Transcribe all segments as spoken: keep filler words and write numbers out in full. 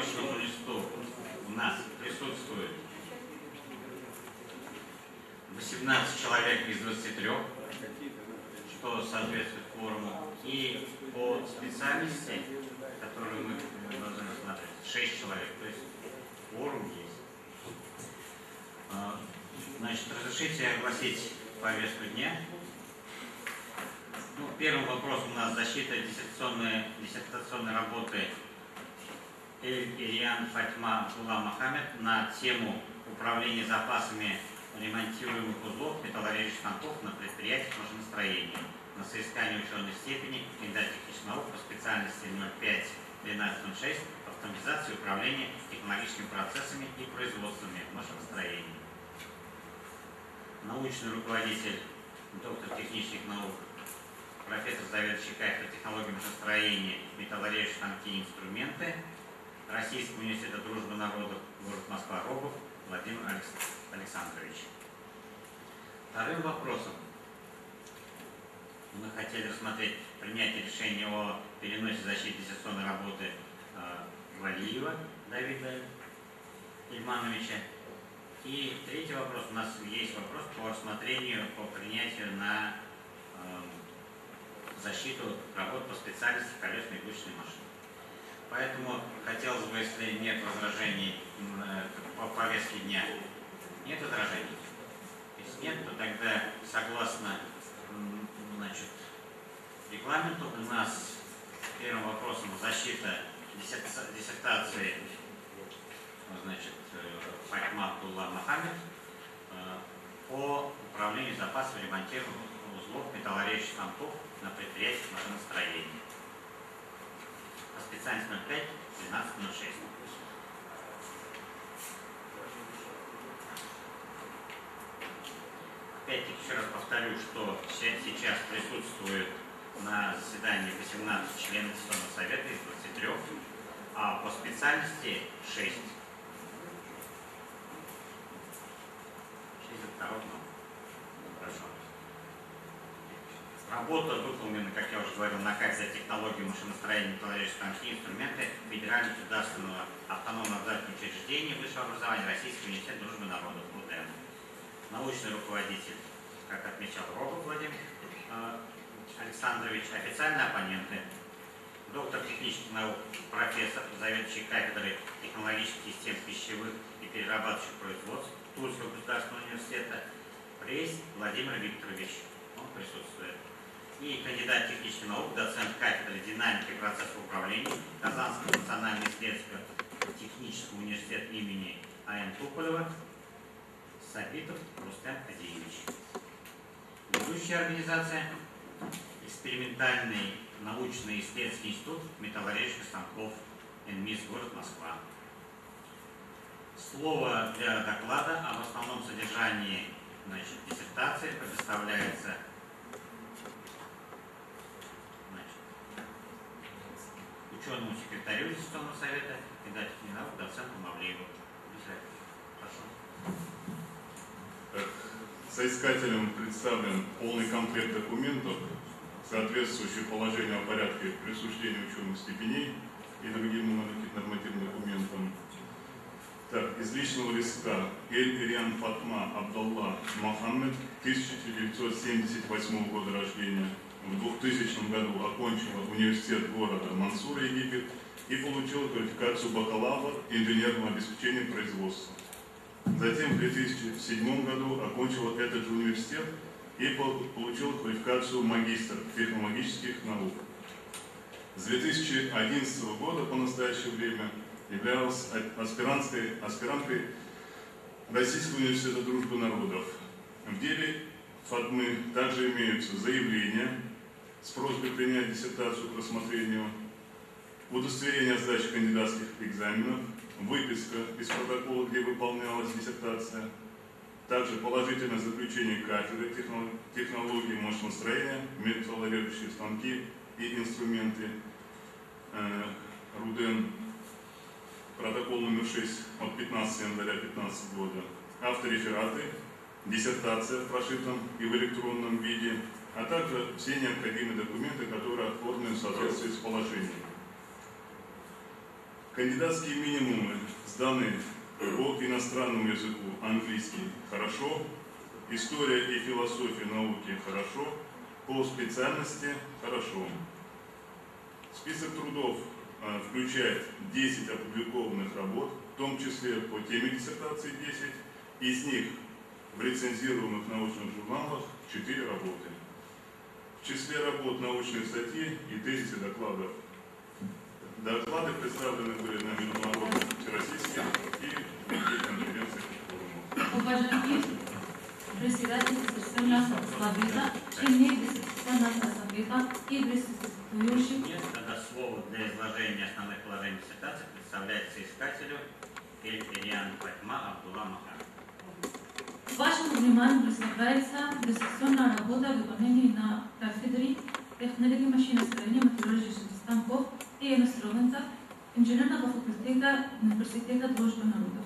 научному листу у нас присутствует восемнадцать человек из двадцати трёх, что соответствует кворуму. И по специальности, которую мы должны рассмотреть, шесть человек, то есть кворум есть. Значит, разрешите огласить повестку дня. Ну, первым вопросом у нас защита диссертационной, диссертационной работы Эль-Ириан Фатьма Абдулла Мохаммед на тему управления запасами ремонтируемых узлов металлургических станков на предприятиях машиностроения на соискание ученой степени кандидат технических наук по специальности ноль пять двенадцать ноль шесть автоматизация управления технологическими процессами и производствами в машиностроении. Научный руководитель, доктор технических наук, профессор заведующий кафедрой технологий машиностроения, металлургические станки и инструменты Российского университета дружбы народов, город Москва, Рогов Владимир Александрович. Вторым вопросом мы хотели рассмотреть принятие решения о переносе защиты диссертационной работы э, Валиева Давида Ильмановича. И третий вопрос. У нас есть вопрос по рассмотрению, по принятию на э, защиту работ по специальности колесной и гусечной машины. Поэтому хотелось бы, если нет возражений э, по повестке дня, нет возражений? Если нет, то тогда согласно значит, регламенту у нас первым вопросом защита диссертации значит, Фатьма Абдулла Мохаммед по управлению запасом ремонтируемых узлов металлургических станков на предприятиях машиностроения. По специальности ноль пять двенадцать ноль шесть. Опять-таки еще раз повторю, что сейчас присутствует на заседании восемнадцать членов Диссертационного совета из двадцати трёх, а по специальности шесть. шесть докторов, ну, хорошо. Работа выполнена, как я уже говорил, на кафедре технологии машиностроения, металлургических станки и инструменты Федерального государственного автономного образовательного учреждения высшего образования Российского университета дружбы народов УДЭН. Научный руководитель, как отмечал Рогов Владимир э, Александрович, официальные оппоненты, доктор технических наук, профессор, заведующий кафедрой технологических систем пищевых и перерабатывающих производств Тульского государственного университета, Прейс Владимир Викторович, он присутствует, и кандидат технических наук, доцент кафедры динамики и процессов управления Казанского национального исследовательского университета имени А Н Туполева Сабитов Рустем Адеевич. Ведущая организация — экспериментальный научный исследовательский институт металлургических станков эн МИС, город Москва. Слово для доклада об основном содержании значит, диссертации предоставляется значит, ученому секретарю Диссертационного совета, кандидату наук, доценту Мавлееву. Прошу. Соискателям представлен полный комплект документов, соответствующих положению о порядке присуждения ученых степеней и другим нормативным документам. Так, из личного листа Эль-Ириан Фатьма Абдулла Мохаммед, тысяча девятьсот семьдесят восьмого года рождения, в двухтысячном году окончила университет города Мансура, Египет, и получила квалификацию бакалавр инженерного обеспечения производства. Затем в две тысячи седьмом году окончила этот же университет и получила квалификацию магистра технологических наук. С две тысячи одиннадцатого года по настоящее время являлась аспиранткой, аспиранткой Российского университета дружбы народов. В деле Фатьмы также имеются заявления с просьбой принять диссертацию к рассмотрению, удостоверение о сдаче кандидатских экзаменов, выписка из протокола, где выполнялась диссертация, также положительное заключение кафедры технологии машиностроения, металлургические станки и инструменты э, РУДЭН, протокол номер шесть от пятнадцатого января две тысячи пятнадцатого года, авторефераты, диссертация в прошитом и в электронном виде, а также все необходимые документы, которые оформлены в соответствии с положением. Кандидатские минимумы сданы по иностранному языку: английский хорошо, история и философия науки хорошо, по специальности хорошо. Список трудов э, включает десять опубликованных работ, в том числе по теме диссертации десять, из них в рецензируемых научных журналах четыре работы. В числе работ научные статьи и тезисы докладов. Доклады представлены были на международных, всероссийских и других конференциях и форумах. Уважаемый председатель Конституционного совета, члены Конституционного совета и присутствующие. Нет, тогда слово для изложения основных положений диссертации представляется искателю Эль-Ириан Фатьма Абдулла Махан. Вашему вниманию представляется диссертационная работа о выполнении на кафедре технологии машиностроения, металлургических станков и инструментов инженерного факультета Университета Дружбы народов.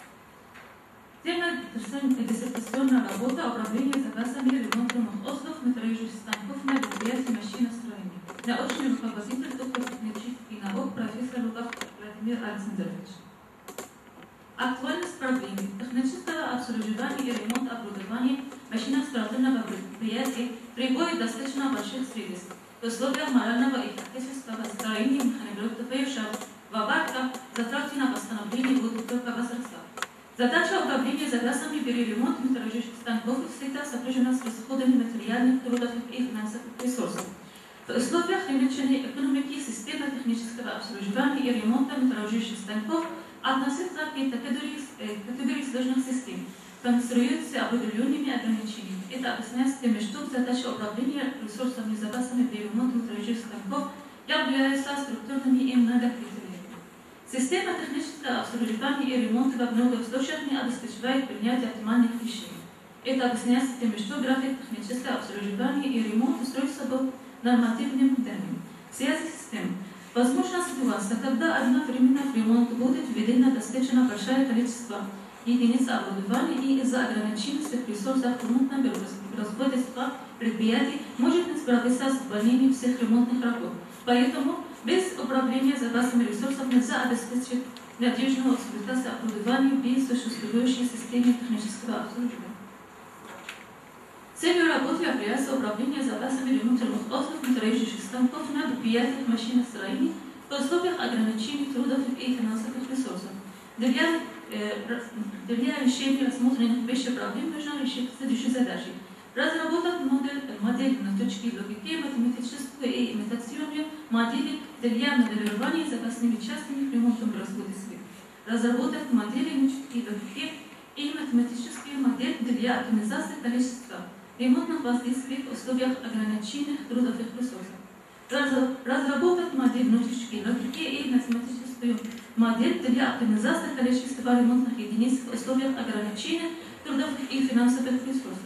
Тема диссертационная работа о управлении заказами ремонтных ослов металлургических станков на предприятии машиностроения. Научный руководитель, доктор технических наук, профессор Луков Владимир Александрович. Актуальность проблемы технического обслуживания и ремонта оборудования машиностроительного предприятия приводит к достаточно больших средств. В условиях морального и фактического строения механизированного вабарка затраты на восстановление будут только возрастать. Задача управления заказами при ремонте металлургических станков всегда сопряжена с расходами материальных трудов и финансовых ресурсов. В условиях рыночной экономики система технического обслуживания и ремонта металлургических станков относится к категории, категории сложных систем, конструируется определенными ограничениями. Это объясняется тем, что задача управления ресурсами и запасами при ремонте металлургических станков являются структурными и многокритериями. Система технического обслуживания и ремонта во многих случаях не обеспечивает принятие оптимальных решений. Это объясняется тем, что график технического обслуживания и ремонта строится по нормативным данным. В связи с тем, возможна ситуация, когда одновременно в ремонт будет введено достаточно большое количество единиц оборудования и из-за ограниченных ресурсов ремонтного производства предприятий может не справиться с выполнением всех ремонтных работ. Поэтому без управления запасами ресурсов нельзя обеспечить надежную эксплуатацию оборудования при существующей системе технического обслуживания. Целью работы является управление запасами ремонтных ослов металлургических станков на предприятиях машиностроения в условиях ограничений трудов и финансовых ресурсов. Для, э, для решения рассмотренных выше проблем нужно решить следующие задачи. Разработать модель, модель на точке логики, математическую и имитационную модели для моделирования запасными частями в ремонтном производстве. Разработать модели на точке логики и математическую модель для оптимизации количества ремонтных воздействий в условиях ограниченных трудовых ресурсов. Разработать модель внутренней логики и математическую модель для оптимизации количества ремонтных единиц в условиях ограниченных трудовых и финансовых ресурсов.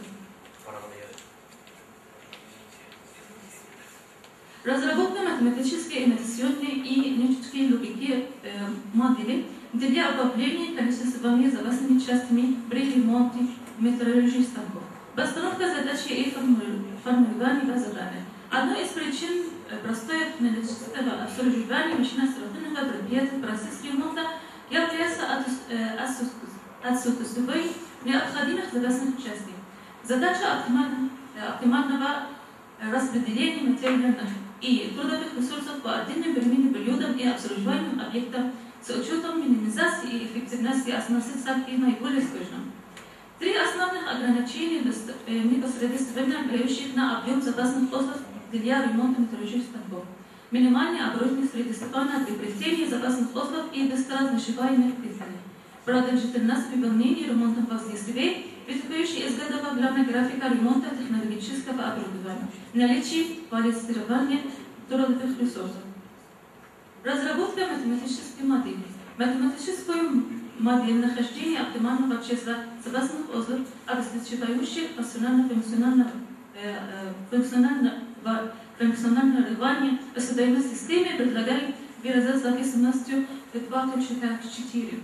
Разработка математической, имитационной и нефтяной логики э, модели для управления количествами запасными частями при ремонте металлургических станков. Постановка задачи и формулирование задания. Одной из причин простого технологического обслуживания машиностроительного предприятия в процессе ремонта является отсутствие необходимых запасных частей. Задача оптимального распределения материальных и трудовых ресурсов по отдельным временным периодам и обслуживанию объектов с учетом минимизации и эффективности относится к наиболее сложным. Три основных ограничения, непосредственно влияющих на объем запасных ослов для ремонта металлургических станков. Минимальный оборотный средства на приобретение запасных ослов и быстро зашиваемых деталей. Продолжительность выполнения ремонтных воздействий, вытекающие из годового главной графика ремонта технологического оборудования. Наличие квалифицирования трудовых ресурсов. Разработка математической модели. Математическую модель нахождения оптимального числа запасных ослов, обеспечивающих функционального функциональное рвание в ожидаемой системе, предлагает выразить зависимостью два точка четыре.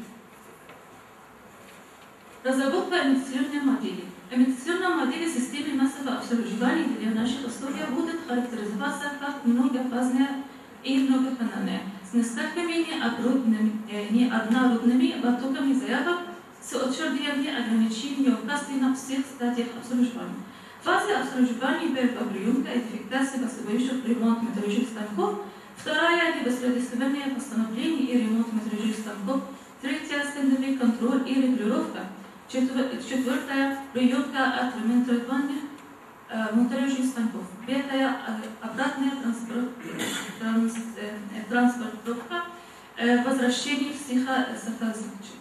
Разработка имитационной модели. Имитационная модель системы массового обслуживания для наших условий будет характеризоваться как многофазная и многоканальная, с несколькими неоднородными потоками заявок с очередями ограничений неуказанных на всех стадиях обслуживания. В фазе обслуживания первая приемка – идентификация поступающих ремонт металлургических станков, вторая – непосредственное постановление и ремонт металлургических станков, третья – стендовый контроль и регулировка, четвертая – приемка от ремонтирования металлургических станков, пятая – обратная транспортировка, возвращение психосоциальных.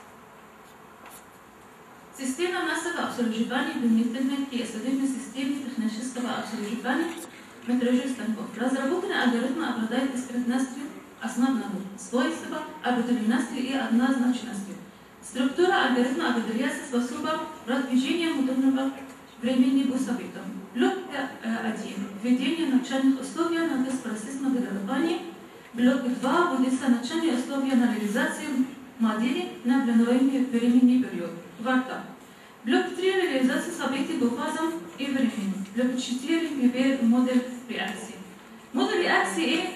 Система массового обслуживания применительна к исследованию системы технического обслуживания металлургических станков. Разработанный алгоритм обладает дискретностью основного свойства, определенностью и однозначностью. Структура алгоритма определяется способом продвижения модульного времени бусовитом. Блок один. Введение начальных условий на тест-процесс моделирования. Блок два. Вводится начальные условия на реализацию модели на планируемый временный период. Варта. Блок три. Реализация событий по фазам и времени. Блок четыре. Выбор модель реакции. Модель реакции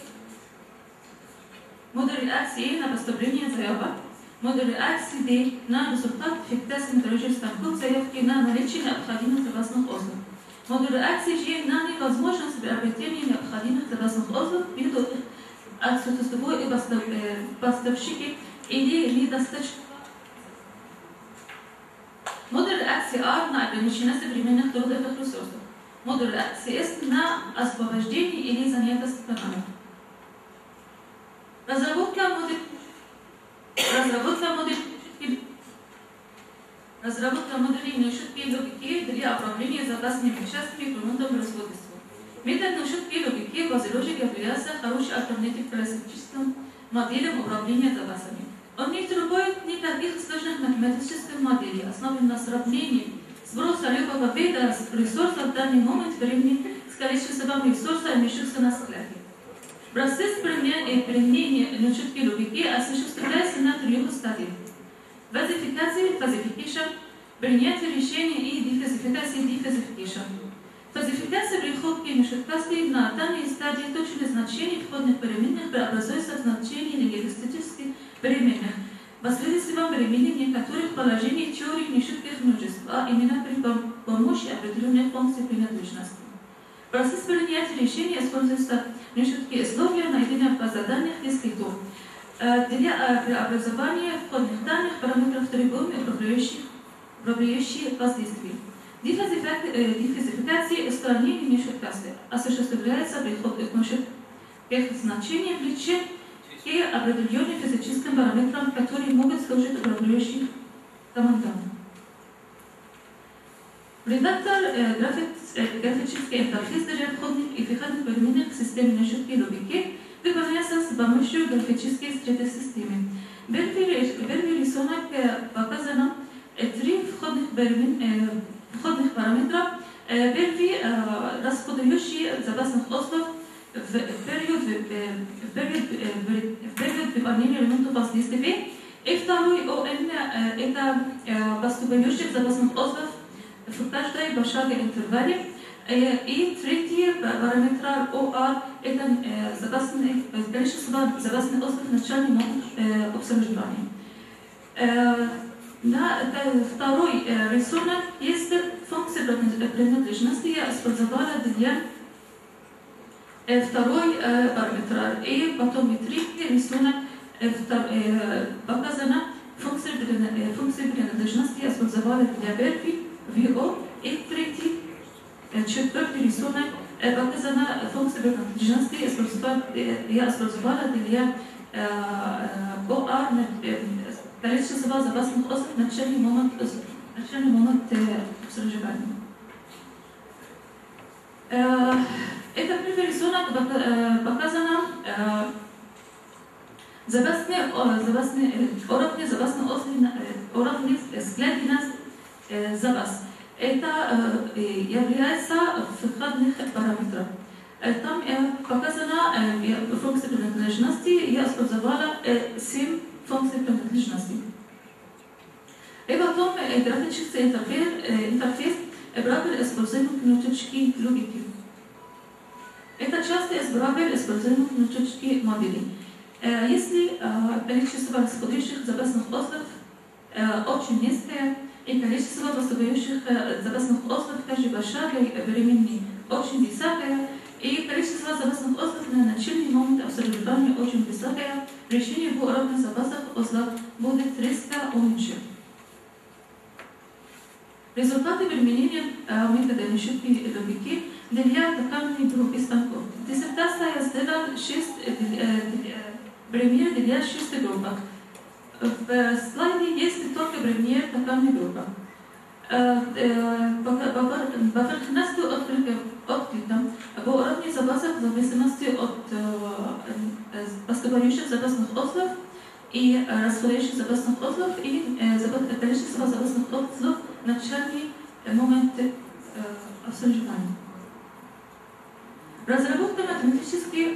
Модель реакции на поступление заявок. Модель реакции D на результат фиксации металлургических станков заявки на наличие необходимых запасных узлов. Модель реакции G на невозможность приобретения необходимых запасных узлов ввиду их отсутствия и поставщики или недостаточно. Модель реакции R на ограниченность современных трудовых ресурсов. Модель реакции S на освобождение или занятость экономики. Разработка модель Разработка моделей Разработка моделей нешуткой логики для управления запасными частями и ремонтом производства. Метод нешуткой логики в базе является хорошей альтернативой к классическим моделям управления запасами. Он не требует никаких сложных математических моделей, основанных на сравнении сброса любого вида ресурсов в данный момент времени с количеством ресурсов, имеющихся на складе. Процесс применения нешуткой логики осуществляется на трех стадиях: фазификация, фазификация, принятие решения и дифазификация, дифазификация. Фазификация приходит к нешуткости на данной стадии точное значение входных переменных преобразуется в значение лингвистических переменных, последствием применения некоторых положений теории нешутких множеств, а именно при помощи определенной функции принадлежности. Процесс принятия решения используется нешуткие условия, найденные в заданиях и скриптов, для преобразования входных данных параметров требуемых управляющих воздействий. Дифазификация устранения нешуткости осуществляется приход к нешутких значениям причин и определенным физическим параметрам, которые могут служить управляющим командам. Редактор э, графический интерфейс для входных и выходных переменных в системе нешуткой логики выполняется с помощью графической системы. Первый рисунок показано три входных, перемен, э, входных параметра. Э, первый э, расходующий запасных узлов в период, э, в период, э, в период выполнения ремонта воздействия. И второй ОН э, это э, поступающих запасных узлов в каждой пошаговой интервале. И третий параметр ОР – это запасные, количество запасных узлов в начальный момент обслуживания. На второй рисунок есть функция принадлежности, я использовала для второй параметр. И потом и третий рисунок показана функция принадлежности, я использовала для первый ви о, и третий, четвертый рисунок показана функция принадлежности, я использовала для ОР, количество запасных узлов в начальный момент обслуживания. Это первый рисунок показано запасные уровни запасных узлов, уровни складки на запас. Это является входных параметров. Там показана функция принадлежности, я использовала семь функций принадлежности. И потом графический интерфейс правил используемых внутрички логики. Это часто правил используемых внутрички моделей. Если количество расходующих запасных озлов очень низкое, и количество поступающих запасных озлов также большое, времени очень высокое, и количество запасных озлов на начальный момент обслуживания очень высокое, решение по уровню запасов озлов будет резко уменьшено. Результаты применения метода нешутки логики для токарной группы станков. Диссертация я сделал шесть примеров для шести группок. В слайде есть только пример токарной группы. Поверхностью открыта по уровню запасов в зависимости от поступающих запасных озлов и расходящих запасных озлов и количество запасных озлов в начальный момент обслуживания. Разработка математической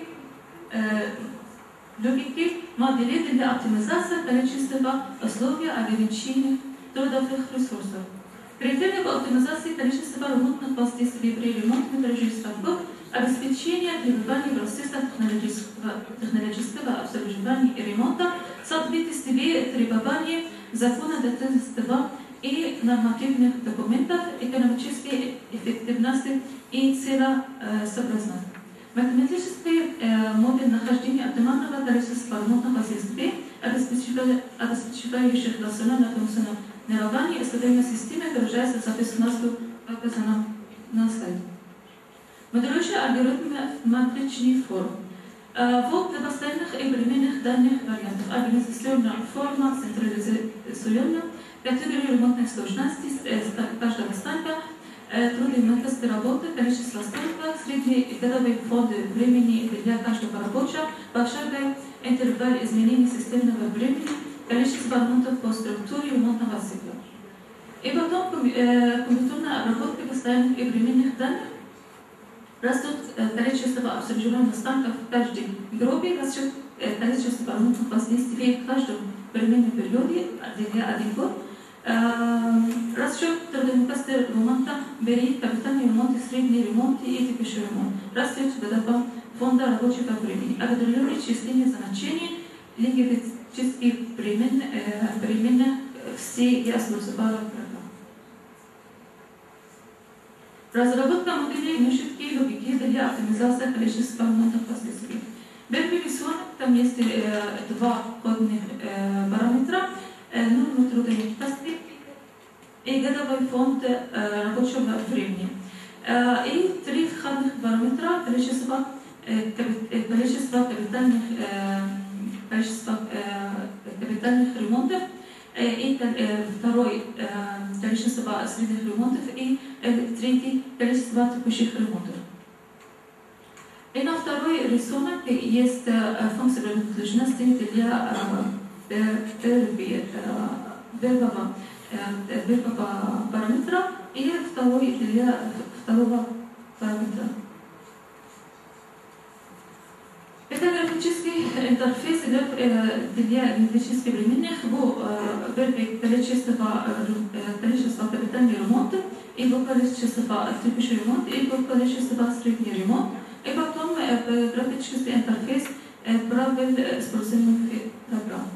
логики моделей для оптимизации количества условий ограничения трудовых ресурсов. Критерии по оптимизации количества ремонтных воздействий при ремонте металлургических станков, обеспечение требований процесса технологического, технологического обслуживания и ремонта, соответствие требований законодательства и нормативных документов, экономической эффективности и целесообразности. Математический э, модель нахождения оптимального количества ремонтных воздействий, обеспечивающих рациональное функционирование и стабильной системы, выражается записанностью, показанном на слайде. Моделирующий алгоритм матричной формы. Э, вот для постоянных и переменных данных вариантов. Организационная форма централизованная, категория ремонтной сложности э, каждого станка, труды методы работы, количество станков, средний годовой фонд времени для каждого рабочего, пошаговый интервал изменений системного времени, количество ремонтов по структуре ремонтного цикла. И потом компьютерная обработка постоянных и временных данных. Растут количество обслуживаемых станков в каждой группе, растет количество ремонтных воздействий в каждом временном периоде, для один год. Расчет трудоемкости ремонта берет капитальный ремонт, средний ремонт и текущий ремонт. Расчет годового фонда рабочего времени. Определенные численные значения лингвистических перемен все ясно программ. Разработка моделей нешутки логики для оптимизации количества ремонтных воздействий. Первый рисунок, там есть два входных параметра. Нормы трудоемкости и годовой фонд рабочего времени. И три входных параметра: количество, количество капитальных, количество капитальных ремонтов, и второй количество средних ремонтов и третий количество текущих ремонтов. И на второй рисунок есть функция принадлежности для первого, первого параметра и второй для второго параметра. Это графический интерфейс для лингвистических временных в первое количество, количество капитального ремонта и в количество текущего ремонта и в количество среднего ремонта. И потом графический интерфейс правил используемых программ.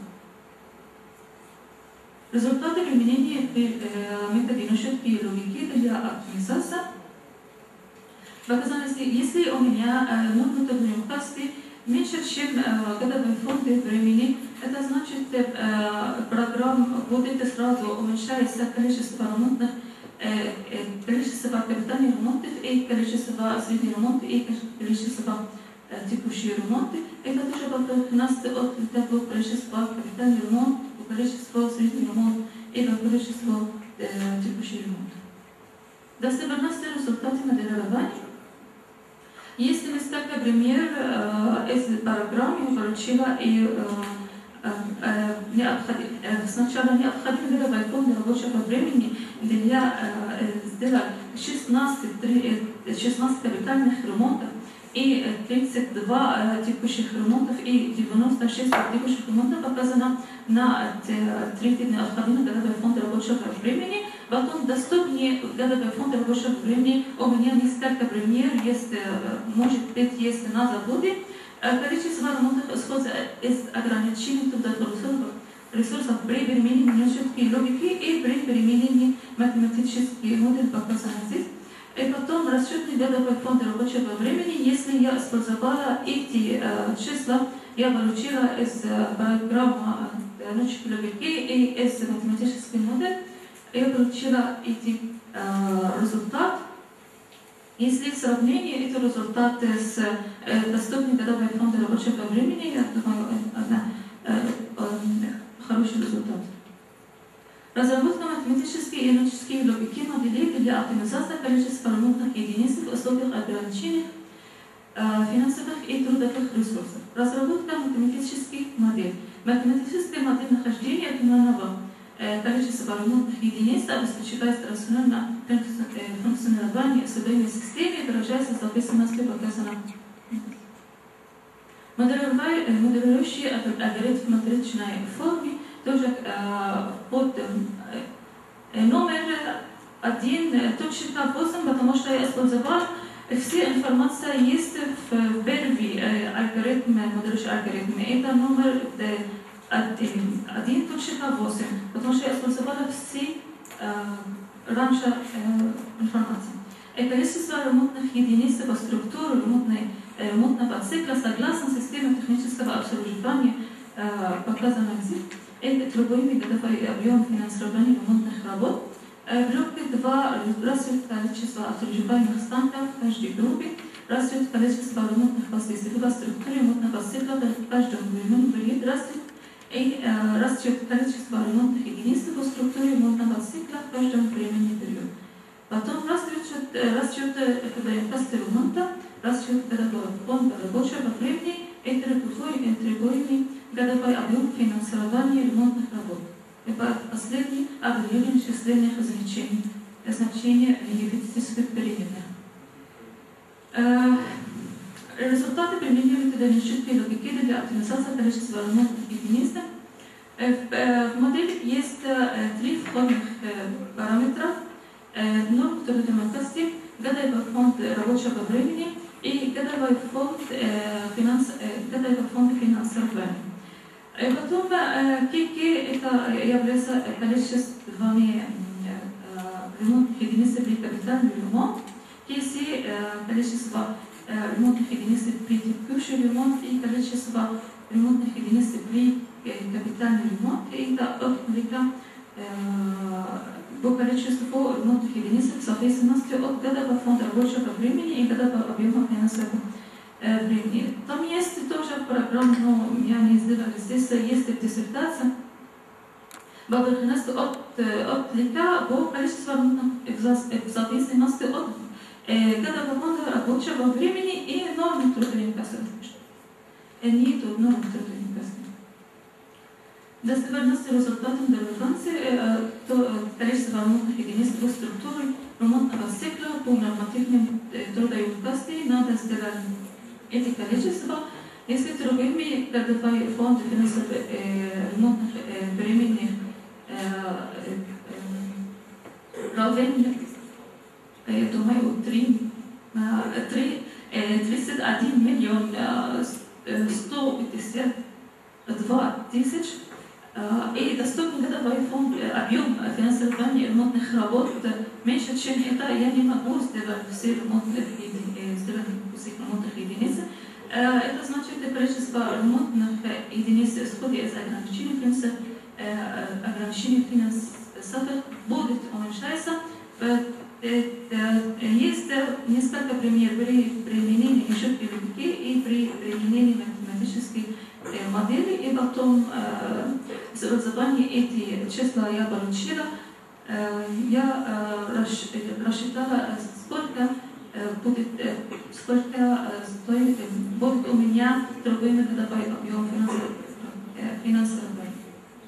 Результаты применения метода нешутки логики для оптимизации показаны, если у меня норма трудоемкости меньше, чем годовой фонд времени, это значит, программа будет сразу уменьшается количество ремонтных, количество капитальных ремонтов и количество средних ремонтов и количество текущих ремонтов. Это тоже поверхность от того количества капитальных ремонтов, количество среднего ремонта и количество текущего ремонта. Достоверность результатов моделирования. Если мы ставим пример из программы, получила и сначала необходимо годовой фонд рабочего времени для сделать шестнадцать капитальных ремонтов и тридцать два текущих ремонтов и девяносто шесть текущих ремонтов показано на третий необходимый годовой фонд рабочего времени. Потом доступнее годовой фонд рабочего времени. У меня несколько примеров есть, может быть, есть на заводе. Количество ремонтных ограничений трудоустройства ресурсов при применении нечеткой логики и при применении математических моделей показано здесь. И потом расчетный годовой фонд рабочего времени, если я использовала эти э, числа, я получила из э, программы э, нечеткой логики и из математической модели, я получила эти э, результаты. Если в сравнении эти результаты с э, доступным годовым фондом рабочего времени, я думаю, одна э, э, хороший результат. Разработка математических и логических логики моделей для оптимизации количества ремонтных единиц в условиях ограничений э, финансовых и трудовых ресурсов. Разработка математических моделей. Математическая модель нахождения оптимального э, количества ремонтных единиц обеспечивает рациональное функционирование судебной системы, выражается в зависимости показано. Моделирующий алгоритм в матричной форме тоже э, под э, номер один точка восемь, потому что я использовал все информация есть в первый э, алгоритм, моделирующий алгоритм. Это номер один точка восемь, потому что я использовала все э, раньше э, информации. И количество ремонтных единиц по структуре ремонтной, э, ремонтного цикла согласно системе технического обслуживания э, показано здесь. Это трудовой годовой объем финансирования ремонтных работ. В группе два растет количество обслуживаемых станков в каждой группе, растет количество ремонтных воздействий по структуре ремонтного цикла в каждом временном периоде, растет и э, растет количество ремонтных единиц по структуре ремонтного цикла в каждом временном периоде. Потом растет, растет эффективность ремонта, растет годовой фонд рабочего времени и требуемый годовой объем финансирования ремонтных работ. И последний определение численных значений, значения лингвистических переменных. Э, результаты применения метода нечеткой логики для оптимизации количества ремонтных единиц. Э, в, э, в модели есть э, три входных э, параметра: э, норм трудоемкости, годовой фонд рабочего времени и годовой фонд, э, финанс, э, годовой фонд финансирования. И потом КИКИ это является количествами ремонтных единиц при капитальном ремонте, КИСИ количество ремонтных единиц при текущем ремонте и количество ремонтных единиц при капитальном ремонте. И это отклика по количеству ремонтных единиц в зависимости от годового фонда рабочего времени и годового объема финансового времени. Там есть тоже программа, но я не сделала здесь, есть диссертация. Поверхность от отклика по количеству в зависимости от годового фонда рабочего времени и нормы трудоемкости. Не тут нормы трудоемкости. Достоверность результатом релеванции то количество ремонтных единиц по структуре ремонтного цикла по нормативным трудоемкости надо сделать эти количества, если другими годовой фонд ремонтных временных равен, я думаю, тридцать один миллион сто пятьдесят два тысяч. И доступный годовой фонд, объем финансирования ремонтных работ меньше, чем это. Я не могу сделать все ремонтных единиц. Это значит, количество ремонтных единиц, исходя из ограничений финансов, ограничений финансовых, будет уменьшаться. Есть несколько примеров при применении нечеткой логики и при применении математической модели, и потом э, с образованием эти числа я получила, э, я э, рассчитала, сколько э, будет, э, сколько э, стоит, э, будет у меня другой годовой объем финансирования.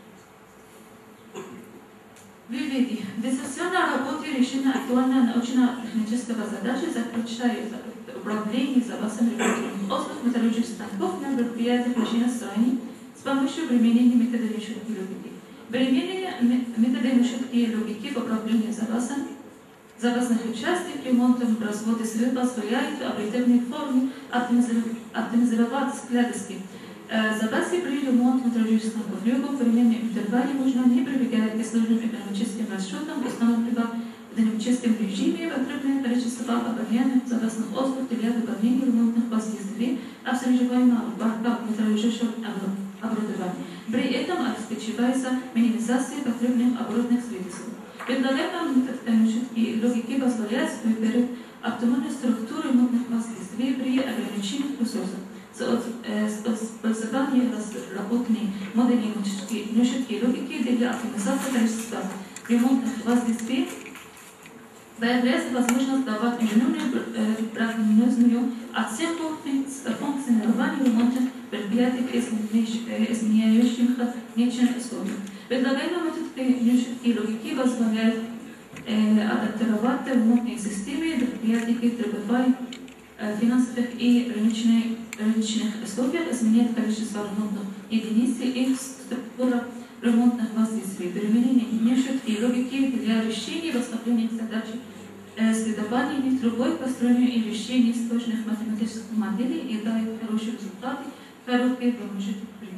Выведи. Дистанционная работа и решение актуальной научно-технического задачи заключается в управлении запасами острых металлургических станков на предприятиях машиностроения с помощью применения метода нечеткой логики. Применение метода нечеткой логики в управлении запасами запасных участков ремонтом развода сырья позволяет в обретенной форме оптимизировать оптимизировать складски. Запасы при ремонте металлургических полигонов в временном интервале можно не прибегать к сложным экономическим расчетам, установленным в динамическом режиме потребное количество оборудования запасных остров для выполнения ремонтных воздействий, обслуживаемого парка металлургического оборудования. При этом обеспечивается минимизация потребных оборудованных средств. Предлагаемый метод экономической логики позволяет выбирать оптимальную структуру ремонтных воздействий при ограниченных ресурсах. Использование разработанной модели экономической логики для оптимизации количества ремонтных воздействий появляется возможность давать инженерную прогнозную оценку функционирования ремонтных предприятий, изменяющихся внешних условий. Предлагаемый метод экономической логики позволяет адаптировать ремонтные системы предприятий, требуя финансовых и рыночных условий, изменять количество ремонтных единиц и структура ремонтных воздействий, применение экономической логики для решения восстановления задач следования трубой построению и решения сложных математических моделей и дает хорошие результаты в короткие промежутки времени.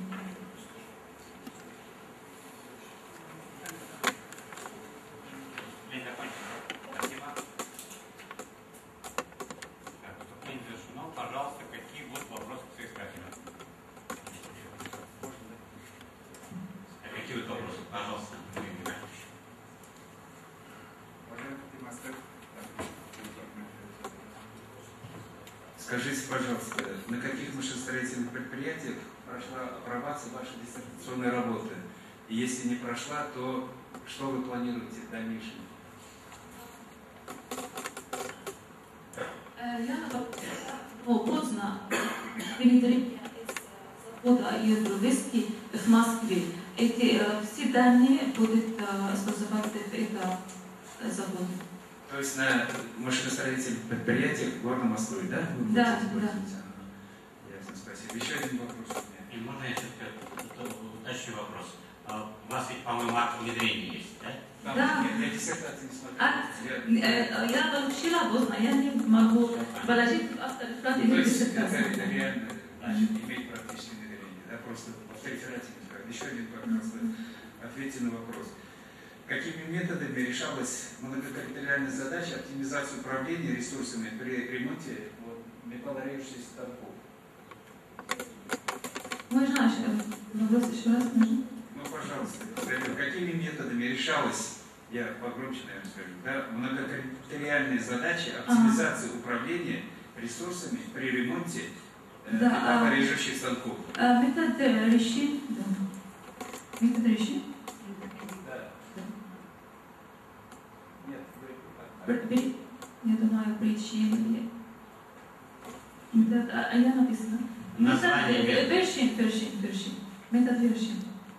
Скажите, пожалуйста, на каких машиностроительных предприятиях прошла апробация вашей диссертационной работы? И если не прошла, то что вы планируете в дальнейшем? Я поздно внедрение завода Юрдовский в Москве. Эти все данные будут использовать это завод. То есть на машиностроительных предприятиях города Москвы, да? Вы Да, да. Ясно, спасибо. Еще один вопрос у меня. И можно я все-таки уточню вопрос? У вас ведь, по-моему, акт внедрения есть, да? Там, да. Я, я диссертацию не смотрю. А, я, я получила поздно, я не могу положить автор и диссертацию. Это, это реально, значит, иметь практическое внедрение, да? Просто повторить раньше. Еще один, пожалуйста, ответьте на вопрос. Какими методами решалась многокритериальная задача оптимизации управления ресурсами при ремонте вот, металлорежущих станков? Можно вопрос еще раз? Можно? Ну, пожалуйста. Какими методами решалась, я погромче, наверное, скажу, да, многокритериальная задача оптимизации ага. управления ресурсами при ремонте э, да, металлорежущих станков? А, метод решения. Да. Метод решения? Я думаю, причины. Метод, а я написала. Метод вершин, вершин, вершин. Метод вершин.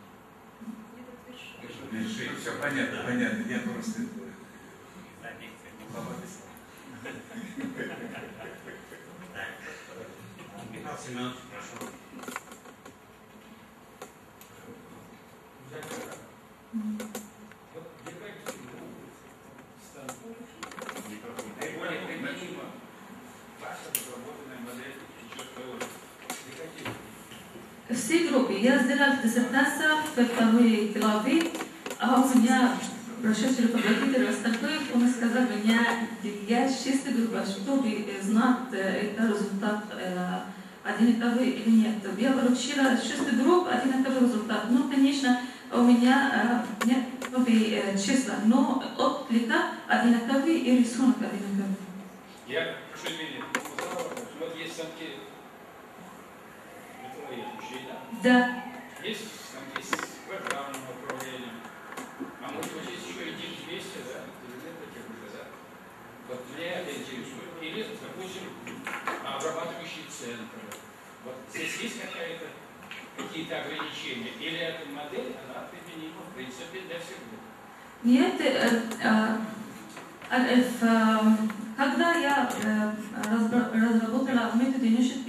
Все понятно, понятно. Я просто Михаил Семенович, прошу. Все группы. Я сделала диссертацию в второй главе, а у меня прошедший руководитель Ростовой, он сказал мне, я шестая группа, чтобы знать, это результат одинаковый или нет. Я получила шестую группу, одинаковый результат. Ну, конечно, у меня нет новые числа, но отклика одинаковый и рисунок одинаковый. Я прошу извинения, вот есть станки металлорежущие, да? Да. Есть станки с программным управлением, а может быть есть еще и дик двести, да? Вот меня это интересует. Или, допустим, обрабатывающий центр. Вот здесь есть какая-то какие-то ограничения? Или эта модель, она применима, в принципе, для всех групп? Нет, э, э, э, когда я э, разработала методы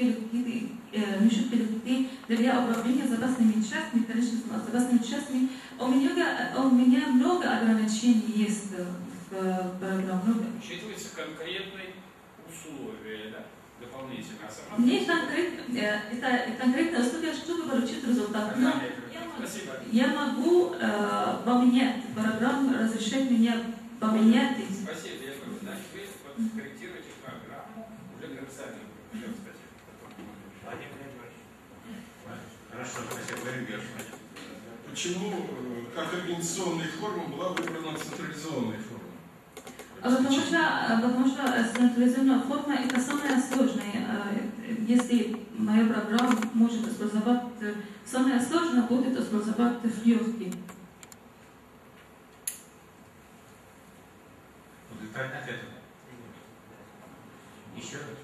нишевой для управления запасными частями, количеством запасными частями, у меня, у меня много ограничений есть в программе. Учитываются конкретные условия, да? дополнительно. А сама... Мне конкретно, э, это конкретное условие, чтобы получить результат. Но я могу, Спасибо. я могу э, поменять программу, разрешить меня поменять. Спасибо, я говорю, значит, вы подкорректируете программу уже национальную. Владимир Владимирович. Хорошо, спасибо, Владимир Гершевич. Почему э, как организационная форма была выбрана централизованная форма? Потому что, потому что централизованная форма это самая сложная. Если моя программа может использовать, самое сложное будет использовать флёрки. Удовлетворить ответом. Еще раз.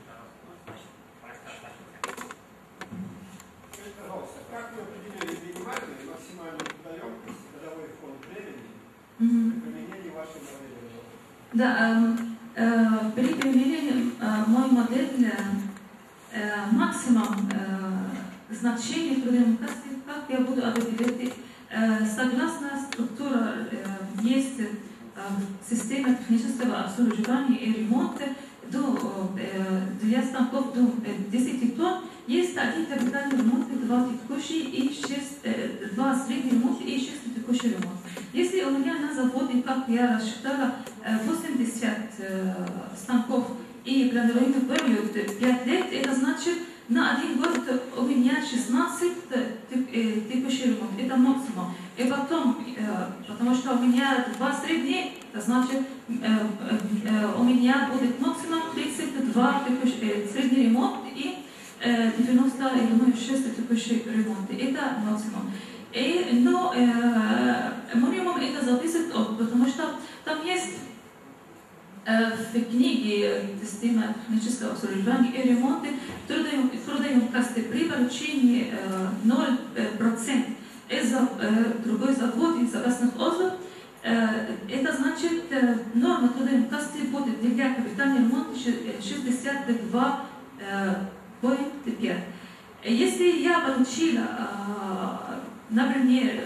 Скажите, пожалуйста, как вы определили минимальную и максимальную удаленность годовой фонд времени при применении вашей модели? Да, э, при применении э, мой модель э, максимум э, значения трудоемкости, как я буду определять, э, согласно структуре э, есть э, в системе технического обслуживания и ремонта до, э, для станков до десяти тонн есть один капитальный ремонт, два текущие и шесть, э, два средних ремонта и шесть текущий ремонт. Если у меня на заводе, как я рассчитала, восемьдесят э, станков и планируемый период пять лет, это значит на один год у меня шестнадцать текущий ремонт. Это максимум. И потом, э, потому что у меня два средних, это значит э, э, у меня будет максимум тридцать два текущий, средний ремонт и э, девяносто шесть текущий ремонт. Это максимум. И, но э, минимум это зависит от, потому что там есть э, в книге система технического обслуживания и ремонта трудоемкости при получении э, ноль процентов из э, другой завод из запасных узлов. Э, это значит э, норма трудоемкости будет для капитального ремонта шестьдесят два целых пять. Если я получила э, например,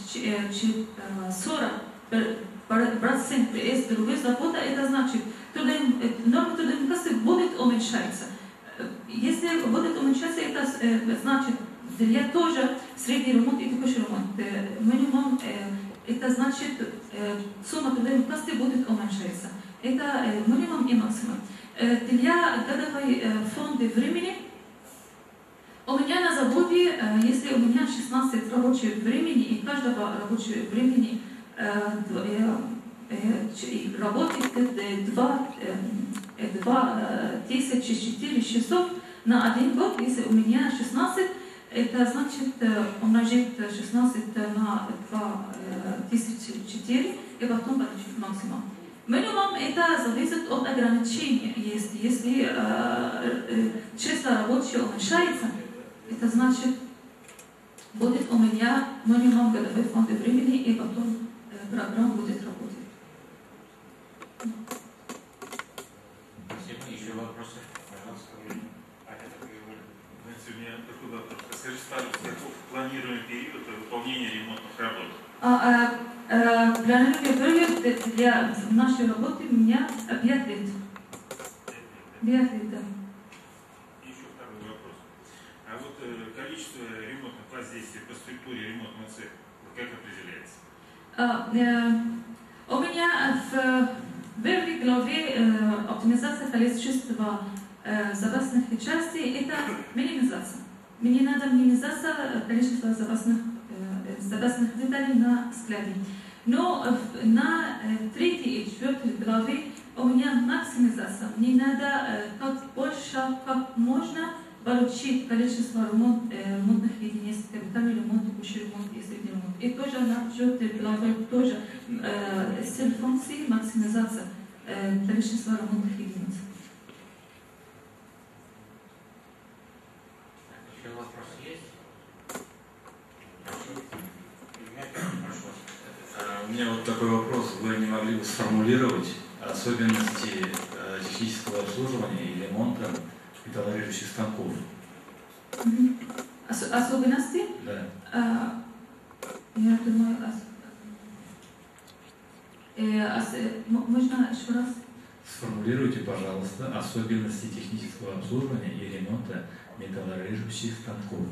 сорок процентов из другой завода, это значит, норма трудоемкости будет уменьшаться. Если будет уменьшаться, это значит, для тоже средний ремонт и текущий ремонт. Минимум, это значит, сумма трудоемкости будет уменьшаться. Это минимум и максимум. Для годовой фонда времени у меня на заводе, если у меня шестнадцать рабочих времени, и каждого рабочего времени работает две тысячи четыре часов на один год, если у меня шестнадцать, это значит умножить шестнадцать на две тысячи четыре и потом получить максимум. Минимум это зависит от ограничения. Если, если э, число рабочих уменьшается, это значит, будет у меня минимум годовой фонд времени, и потом э, программа будет работать. Спасибо. Еще вопросы? Пожалуйста. Знаете, у меня такой вопрос. Расскажите, пожалуйста, каков планируемый период выполнения ремонтных работ? А, а, а, планируемый период для нашей работы у меня пять лет. пять лет, да. Еще второй вопрос. А вот э, количество ремонтных воздействий по структуре ремонтного цеха как определяется? А, э, у меня в первой главе э, оптимизация количества э, запасных частей это минимизация. Мне надо минимизация количества запасных, э, запасных деталей на складе. Но э, на э, третьей и четвертой главе у меня максимизация. Мне надо э, как больше, как можно получить количество ремонт, э, ремонтных единиц, капитальный ремонт, текущий ремонт и средний ремонт. И тоже на четвертой главе тоже э, цель функции максимизация э, количества ремонтных единиц. Еще вопросы есть? Прошу. Прошу. У меня вот такой вопрос. Вы не могли бы сформулировать особенности э, технического обслуживания и ремонта металлорежущих станков? Mm-hmm. Ос- особенности? Да. А, я думаю, ос- э, ос- э, м- можно еще раз? Сформулируйте, пожалуйста, особенности технического обслуживания и ремонта металлорежущих станков.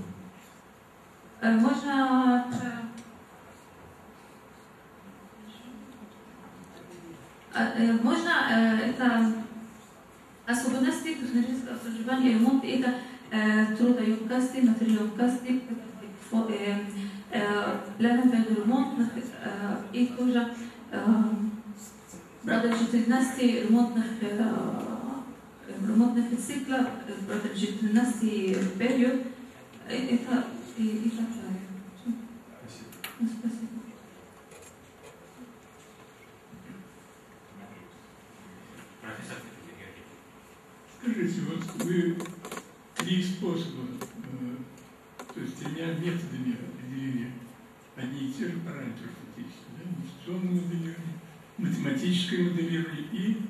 Можно Можно это особенности технического обслуживания и ремонта, это трудоемкости, материалемкости, плановый ремонт и тоже продолжительности ремонтных ремонтных циклов, продолжительности период, это и, и так далее. Спасибо. Скажите, вот вы три способа, э, то есть тремя методами определения одни и те же параметры фактически, да? Инвестиционное моделирование, математическое моделирование и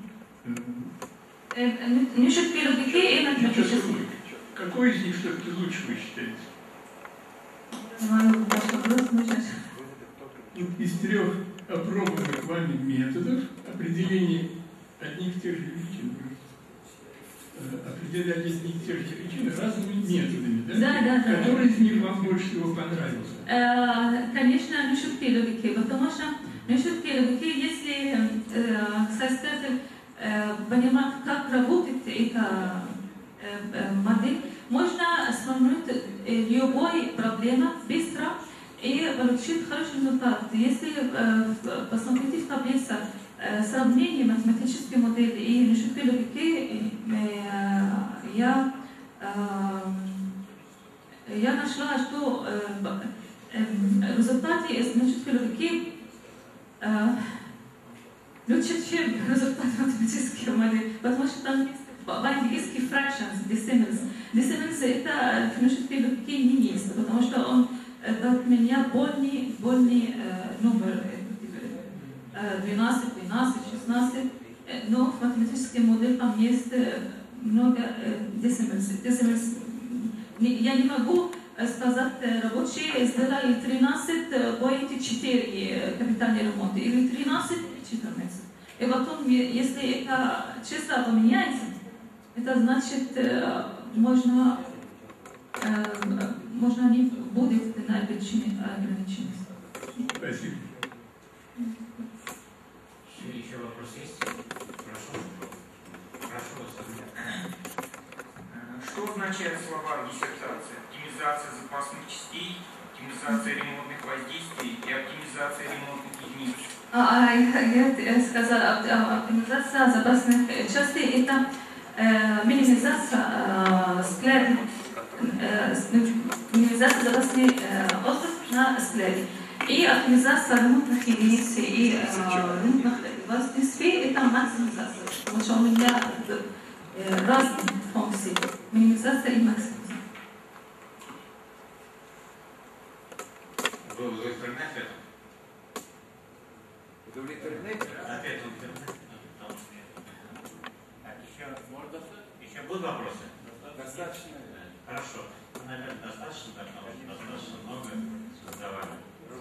э, Насчет первой и математической. Какой из них все-таки лучше вы считаете? Из трех опробованных вами методов определения одних и тех же величин, определять одних и тех же величин разными методами, да? Да, да, да. Который из них вам больше всего понравился? Э, конечно, насчет логики, потому что насчет логики, если э, соискатель э, понимает, как работает эта э, модель, можно сформулировать любой проблему быстро и получить хороший результат. Если э, посмотрите в таблице э, сравнение математической модели и насчет логики, э, я, э, я нашла, что э, э, результаты из насчет логики э, лучше, чем результаты математической модели, потому что там есть по-английски fractions, decimals. Decimals это в нашей логике не есть, потому что он дал меня больный, больный э, номер двенадцать, двенадцать, шестнадцать, но в математической модели там есть много э, decimals. decimals. Я не могу сказать, рабочие сделали тринадцать целых четыре капитальные ремонты или тринадцать целых четырнадцать. И потом, если это число поменяется, это значит, можно, можно не будет на ограниченность. Спасибо. Еще, еще вопрос есть? Прошу. Прошу вас. Что означают слова диссертация? Оптимизация запасных частей, оптимизация ремонтных воздействий и оптимизация ремонтных единиц. А, я сказала, оптимизация запасных частей – это э, минимизация э, склада, э, минимизация запасных э, отходов на складе. И оптимизация ремонтных единиц и э, ремонтных воздействий – это максимизация, потому что у меня э, разные функции – минимизация и максимизация. Вы удовлетворены ответом? Удовлетворены? Ответ удовлетворены. Так, еще можно? Еще будут вопросы? Достаточно. Хорошо. Наверное, достаточно, потому что достаточно много задавали.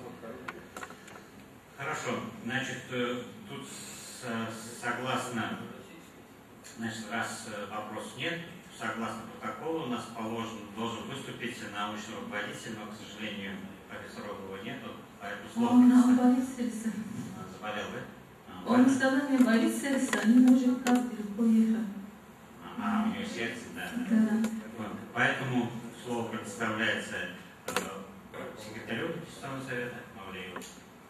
Хорошо. Значит, тут согласно, значит, раз вопросов нет, согласно протоколу у нас положен, должен выступить научный руководитель, но, к сожалению, профессора его нету, поэтому слово... Он болит сердце. Заболел, да? А, Он сказал, мне болит сердце, не может как легко ехать. А, у него сердце, да. Да. Поэтому слово предоставляется э, секретарю Конституционного совета Мавлееву.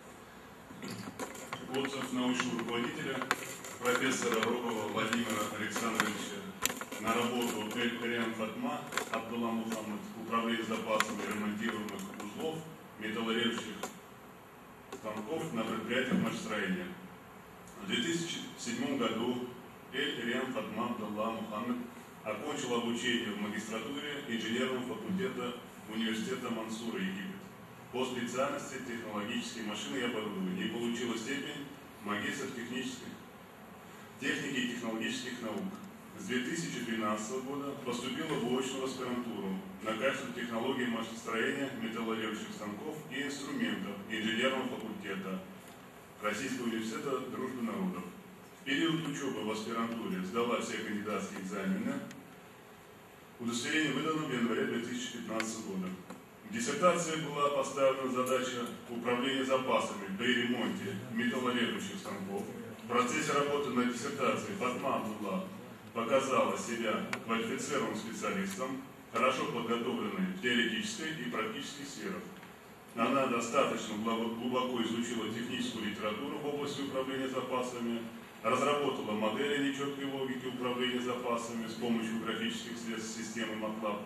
Отзыв научного руководителя профессора Рогова Владимира Александровича на работу Эль-Кариан Фатма Абдулла Мухаммад, управление запасами ремонтируемых узлов металлорежущих станков на предприятиях машиностроения. В две тысячи седьмом году Эль-Кариан Фатма Абдулла Мухаммад окончил обучение в магистратуре инженерного факультета Университета Мансура, Египет, по специальности технологические машины и оборудование и получила степень магистр технических техники и технологических наук. С две тысячи двенадцатого года поступила в очную аспирантуру на кафедру технологии машиностроения, металлорежущих станков и инструментов инженерного факультета Российского университета Дружбы народов. В период учебы в аспирантуре сдала все кандидатские экзамены. Удостоверение выдано в январе две тысячи пятнадцатого года. В диссертации была поставлена задача управления запасами при ремонте металлорежущих станков. В процессе работы над диссертацией Фатма Абдулла показала себя квалифицированным специалистом, хорошо подготовленной в теоретической и практической сферах. Она достаточно глубоко изучила техническую литературу в области управления запасами, разработала модели нечеткой логики управления запасами с помощью графических средств системы MATLAB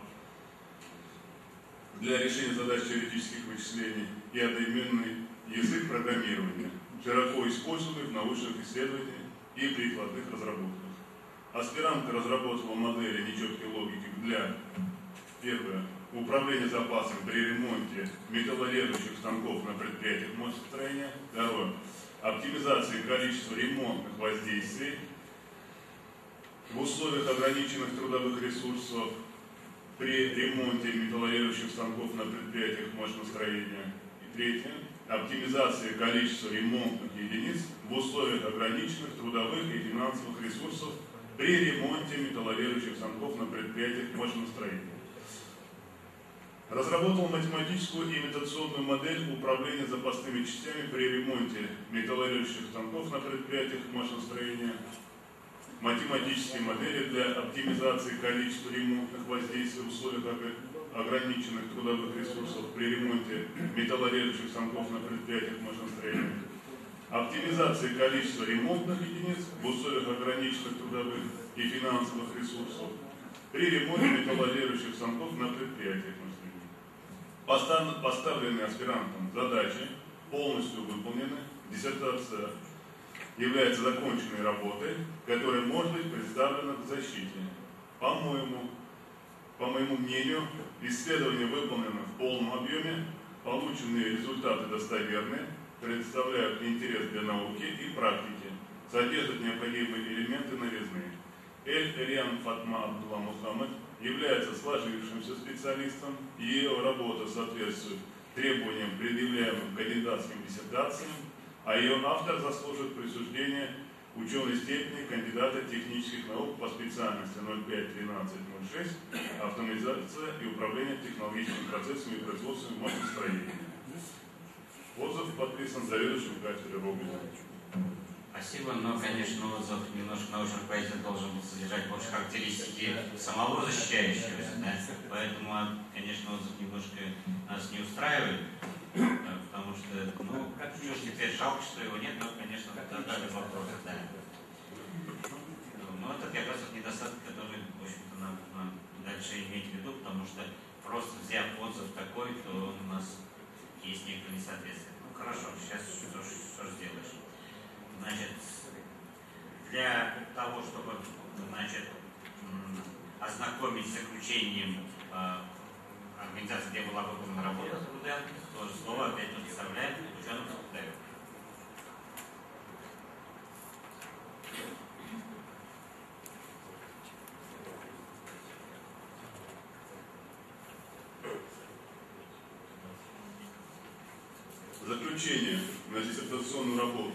для решения задач теоретических вычислений и одноименный язык программирования, широко используемый в научных исследованиях и прикладных разработках. Аспирантка разработала модели нечеткой логики для, первое, управления запасами при ремонте металлорежущих станков на предприятиях мощностроения, второе, оптимизации количества ремонтных воздействий в условиях ограниченных трудовых ресурсов при ремонте металлорежущих станков на предприятиях мощностроения. И третье, оптимизация количества ремонтных единиц в условиях ограниченных трудовых и финансовых ресурсов при ремонте металлорежущих станков на предприятиях мощностроения. Разработал математическую и имитационную модель управления запасными частями при ремонте металлорежущих станков на предприятиях мощностроения, математические модели для оптимизации количества ремонтных воздействий в условиях ограниченных трудовых ресурсов при ремонте металлорежущих станков на предприятиях мощностроения, оптимизация количества ремонтных единиц в условиях ограниченных трудовых и финансовых ресурсов при ремонте металлорежущих станков на предприятиях мощностроения. Поставленные аспирантам задачи полностью выполнены. Диссертация является законченной работой, которая может быть представлена к защите. По-моему, по моему мнению, исследование выполнено в полном объеме, полученные результаты достоверны, представляют интерес для науки и практики, содержат необходимые элементы новизны. Эль-Эриан Фатма Абдулла Мухаммад является сложившимся специалистом, и ее работа соответствует требованиям, предъявляемым кандидатским диссертациям, а ее автор заслужит присуждения ученой степени кандидата технических наук по специальности ноль пять тринадцать ноль шесть «Автоматизация и управление технологическими процессами и производством мощностроения». Отзыв подписан заведующим кафедрой Рогоза. Спасибо, но, конечно, отзыв немножко научный руководитель должен был содержать больше характеристики самого защищающегося, да? Поэтому, конечно, отзыв немножко нас не устраивает, потому что, ну, как что ж теперь, жалко, что его нет, но, конечно, задали вопросы, да. Но это как раз недостаток, который, в общем-то, нам нужно дальше иметь в виду, потому что просто взяв отзыв такой, то у нас есть некоторые несоответствия. Ну, хорошо, сейчас что ж, что ж сделаешь. Значит, для того, чтобы, значит, ознакомить с заключением э, организации, где была выполнена работа студент, то слово опять предоставляет ученым секретарю. Заключение на диссертационную работу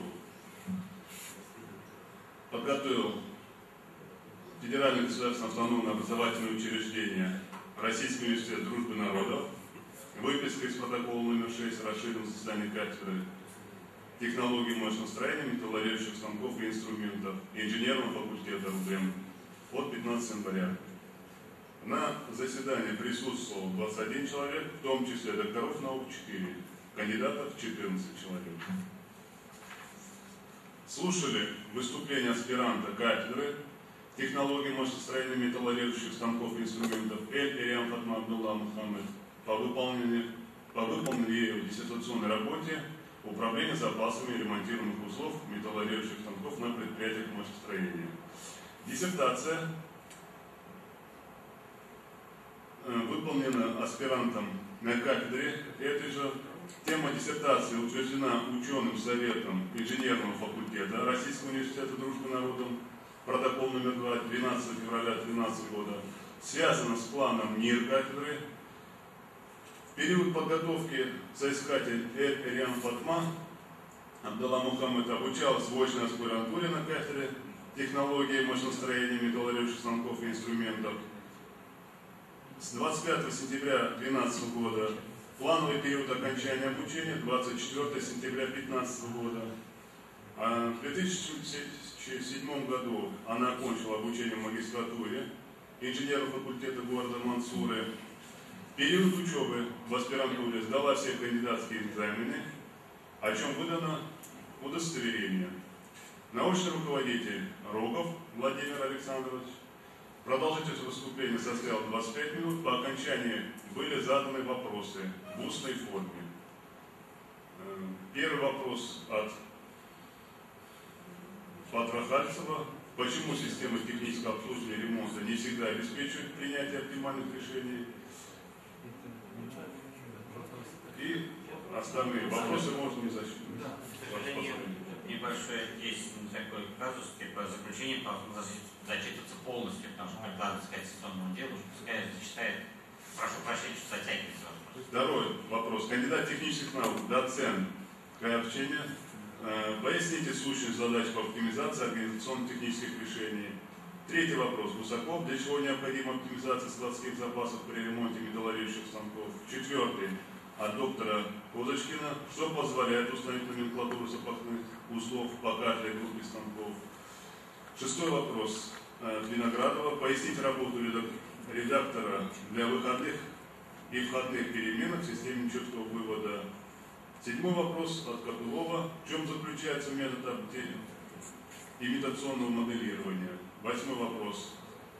подготовил Федеральное государственное автономное образовательное учреждение Российский университет дружбы народов, выписка из протокола номер шесть расширенного заседания кафедры технологии мощностроения, металлорежущих станков и инструментов инженерного факультета РУДЭМ от пятнадцатого января. На заседании присутствовал двадцать один человек, в том числе докторов наук четыре, кандидатов четырнадцать человек. Слушали выступление аспиранта кафедры технологии мощностроения металлорежущих станков и инструментов Эль-Эриан Фатма Абдулла Мухаммад по выполнению, по выполнению ею в диссертационной работе управление запасами ремонтируемых узлов металлорежущих станков на предприятиях мощностроения. Диссертация выполнена аспирантом на кафедре этой же. Тема диссертации утверждена ученым советом инженерного факультета Российского университета дружбы народов, протокол номер два, двенадцатого февраля две тысячи тринадцатого года, связана с планом НИР кафедры. В период подготовки соискатель Эль-Эриан Фатма Абдалла Мухаммед обучался в очной аспирантуре на кафедре технологии машиностроения, металлургических станков и инструментов. С двадцать пятого сентября две тысячи двенадцатого года плановый период окончания обучения, двадцать четвёртого сентября две тысячи пятнадцатого года. А в две тысячи седьмом году она окончила обучение в магистратуре инженерного факультета города Мансуры. В период учебы в аспирантуре сдала все кандидатские экзамены, о чем выдано удостоверение. Научный руководитель Рогов Владимир Александрович. Продолжительность выступления составила двадцать пять минут. По окончании были заданы вопросы в устной форме. Первый вопрос от Патрахальцева. Почему система технического обслуживания и ремонта не всегда обеспечивает принятие оптимальных решений? И остальные вопросы можно не зачитывать. К сожалению, небольшой есть такой казус, типа заключение должно зачитываться полностью, потому что прикладывается к конституционному делу, пускай зачитает. Прошу прощения, что затягивается вопрос. Второй вопрос. Кандидат технических наук, доцент Кравченя. Поясните сущность задач по оптимизации организационно-технических решений. Третий вопрос. Гусаков. Для чего необходима оптимизация складских запасов при ремонте металлургических станков? Четвертый. От доктора Козочкина. Что позволяет установить номенклатуру запасных узлов по каждой группе станков? Шестой вопрос. От Виноградова. Поясните работу редактора для выходных и входных переменок в системе четкого вывода. Седьмой вопрос от Копылова. В чем заключается метод имитационного моделирования? Восьмой вопрос.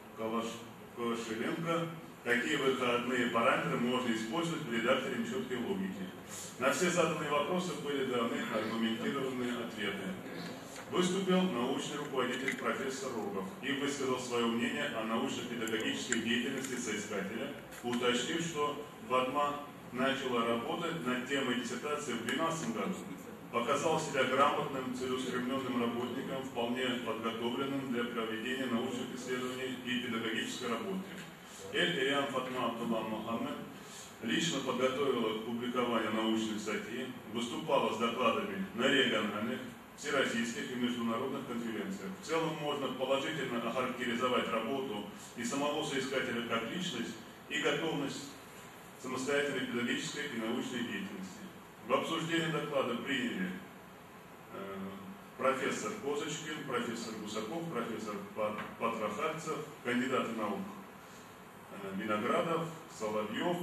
Калашевенко. Какие выходные параметры можно использовать в редакторе нечеткой логики? На все заданные вопросы были даны аргументированные ответы. Выступил научный руководитель профессор Рогов и высказал свое мнение о научно-педагогической деятельности соискателя, уточнив, что Фатма начала работать над темой диссертации в две тысячи двенадцатом году. Показал себя грамотным, целеустремленным работником, вполне подготовленным для проведения научных исследований и педагогической работы. Эль-Ириан Фатма Абдулла Мухаммед лично подготовила к публикованию научной статьи, выступала с докладами на региональных, всероссийских и международных конференциях. В целом можно положительно охарактеризовать работу и самого соискателя как личность и готовность самостоятельной педагогической и научной деятельности. В обсуждении доклада приняли э, профессор Козочкин, профессор Гусаков, профессор Патрахальцев, кандидаты наук э, Виноградов, Соловьев,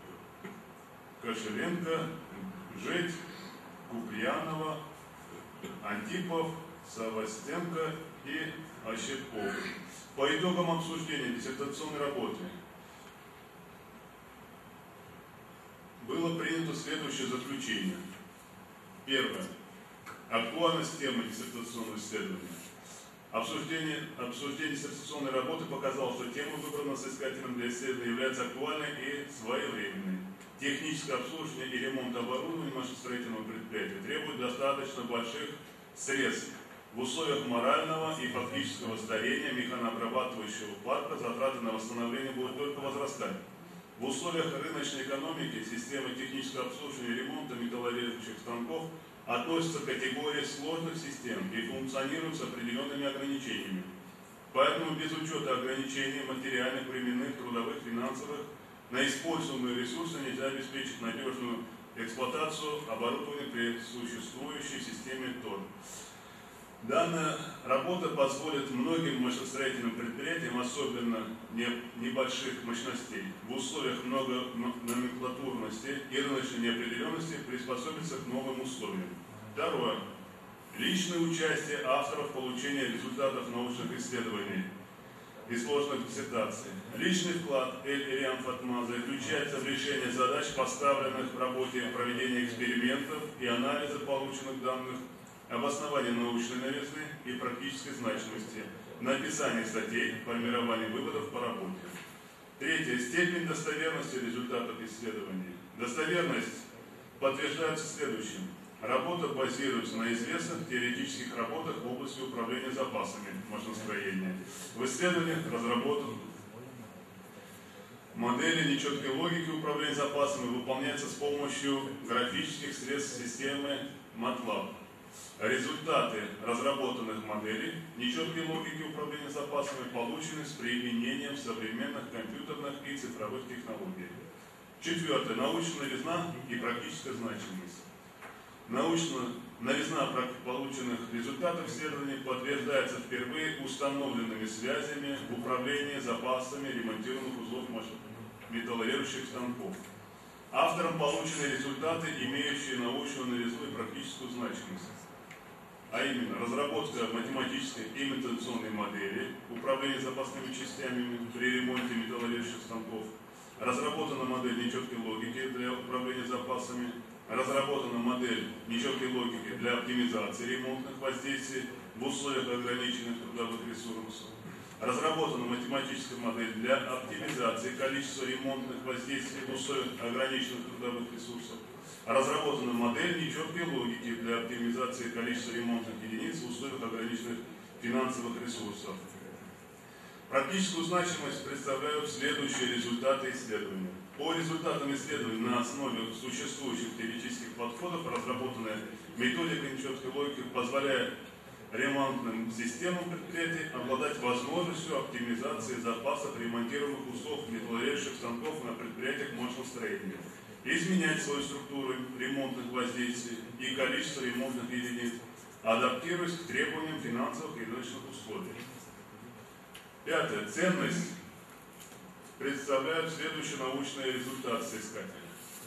Кошеленко, Жить, Куприянова, Антипов, Савастенко и Ощепков. По итогам обсуждения диссертационной работы было принято следующее заключение. Первое. Актуальность темы диссертационного исследования. Обсуждение, обсуждение диссертационной работы показало, что тема, выбранная соискателем для исследования, является актуальной и своевременной. Техническое обслуживание и ремонт оборудования машиностроительного предприятия требует достаточно больших средств. В условиях морального и фактического старения механообрабатывающего парка затраты на восстановление будут только возрастать. В условиях рыночной экономики система технического обслуживания и ремонта металлургических станков относится к категории сложных систем и функционирует с определенными ограничениями. Поэтому без учета ограничений материальных, временных, трудовых, финансовых на используемые ресурсы нельзя обеспечить надежную эксплуатацию оборудования при существующей системе ТОР. Данная работа позволит многим машиностроительным предприятиям, особенно небольших мощностей, в условиях многономенклатурности и рыночной неопределенности приспособиться к новым условиям. Второе. Личное участие авторов в получении результатов научных исследований и сложных диссертаций. Личный вклад Эль-Ириан Фатма заключается в решении задач, поставленных в работе проведения экспериментов и анализа полученных данных, обоснование научной новизны и практической значимости, написание статей, формирование выводов по работе. Третье. Степень достоверности результатов исследований. Достоверность подтверждается следующим. Работа базируется на известных теоретических работах в области управления запасами машиностроения. В исследованиях разработан модели нечеткой логики управления запасами, выполняется с помощью графических средств системы MATLAB. Результаты разработанных моделей нечеткой логики управления запасами получены с применением современных компьютерных и цифровых технологий. Четвертое. Научная новизна и практическая значимость. Научная новизна полученных результатов исследований подтверждается впервые установленными связями в управлении запасами ремонтируемых узлов металлолирующих станков. Автором получены результаты, имеющие научную новизну и практическую значимость. А именно, разработка математической имитационной модели управления запасными частями при ремонте металлолирующих станков, разработана модель нечеткой логики для управления запасами, разработана модель нечеткой логики для оптимизации ремонтных воздействий в условиях ограниченных трудовых ресурсов, разработана математическая модель для оптимизации количества ремонтных воздействий в условиях ограниченных трудовых ресурсов, разработана модель нечеткой логики для оптимизации количества ремонтных единиц в условиях ограниченных финансовых ресурсов. Практическую значимость представляют следующие результаты исследования. По результатам исследований на основе существующих теоретических подходов разработанная методика нечеткой логики позволяет ремонтным системам предприятий обладать возможностью оптимизации запасов ремонтируемых узлов металлолирующих станков на предприятиях машиностроения, изменять свою структуру ремонтных воздействий и количество ремонтных единиц, адаптируясь к требованиям финансовых и рыночных условий. Пятое. Ценность представляют следующие научные результаты соискателя.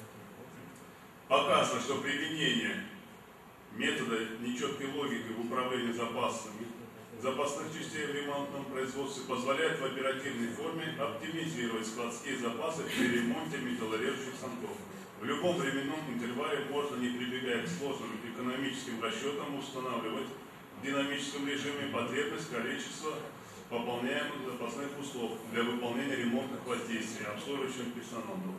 Показано, что применение метода нечеткой логики в управлении запасами запасных частей в ремонтном производстве позволяет в оперативной форме оптимизировать складские запасы при ремонте металлолирующих станков. В любом временном интервале можно, не прибегая к сложным экономическим расчетам, устанавливать в динамическом режиме потребность количества пополняемых запасных узлов для выполнения ремонтных воздействий обслуживающим персоналом.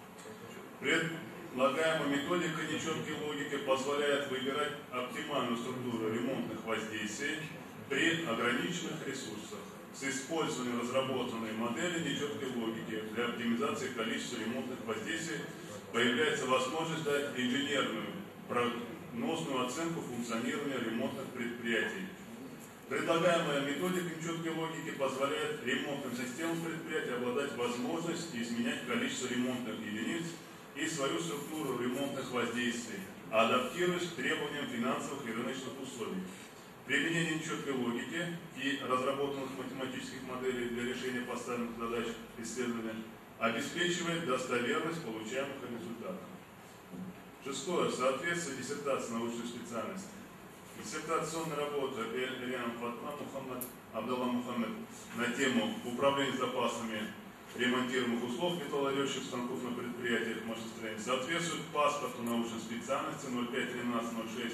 Предлагаемая методика нечеткой логики позволяет выбирать оптимальную структуру ремонтных воздействий при ограниченных ресурсах с использованием разработанной модели нечеткой логики для оптимизации количества ремонтных воздействий появляется возможность дать инженерную прогнозную оценку функционирования ремонтных предприятий. Предлагаемая методика нечеткой логики позволяет ремонтным системам предприятия обладать возможностью изменять количество ремонтных единиц и свою структуру ремонтных воздействий, адаптируясь к требованиям финансовых и рыночных условий. Применение нечеткой логики и разработанных математических моделей для решения поставленных задач исследования обеспечивает достоверность получаемых результатов. Шестое. Соответствие диссертации научной специальности. Диссертационная работа Эльян Фатма Мухаммад Абдалла Мухаммад на тему управления запасами ремонтируемых узлов металлолирующих станков на предприятиях машиностроения соответствует паспорту научной специальности ноль пять тринадцать ноль шесть.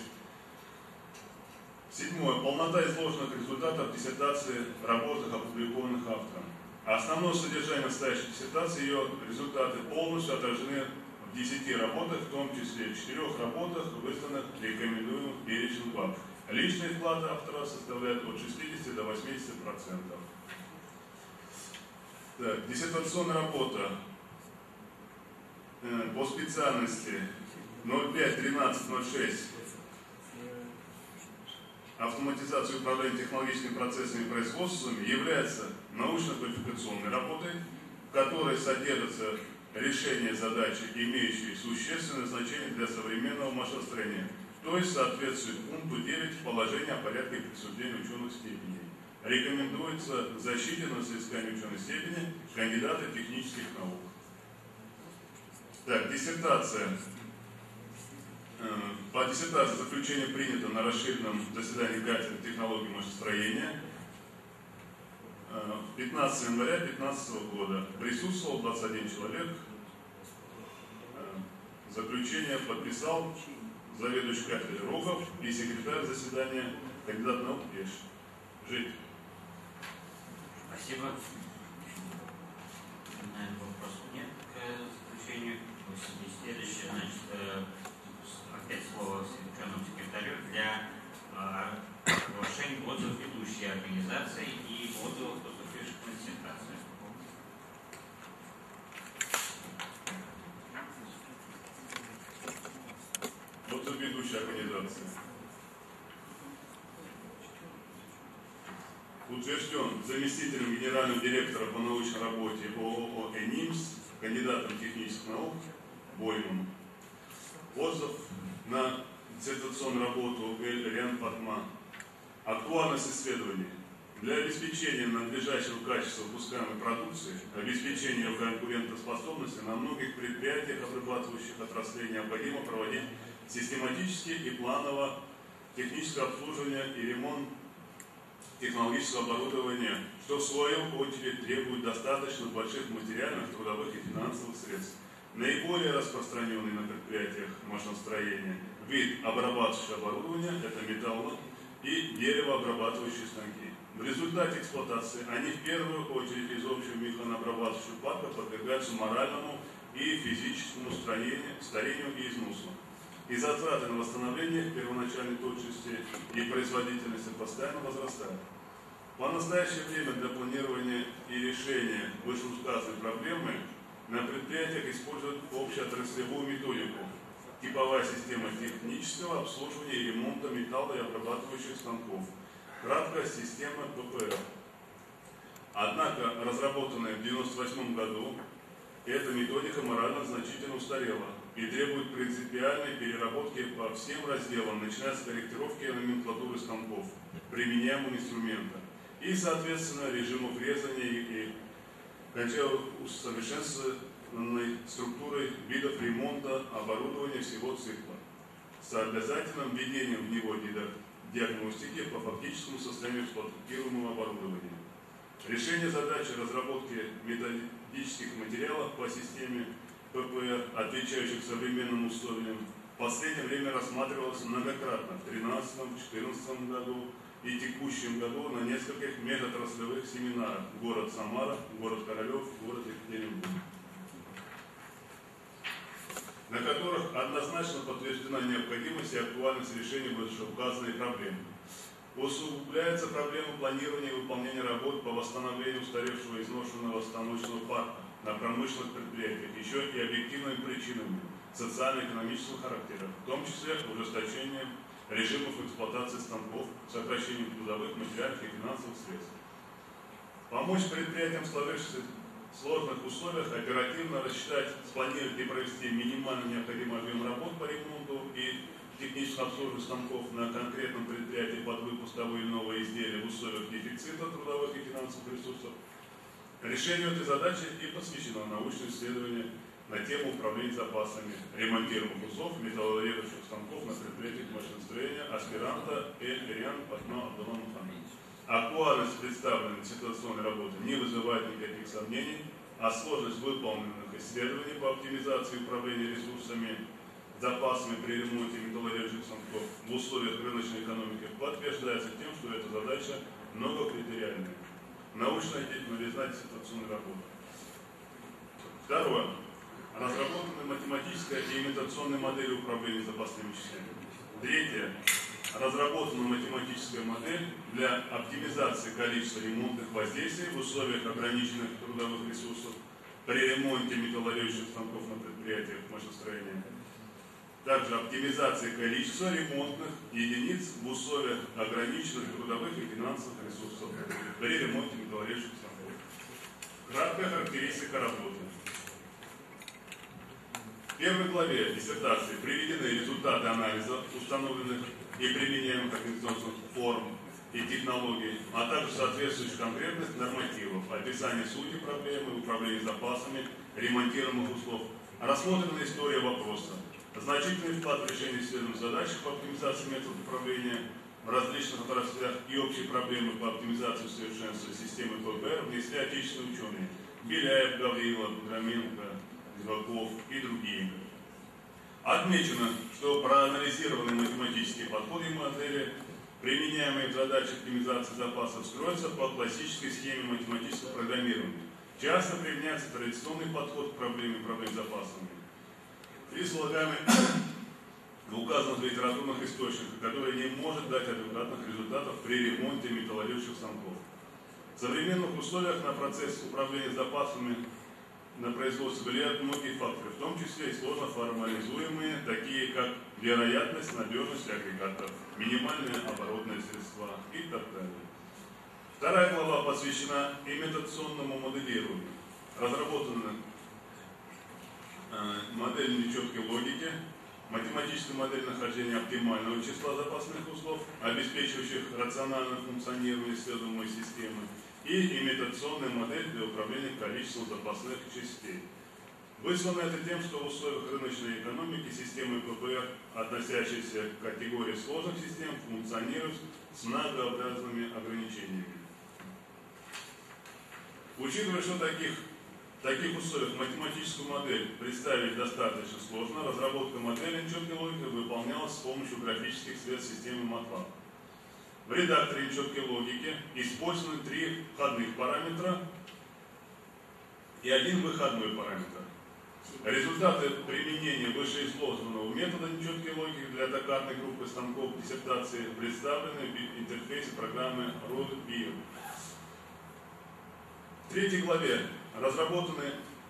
Седьмое. Полнота изложенных результатов диссертации в работах, опубликованных автором. Основное содержание настоящей диссертации, ее результаты полностью отражены в десяти работах, в том числе в четырех работах, выставленных рекомендуемых перечень глав. Личный вклад автора составляет от шестидесяти до восьмидесяти процентов. Так, диссертационная работа э, по специальности ноль пять тринадцать ноль шесть автоматизация управления технологическими процессами и производствами является научно-квалификационной работой, в которой содержатся решения задачи, имеющие существенное значение для современного машиностроения, то есть соответствует пункту девять положения о порядке присуждения ученых степеней. Рекомендуется к защите на соискание ученой степени кандидата технических наук. Так, диссертация. По диссертации заключение принято на расширенном заседании кафедры технологий машиностроения пятнадцатого января две тысячи пятнадцатого года. Присутствовал двадцать один человек. Заключение подписал заведующий кафедрой Рогов и секретарь заседания кандидат наук Пеш. Жить. Спасибо. Наверное, вопросов нет к заключению. Следующее, значит, опять слово ученому секретарю для оглашения отзывов ведущей организации и отзывов поступивших на диссертацию. Отзыв ведущей организации. утвержден заместителем генерального директора по научной работе ООО «Энимс», кандидатом технических наук Бойманом. Отзыв на диссертационную работу Эль-Риан Фатма. Актуальность исследований. Для обеспечения надлежащего качества выпускаемой продукции, обеспечения ее конкурентоспособности на многих предприятиях, обрабатывающих отраслей, необходимо проводить систематически и планово техническое обслуживание и ремонт технологического оборудования, что в свою очередь требует достаточно больших материальных, трудовых и финансовых средств. Наиболее распространенный на предприятиях машиностроения вид обрабатывающего оборудования – это металло- и деревообрабатывающие станки. В результате эксплуатации они в первую очередь из общего механообрабатывающего парка подвергаются моральному и физическому старению, старению и износу. И затраты на восстановление первоначальной точности и производительности постоянно возрастают. По настоящее время для планирования и решения вышеуказанной проблемы на предприятиях используют общеотраслевую методику. Типовая система технического обслуживания и ремонта металла и обрабатывающих станков. Краткая система ППР. Однако, разработанная в девяносто восьмом году, эта методика морально значительно устарела и требует принципиальной переработки по всем разделам, начиная с корректировки номенклатуры станков, применяемого инструмента, и, соответственно, режимов резания и кончая усовершенствованной структурой видов ремонта оборудования всего цикла, с обязательным введением в него диагностики по фактическому состоянию эксплуатируемого оборудования. Решение задачи разработки методических материалов по системе ППР, отвечающих современным условиям, в последнее время рассматривалось многократно в две тысячи тринадцатом — две тысячи четырнадцатом году и текущем году на нескольких межотраслевых семинарах: город Самара, город Королев, город Екатеринбург, на которых однозначно подтверждена необходимость и актуальность решения вышеуказанной проблемы. Усугубляется проблема планирования и выполнения работ по восстановлению устаревшего и изношенного станочного парка на промышленных предприятиях еще и объективными причинами социально-экономического характера, в том числе ужесточением режимов эксплуатации станков, сокращением трудовых, материальных и финансовых средств. Помочь предприятиям в сложившихся сложных условиях оперативно рассчитать, спланировать и провести минимально необходимый объем работ по ремонту и техническому обслуживанию станков на конкретном предприятии под выпуск того или иного изделия в условиях дефицита трудовых и финансовых ресурсов. Решению этой задачи и посвящено научное исследование на тему управления запасами ремонтируемых узлов металлорежущих станков на предприятиях машиностроения аспиранта Эль-Риан Фатма Абдулла Мухаммед. Актуальность представленной диссертационной работы не вызывает никаких сомнений, а сложность выполненных исследований по оптимизации управления ресурсами, запасами при ремонте металлорежущих станков в условиях рыночной экономики подтверждается тем, что эта задача многокритериальная. Научная новизна диссертационной работы. Второе. Разработаны математическая и имитационная модели управления запасными частями. Третье. Разработана математическая модель для оптимизации количества ремонтных воздействий в условиях ограниченных трудовых ресурсов при ремонте металлорежущих станков на предприятиях машиностроения. Также оптимизация количества ремонтных единиц в условиях ограниченных трудовых и финансовых ресурсов при ремонте металлорежущих станков. Краткая характеристика работы. В первой главе диссертации приведены результаты анализа установленных и применяемых организационных форм и технологий, а также соответствующих конкретных нормативов, описание сути проблемы, управления запасами, ремонтируемых узлов. Рассмотрена история вопроса. Значительный вклад в решение исследуемых задач по оптимизации методов управления в различных отраслях и общие проблемы по оптимизации совершенства системы ППР внесли отечественные ученые Беляев, Гаврилов, Дроменко, Зеваков и другие. Отмечено, что проанализированные математические подходы и модели, применяемые в задачах оптимизации запасов, строятся по классической схеме математического программирования. Часто применяется традиционный подход к проблеме проблем с запасами, излагаемый в указанных литературных источниках, который не может дать адекватных результатов при ремонте металлорежущих станков. В современных условиях на процесс управления запасами на производстве влияют многие факторы, в том числе и сложно формализуемые, такие как вероятность, надежность агрегатов, минимальные оборотные средства и так далее. Вторая глава посвящена имитационному моделированию. Разработана э, модель нечеткой логики, математическая модель нахождения оптимального числа запасных узлов, обеспечивающих рациональное функционирование исследуемой системы, и имитационная модель для управления количеством запасных частей. Вызвано это тем, что в условиях рыночной экономики системы ППР, относящиеся к категории сложных систем, функционируют с многообразными ограничениями. Учитывая, что таких, в таких условиях математическую модель представить достаточно сложно, разработка модели нечеткой логики выполнялась с помощью графических средств системы MATLAB. В редакторе нечеткой логики использованы три входных параметра и один выходной параметр. Результаты применения вышеизложенного метода нечеткой логики для токарной группы станков диссертации представлены в интерфейсе программы RootBio. В третьей главе разработаны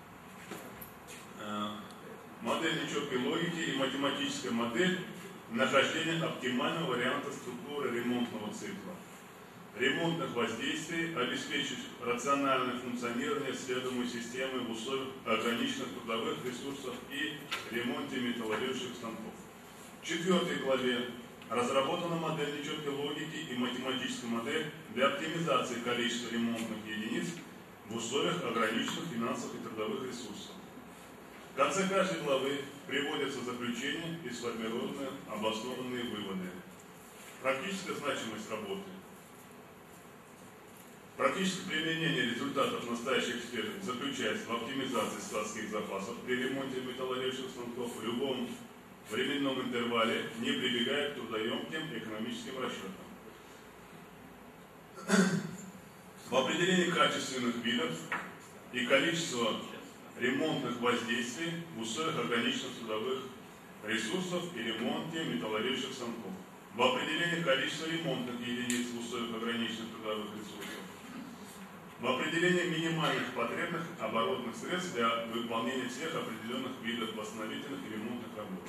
э, модель нечеткой логики и математическая модель нахождения оптимального варианта структуры ремонтного цикла, ремонтных воздействий, обеспечивающих рациональное функционирование исследуемой системы в условиях ограниченных трудовых ресурсов и ремонте металлургических станков. В четвертой главе разработана модель нечеткой логики и математическая модель для оптимизации количества ремонтных единиц в условиях ограниченных финансовых и трудовых ресурсов. В конце каждой главы приводятся заключения и сформированные обоснованные выводы. Практическая значимость работы. Практическое применение результатов настоящих экспертов заключается в оптимизации складских запасов при ремонте металлургических станков в любом временном интервале, не прибегая к трудоемким экономическим расчетам. В определении качественных видов и количества ремонтных воздействий в условиях ограниченных трудовых ресурсов и ремонте металлургических станков. В определении количества ремонтных единиц в условиях ограниченных трудовых ресурсов. В определении минимальных потребных оборотных средств для выполнения всех определенных видов восстановительных и ремонтных работ.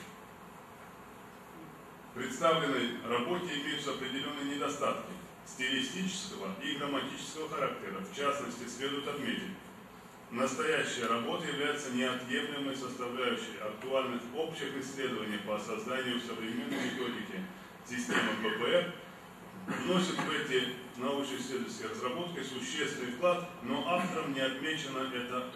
В представленной работе имеются определенные недостатки стилистического и грамматического характера. В частности, следует отметить, настоящая работа является неотъемлемой составляющей актуальных общих исследований по созданию современной методики системы ППР, вносит в эти научно-исследовательские разработки существенный вклад, но автором не отмечена эта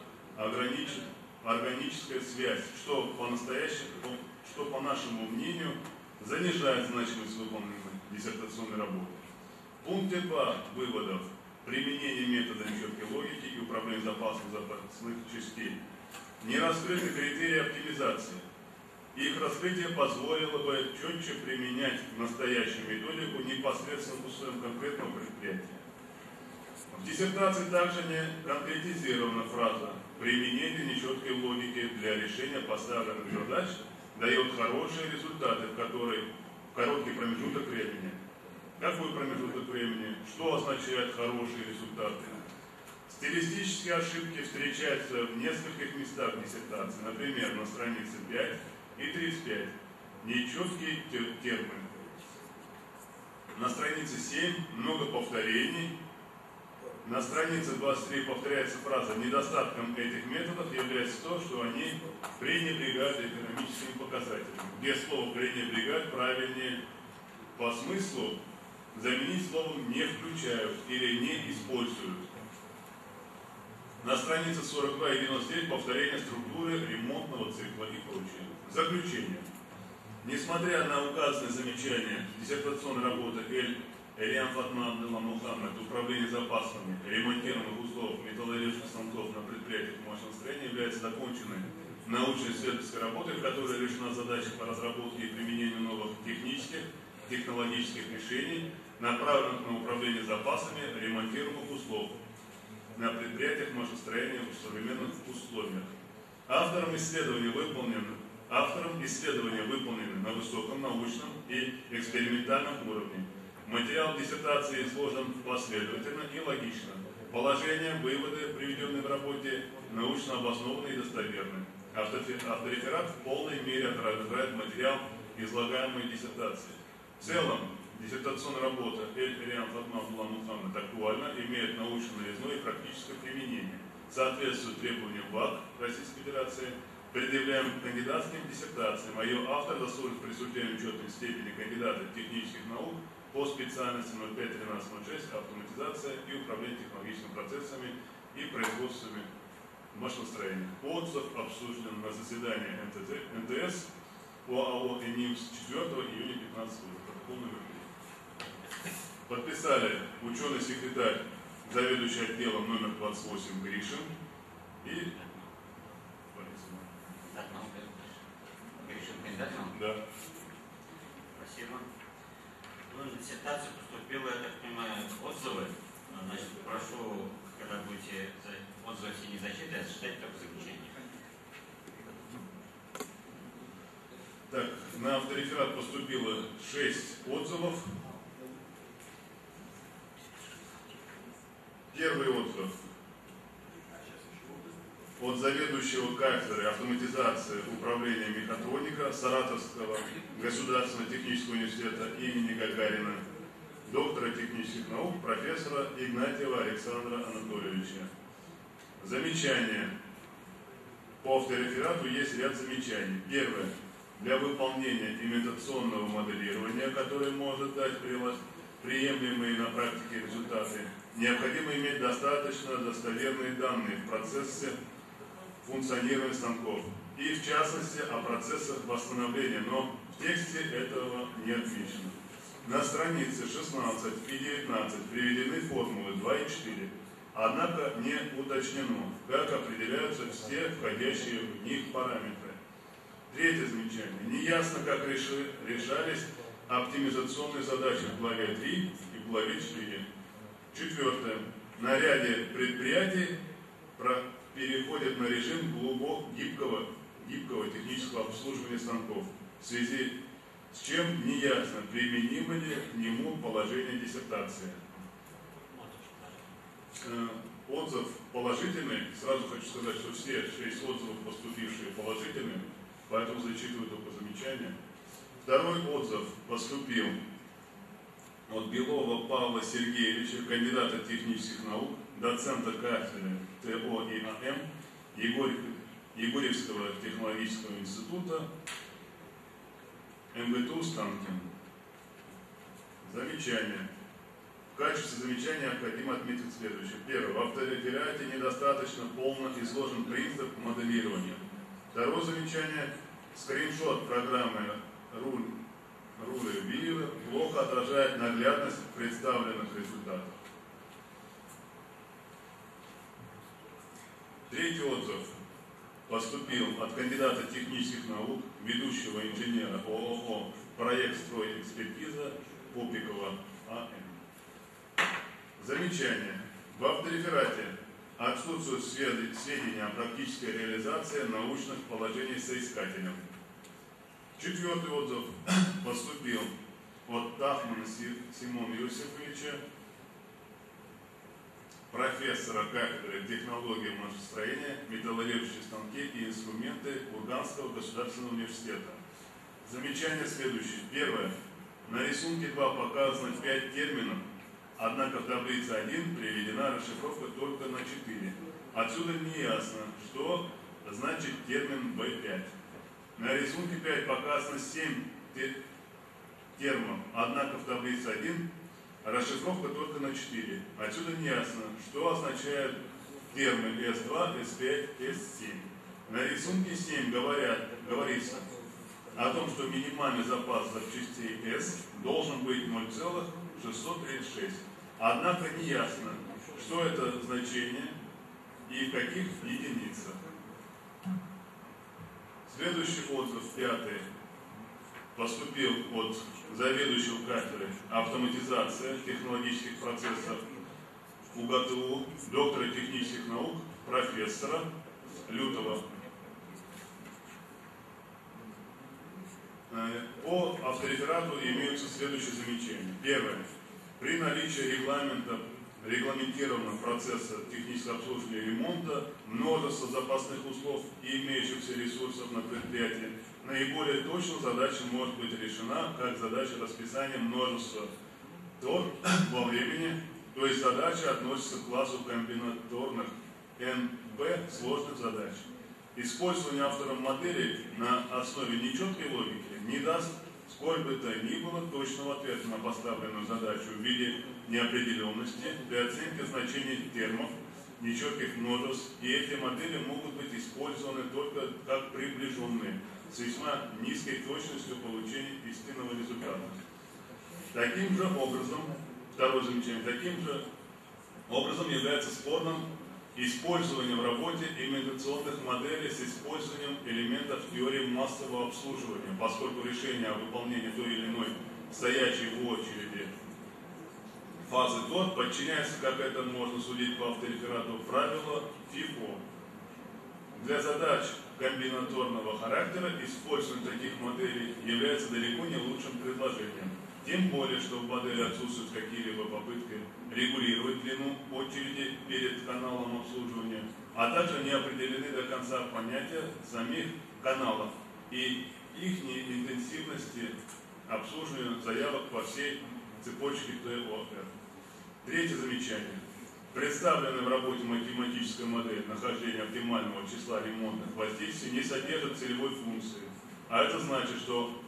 органическая связь, что по-настоящему, что по нашему мнению занижает значимость выполненной диссертационной работы. В пункте два выводов применение метода нечеткой логики и управления запасом запасных частей не раскрыты критерии оптимизации. Их раскрытие позволило бы четче применять настоящую методику непосредственно в условиях конкретного предприятия. В диссертации также не конкретизирована фраза «применение нечеткой логики для решения поставленных задач дает хорошие результаты, в которые в короткий промежуток времени». Какой промежуток времени? Что означает хорошие результаты? Стилистические ошибки встречаются в нескольких местах диссертации, например, на странице пять и тридцать пять. Нечеткие термины. На странице семь много повторений. На странице двадцать три повторяется фраза «недостатком этих методов является то, что они пренебрегают экономическими показателями». Где слово «пренебрегать» правильнее по смыслу заменить словом «не включают» или «не используют». На странице сорок два и девяносто девять повторение структуры ремонтного цикла и прочее. Заключение. Несмотря на указанные замечания диссертационной работы Эль Элиан Фатма Абдулла Мухаммад «Управление запасами ремонтируемых узлов металлургических станков на предприятиях машиностроения» является законченной научно-исследовательской работой, в которой решена задача по разработке и применению новых технических, технологических решений, направленных на управление запасами ремонтируемых узлов на предприятиях машиностроения в современных условиях. Автором исследования выполнены, автором исследования выполнены на высоком научном и экспериментальном уровне. Материал диссертации изложен последовательно и логично. Положения, выводы, приведенные в работе, научно обоснованы и достоверны. Автореферат в полной мере отражает материал излагаемой диссертации. В целом, Диссертационная работа Эль-Риан Фатма Абдулла актуальна, имеет научно-нарезное и практическое применение, соответствует требованиям ВАК Российской Федерации, предъявляем к кандидатским диссертациям, а ее автор заслужит присуждения учетной степени кандидата технических наук по специальности ноль пять тринадцать ноль шесть автоматизация и управление технологическими процессами и производствами машиностроения. Отзыв обсужден на заседании эн тэ эс ОАО «Энимс» четвёртого июня пятнадцатого года. Протокол номер три. Подписали ученый-секретарь, заведующий отделом номер двадцать восемь Гришин и Да. Спасибо. Ну, на диссертацию поступило, я так понимаю, отзывы. Значит, прошу, когда будете отзывы все не зачитывать, читать только заключение. Так, на автореферат поступило шесть отзывов. Первый отзыв от заведующего кафедры автоматизации управления мехатроника Саратовского государственного технического университета имени Гагарина, доктора технических наук, профессора Игнатьева Александра Анатольевича. Замечания. По автореферату есть ряд замечаний. Первое. Для выполнения имитационного моделирования, которое может дать приемлемые на практике результаты, необходимо иметь достаточно достоверные данные в процессе функционирования станков и, в частности, о процессах восстановления, но в тексте этого не отмечено. На странице шестнадцать и девятнадцать приведены формулы два и четыре, однако не уточнено, как определяются все входящие в них параметры. Третье замечание. Неясно, как реши, решались оптимизационные задачи в главе три и в главе четыре. Четвертое. На ряде предприятий переходят на режим глубокого гибкого, гибкого технического обслуживания станков, в связи с чем неясно, применимо ли к нему положение диссертации. Отзыв положительный. Сразу хочу сказать, что все шесть отзывов, поступившие, положительные, поэтому зачитываю только замечания. Второй отзыв поступил от Белова Павла Сергеевича, кандидата технических наук, доцента кафедры ТО и АМ Егор... Егорьевского технологического института эм гэ тэ у Станкин. Замечание. В качестве замечания необходимо отметить следующее. Первое. В автореферате недостаточно полно изложен принцип моделирования. Второе замечание. Скриншот программы руль Руля Виева плохо отражает наглядность представленных результатов. Третий отзыв поступил от кандидата технических наук, ведущего инженера ООО «Проект стройэкспертиза» Попикова А М. Замечание. В автореферате отсутствуют сведения о практической реализации научных положений соискателем. Четвертый отзыв поступил от Тахмана Симона Иосифовича, профессора кафедры технологии машиностроения, металлургические станки и инструменты Курганского государственного университета. Замечание следующее. Первое. На рисунке два показано пять терминов, однако в таблице один приведена расшифровка только на четыре. Отсюда не ясно, что значит термин бэ пять. На рисунке пять показано семь термов, однако в таблице один расшифровка только на четыре. Отсюда не ясно, что означают термы эс два, эс пять, эс семь. На рисунке семь говорят, говорится о том, что минимальный запас запчастей S должен быть ноль целых шестьсот тридцать шесть. Однако не ясно, что это значение и в каких единицах. Следующий отзыв, пятый, поступил от заведующего кафедры автоматизация технологических процессов у гэ тэ у, доктора технических наук, профессора Лютова. По автореферату имеются следующие замечания. Первое. При наличии регламента регламентировано процесса технического обслуживания и ремонта, множество запасных узлов и имеющихся ресурсов на предприятии. Наиболее точно задача может быть решена как задача расписания множества тор во времени, то есть задача относится к классу комбинаторных эн бэ сложных задач. Использование автором модели на основе нечеткой логики не даст сколь бы то ни было точного ответа на поставленную задачу в виде неопределенности при оценке значений термов, нечетких множеств, и эти модели могут быть использованы только как приближенные, с весьма низкой точностью получения истинного результата. Таким же образом, второе замечание, таким же образом является спорным использование в работе имитационных моделей с использованием элементов теории массового обслуживания, поскольку решение о выполнении той или иной стоящей в очереди фазы тор подчиняется, как это можно судить по автореферату, правилу ФИФО. Для задач комбинаторного характера использование таких моделей является далеко не лучшим предложением. Тем более, что в модели отсутствуют какие-либо попытки регулировать длину очереди перед каналом обслуживания, а также не определены до конца понятия самих каналов и их интенсивности обслуживания заявок по всей цепочке тэ о эр. Третье замечание. Представленная в работе математическая модель нахождения оптимального числа ремонтных воздействий не содержит целевой функции, а это значит, что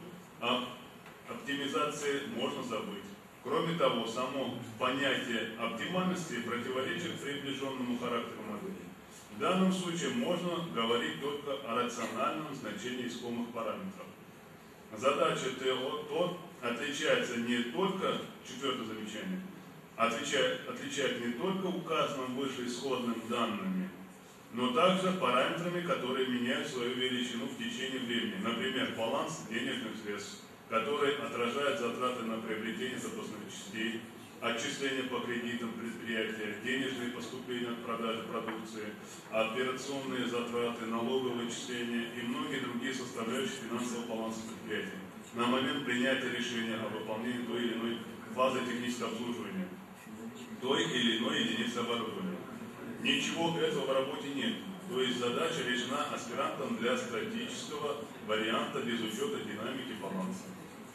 оптимизации можно забыть. Кроме того, само понятие оптимальности противоречит приближенному характеру модели. В данном случае можно говорить только о рациональном значении искомых параметров. Задача тэ о тор отличается не только, четвертое замечание, отличает, отличает не только указанным выше исходным данными, но также параметрами, которые меняют свою величину в течение времени. Например, баланс денежных средств, который отражает затраты на приобретение запасных частей, отчисления по кредитам предприятия, денежные поступления от продажи продукции, операционные затраты, налоговые отчисления и многие другие составляющие финансового баланса предприятия на момент принятия решения о выполнении той или иной фазы технического обслуживания, той или иной единицы оборудования. Ничего этого в работе нет. То есть задача решена аспирантом для статического варианта без учета динамики баланса.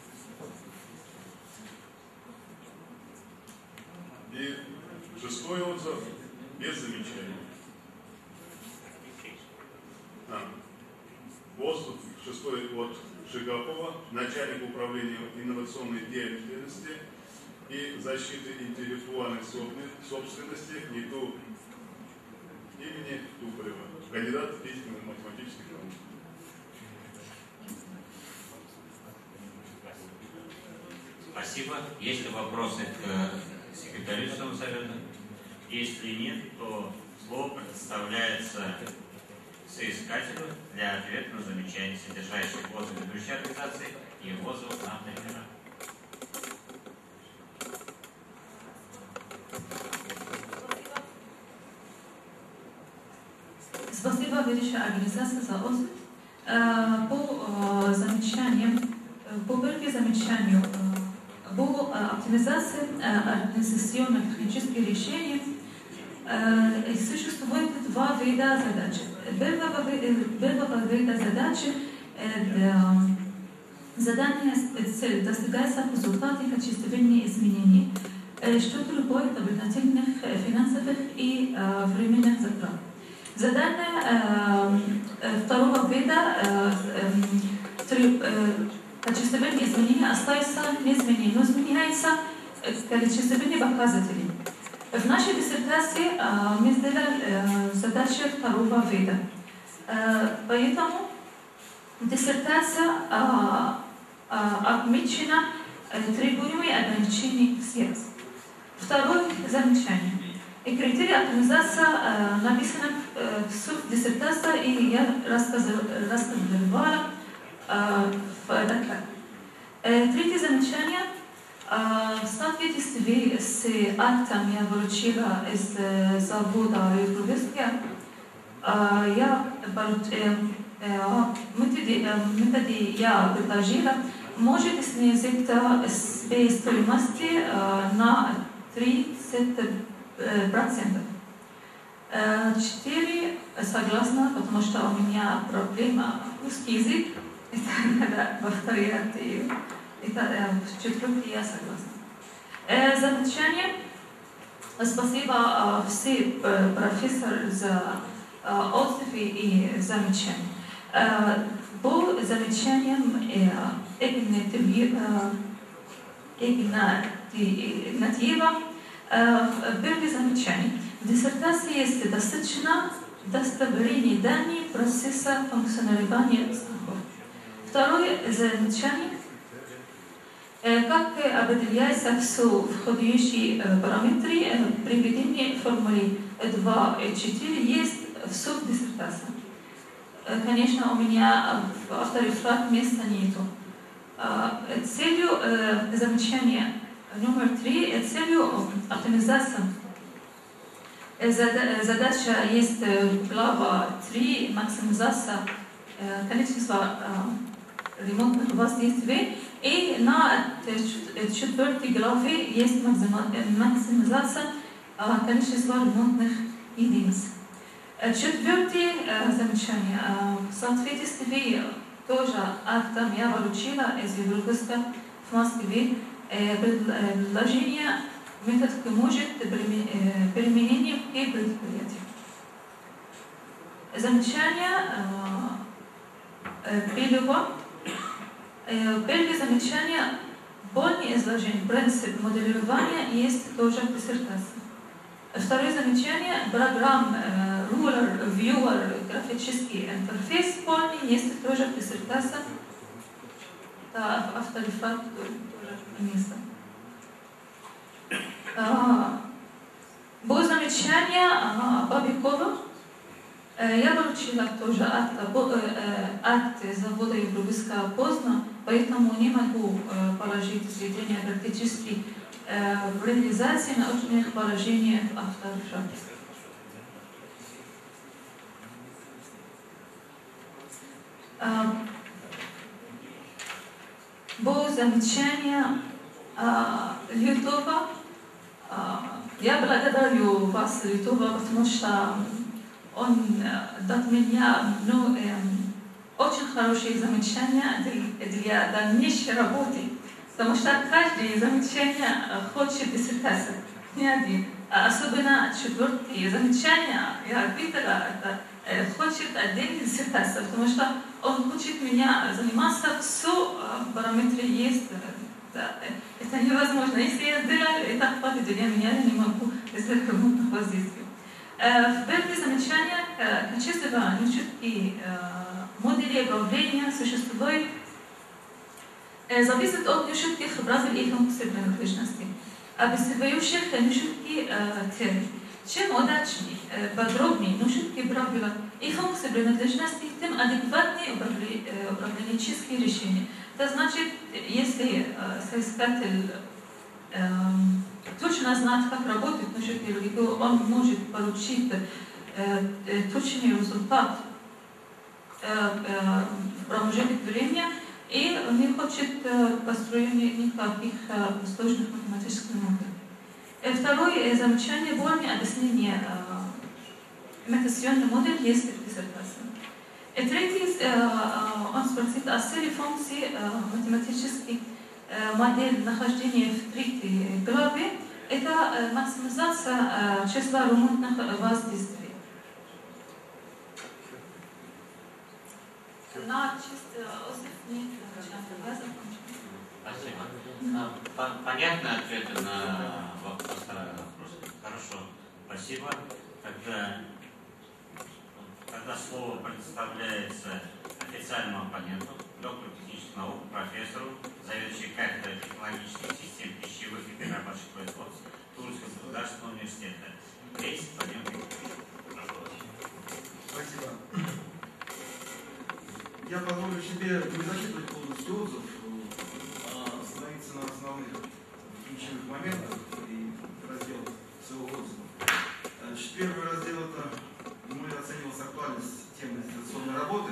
И шестой отзыв без замечаний. А, отзыв шестой от Шигапова, начальник управления инновационной деятельности и защиты интеллектуальной собственности НИТУ имени Туполева, кандидат физико-математических наук. Спасибо. Есть ли вопросы к секретарю Совета? Если нет, то слово предоставляется соискателю для ответа на замечания, содержащие отзывы ведущей организации и отзывы на автореферат. Спасибо, ведущая организация, за отзыв. По замечаниям, по первому замечанию, по оптимизации организационных технических решений существует два вида задач. Первого вида задачи задание цель достигается в результате качественных изменений, что требует дополнительных финансовых и временных затрат. Задание э, второго вида э, э, качественные изменения остаются неизменными, но изменяется количественные показатели. В нашей диссертации э, мы сделали э, задачи второго вида. Э, поэтому диссертация э, э, отмечена э, требуемыми ограничениями средств. Второе замечание. И критерии оптимизации э, написаны э, в суть диссертации, и я рассказывала э, в докладе. Э, третье замечание. Э, в соответствии с актом я выручила из э, завода Югровская, э, я э, э, методе, э, методе я предложила, может снизить э, стоимость э, на тридцать процентов. четыре согласна, потому что у меня проблема русский язык. Это надо повторять. И это четвертый я согласна. Замечание. Спасибо всем профессор за отзывы и замечания. По замечаниям Игнатьева первое замечание. В диссертации есть достаточно достоверных данных процесса функционирования станков. Второе замечание. Как определяются все входящие параметры приведения формулы два и четыре есть все в диссертации. Конечно, у меня в авторефрат места нету. Целью замечания номер три, целью оптимизации. Задача есть глава три, максимизация количества ремонтных воздействий. И на четвертой главе есть максимизация количества ремонтных единиц. Четвертое замечание. В соответствии тоже актом я получила из юриста в Москве предложение метод может применения в предприятиях. Замечание первого. Первое замечание. Полное изложение принцип моделирования есть тоже в диссертации. Второе замечание. Программ Ruler Viewer графический интерфейс полный есть тоже в диссертации. Это авторефрат тоже место. Было замечание Бабикова. Я получила тоже акт, акт завода Европейского поздно, поэтому не могу положить сведения практически в реализации научных положений в авторефрате. Было замечание Лютова. Я благодарю вас, Лютова, потому что он дал меня ну, э, очень хорошие замечания для дальнейшей работы, потому что каждое замечание хочет диссертация, не один. Особенно четвертое замечание, я видела, это э, хочет отдельную диссертацию, потому что он хочет меня заниматься, все параметры есть. Да, это невозможно. Если я сделаю, это хватит для меня, я не могу сделать ремонтных воздействий. В первое замечание качество нечеткие модели управления существует зависит от нечетких правил и функций принадлежности, описывающих нечеткие термины. Чем удачнее, подробнее нечеткие правила и функции принадлежности, тем адекватнее управленческие решения. Это значит, если соискатель точно знать, как работает нечеткие логики, он может получить точный результат в промежуток времени и не хочет построения никаких сложных математических моделей. Второе замечание, более объяснение имитационный модель есть в диссертации. Третье, он спросит о цели функции математической модель нахождения в третьей главе. Это максимизация числа ремонтных воздействий. На чисто остров Спасибо. Понятны ответы на поставленные вопросы? Хорошо. Спасибо. Тогда, тогда слово предоставляется официальному оппоненту, доктору технических наук, профессору, заведующей кафедрой технологических систем пищевых и перерабатывающих производств Тульского государственного университета. Рейс Владимир Викторович. Спасибо. Я позволю себе не зачитывать полностью отзыв, а остановиться на основных ключевых моментах и разделах своего отзыва. Значит, первый раздел – это мой оценивал актуальность темы диссертационной работы.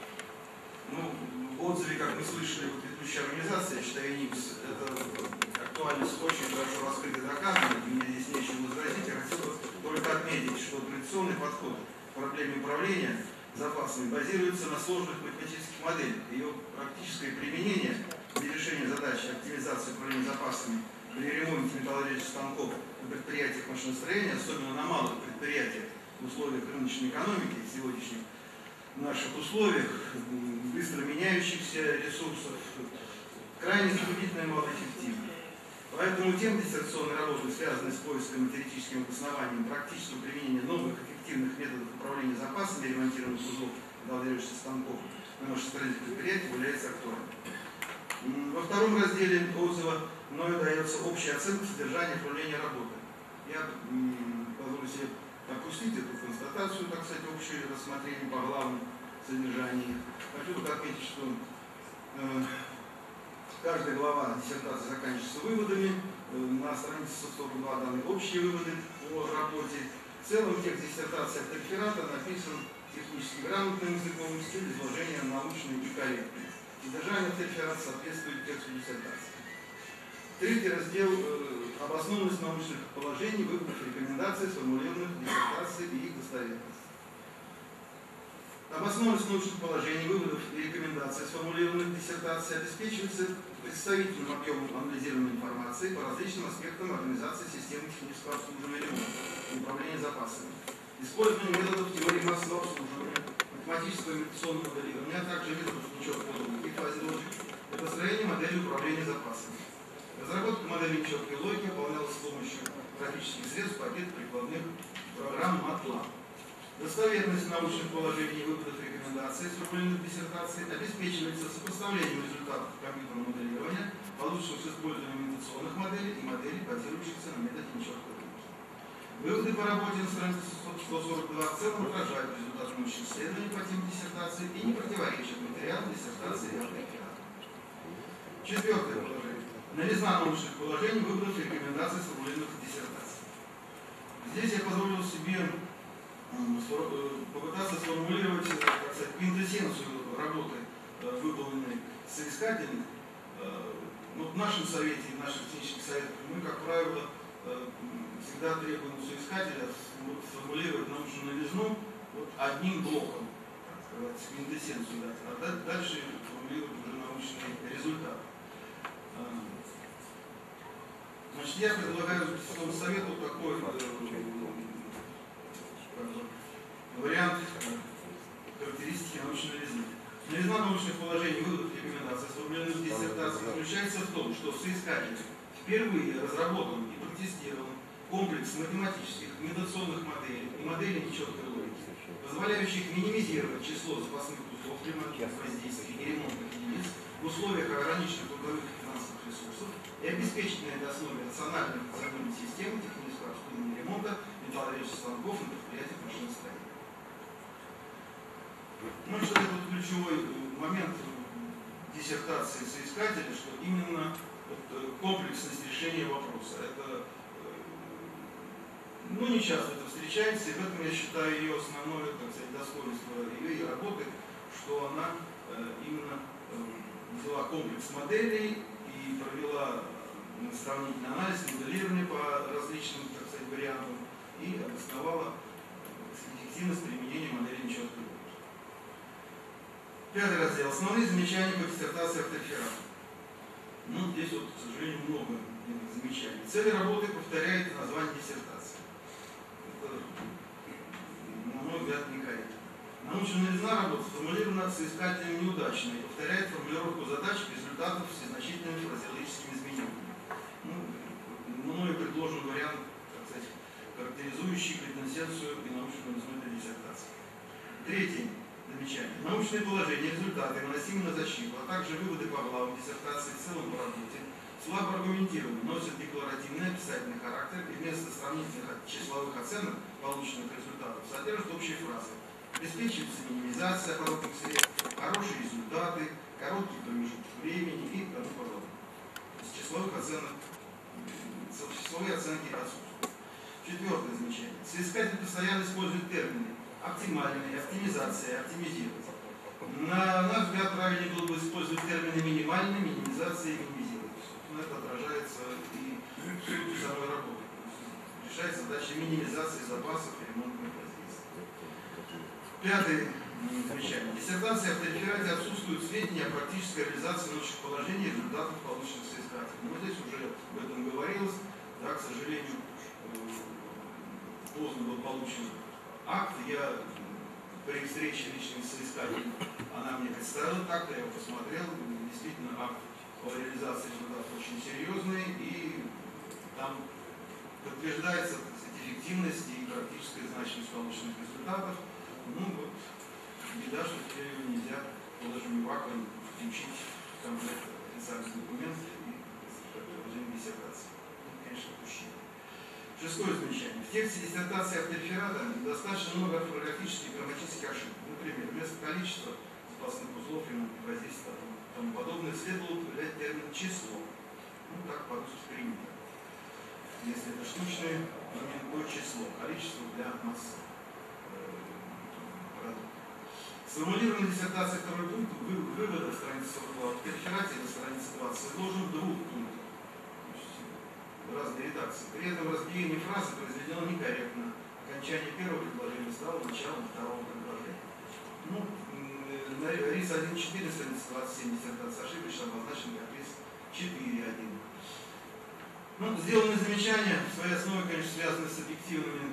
Ну, в отзыве, как мы слышали, в предыдущей организации, я считаю, НИПС, это как актуальность очень хорошо раскрыта и доказана, мне здесь нечего возразить. Я хотел бы только отметить, что традиционный подход к проблеме управления запасами базируется на сложных математических моделях. Ее практическое применение для решения задачи оптимизации управления запасами при ремонте металлургических станков на предприятиях машиностроения, особенно на малых предприятиях в условиях рыночной экономики, в сегодняшних наших условиях, быстро меняющихся ресурсов, крайне затруднительно и малоэффективно. Поэтому тема диссертационной работы, связанная с поиском и теоретическим обоснованием практического применения новых эффективных методов управления запасами ремонтированных узлов металлургических станков на машиностроительных предприятиях, является актуальной. Во втором разделе отзыва мною дается общая оценка содержания управления работой. Я позволю себе опустить эту констатацию, так сказать, общее рассмотрение по главному содержанию. Хочу только отметить, что э, каждая глава диссертации заканчивается выводами. На странице сто сорок два даны общие выводы по работе. В целом текст диссертации от реферата написан технически грамотным языком, стиль изложения научный и корректный. Содержание реферата соответствует тексту диссертации. Третий раздел э, – обоснованность научных положений, выводов и рекомендаций, сформулированных в диссертации и их достоверность. Обоснованность научных положений, выводов и рекомендаций, сформулированных в диссертации, обеспечивается представительным объемом анализированной информации по различным аспектам организации системы технического обслуживания ремонта и управления запасами, использование методов теории массового обслуживания, математического и инвестиционного моделирования, а также методов нечеткого логики, фазилогики для построения модели управления запасами. Разработка модели нечеткой логики выполнялась с помощью графических средств, пакет прикладных программ MATLAB. Достоверность научных положений, выводов и рекомендаций, сформулированных в диссертации, обеспечивается сопоставлением результатов компьютерного моделирования, полученных с использованием имитационных моделей и моделей, базирующихся на методе нечеткой логики. Выводы по работе на странице сто сорок два в целом отражают результаты научных исследований по теме диссертации и не противоречат материалам диссертации и авторитетам. Четвертое положение. Новизна научных положений, выводов и рекомендаций, сформулированных в диссертации. Здесь я позволил себе попытаться сформулировать, так сказать, квинтэссенцию работы, выполненной соискателем. Но в нашем совете, в наших технических советах мы, как правило, всегда требуем у соискателя сформулировать научную новизну вот одним блоком, так сказать, квинтэссенцию дать, а дальше формулировать уже научный результат. Значит, я предлагаю своему совету такой вариант характеристики научной новизны. Новизна научных положений, выводов и рекомендаций, сформулированных в диссертации, заключается в том, что соискатель впервые разработан и протестирован комплекс математических, имитационных моделей и моделей нечеткой логики, позволяющих минимизировать число запасных узлов, ремонтных воздействий и ремонтных единиц в условиях ограниченных трудовых и финансовых ресурсов и обеспечить на этой основе рациональной функциональной системы технического обслуживания ремонта металлургических станков на предприятиях машиностроения. Ну, что это вот ключевой момент диссертации соискателя, что именно вот, комплексность решения вопроса. Это, ну, не часто это встречается, и в этом я считаю ее основное, так сказать, достоинство ее и работы, что она именно взяла комплекс моделей и провела сравнительный анализ, моделирование по различным, так сказать, вариантам и обосновала эффективность применения модели нечеткой логики. Пятый раздел. Основные замечания по диссертации автореферата. Ну, здесь вот, к сожалению, много замечаний. Цель работы повторяет название диссертации. Это, на мой взгляд, некорректно. Научная новизна работы сформулирована соискателем неудачно и повторяет формулировку задач результатов с незначительными фразеологическими изменениями. Ну, мною предложен вариант, так сказать, характеризующий претензенцию и научную новизну для диссертации. Третий. Замечание. Научные положения, результаты, выносимые на защиту, а также выводы по главам диссертации в целом по работе, слабо аргументированы, носят декларативный описательный характер и вместо сравнительных числовых оценок полученных результатов содержат общие фразы. Обеспечивается минимизация оборотных средств, хорошие результаты, короткий промежуток времени и тому подобное. Из числовых оценок, числовые оценки отсутствуют. Четвертое замечание. Соискатель постоянно использует термины оптимальная, оптимизация, оптимизировать. На наш взгляд, правильнее было бы использовать термины минимальная, минимизация и минимизировать. Но это отражается и Пятое замечание. В диссертации о реферате отсутствуют сведения о практической реализации научных положений и результатов, полученных соискателем. Но здесь уже об этом говорилось. Да, к сожалению, поздно был получен акт. Я при встрече лично с соискателем, она мне представила так, я его посмотрел. Действительно, акт по реализации результатов очень серьезный, и там подтверждается, так сказать, эффективность и практическая значимость полученных результатов. Ну вот, беда, что теперь ее нельзя положить в вакуум, включить в комплект официальных документов и продолжение диссертации. Это, конечно, упущение. Шестое замечание. В тексте диссертации автореферата достаточно много орфографических и грамматических ошибок. Например, вместо количества запасных узлов и воздействия и тому подобное следовало употреблять термин «число». Ну, так по-русски принято. Если это штучный момент, то число, количество для массы. Сформулированная диссертация второй пункт вывода страницы сорок два в реферате на странице двадцать изложен в двух пунктах. Разные редакции. При этом разбиение фразы произведено некорректно. Окончание первого предложения стало началом второго предложения. Ну, на рис один точка четыре, страница двадцать семь, диссертация ошибочно обозначена как рис четыре точка один. Ну, сделанные замечания в своей основе, конечно, связаны с объективными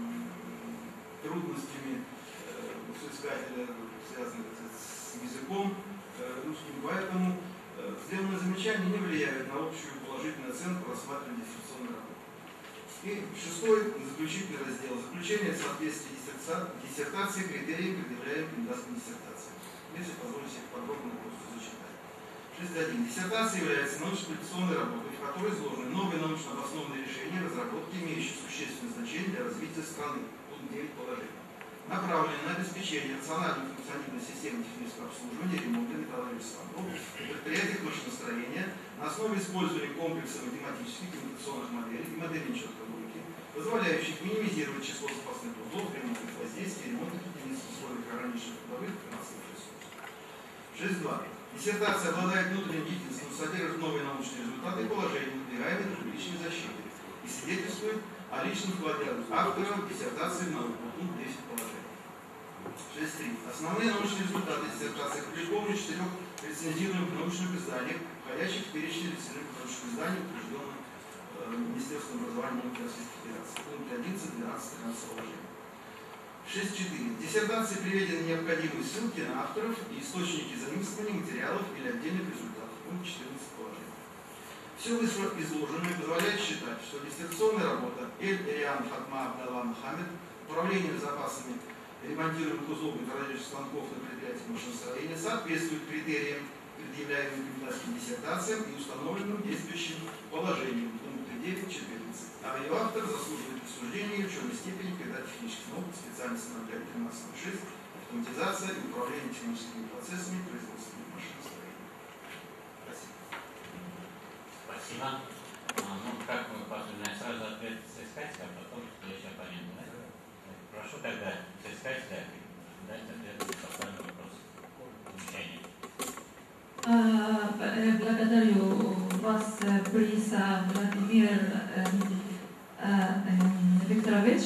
трудностями соискателя, связанных с языком русским, поэтому сделанные замечания не влияют на общую положительную оценку рассматривания диссертационной работы. И шестой, заключительный раздел. Заключение соответствия диссертации критериям, предъявляемым кандидатской диссертации. Если позволите их подробно просто зачитать. шесть точка один. Диссертация является научно-публикационной работой, в которой изложены новые научно обоснованные решения, разработки, имеющие существенное значение для развития страны. Пункт девять положения. Направленные на обеспечение рациональной функционирования системы технического обслуживания, ремонта металлургических станков, предприятий машиностроения на основе использования комплекса математических и коммуникационных моделей и моделей четкой логики, позволяющих минимизировать число запасных узлов, ремонтных воздействий, ремонтных единиц в условиях ограниченных трудовых и финансовых ресурсов. шесть точка два. Диссертация обладает внутренним единством, содержит новые научные результаты и положения, выдвигаемые для публичной защиты, и свидетельствует о личном вкладе автора в диссертации в науку. Пункт десять положений. шесть точка три. Основные научные результаты диссертации опубликованы в четырех рецензируемых научных изданиях, входящих в перечень рецензируемых научных изданий, утвержденных э, Министерством образования и науки Российской Федерации. Пункт одиннадцать, двенадцать, тринадцать положений. шесть точка четыре. В диссертации приведены необходимые ссылки на авторов и источники заимствования материалов или отдельных результатов. Пункт четырнадцать положений. Все изложенное позволяет считать, что диссертационная работа Эль-Ириан Фатма Абдалла Мухаммед, управление запасами ремонтируемых узлов металлургических станков на предприятиях машиностроения, соответствует критериям, предъявляемым кандидатским диссертациям и установленным действующим положением. Пункты девять, четырнадцать. А ее автор заслуживает присуждения в ученой степени кандидат технических наук, специальность ноль пять тринадцать шесть, автоматизация и управление техническими процессами производственного машиностроения. Спасибо. Спасибо. А, ну, как мы посмотрим, сразу ответ соискателя, а потом следующий оппонент. Да? Прошу тогда соискателя дать ответ на поставленный вопрос. Замечание. Благодарю вас, Бориса Владимир Викторович.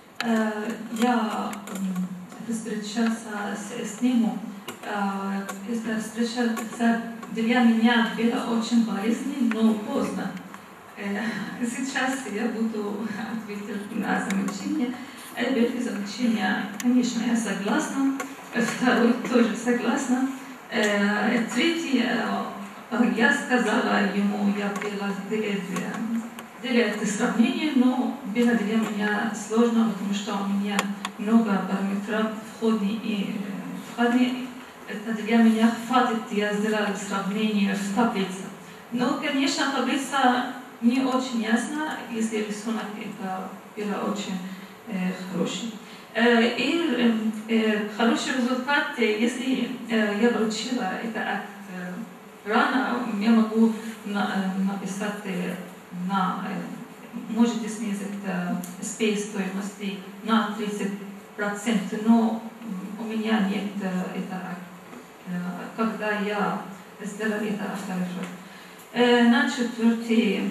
Я встречался с ним. Эта встреча для меня была очень болезненной, но поздно. Сейчас я буду ответить на замечание. Первое замечание, конечно, я согласна. Второе тоже согласна. Третье, я сказала ему, я была делать сравнение, но было для меня сложно, потому что у меня много параметров входных и входных. Это для меня хватит, я сделала сравнение в таблице. Но, конечно, таблица не очень ясна, если рисунок это было очень э, хороший. Э, и э, хороший результат, если э, я получила это акт э, рано, я могу на, э, написать э, на, э, можете снизить э, спей стоимости на тридцать процентов, но у меня нет э, этого акта. Когда я сделала это автореферат. На четвертое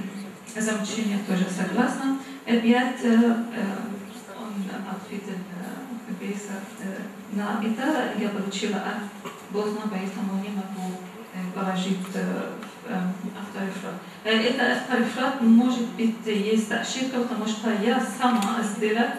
замечание тоже согласна. Опять он ответил европейца. На это я получила от Босна, поэтому не могу положить авторефрат. Это авторефрат, может быть, есть ошибка, потому что я сама сделала.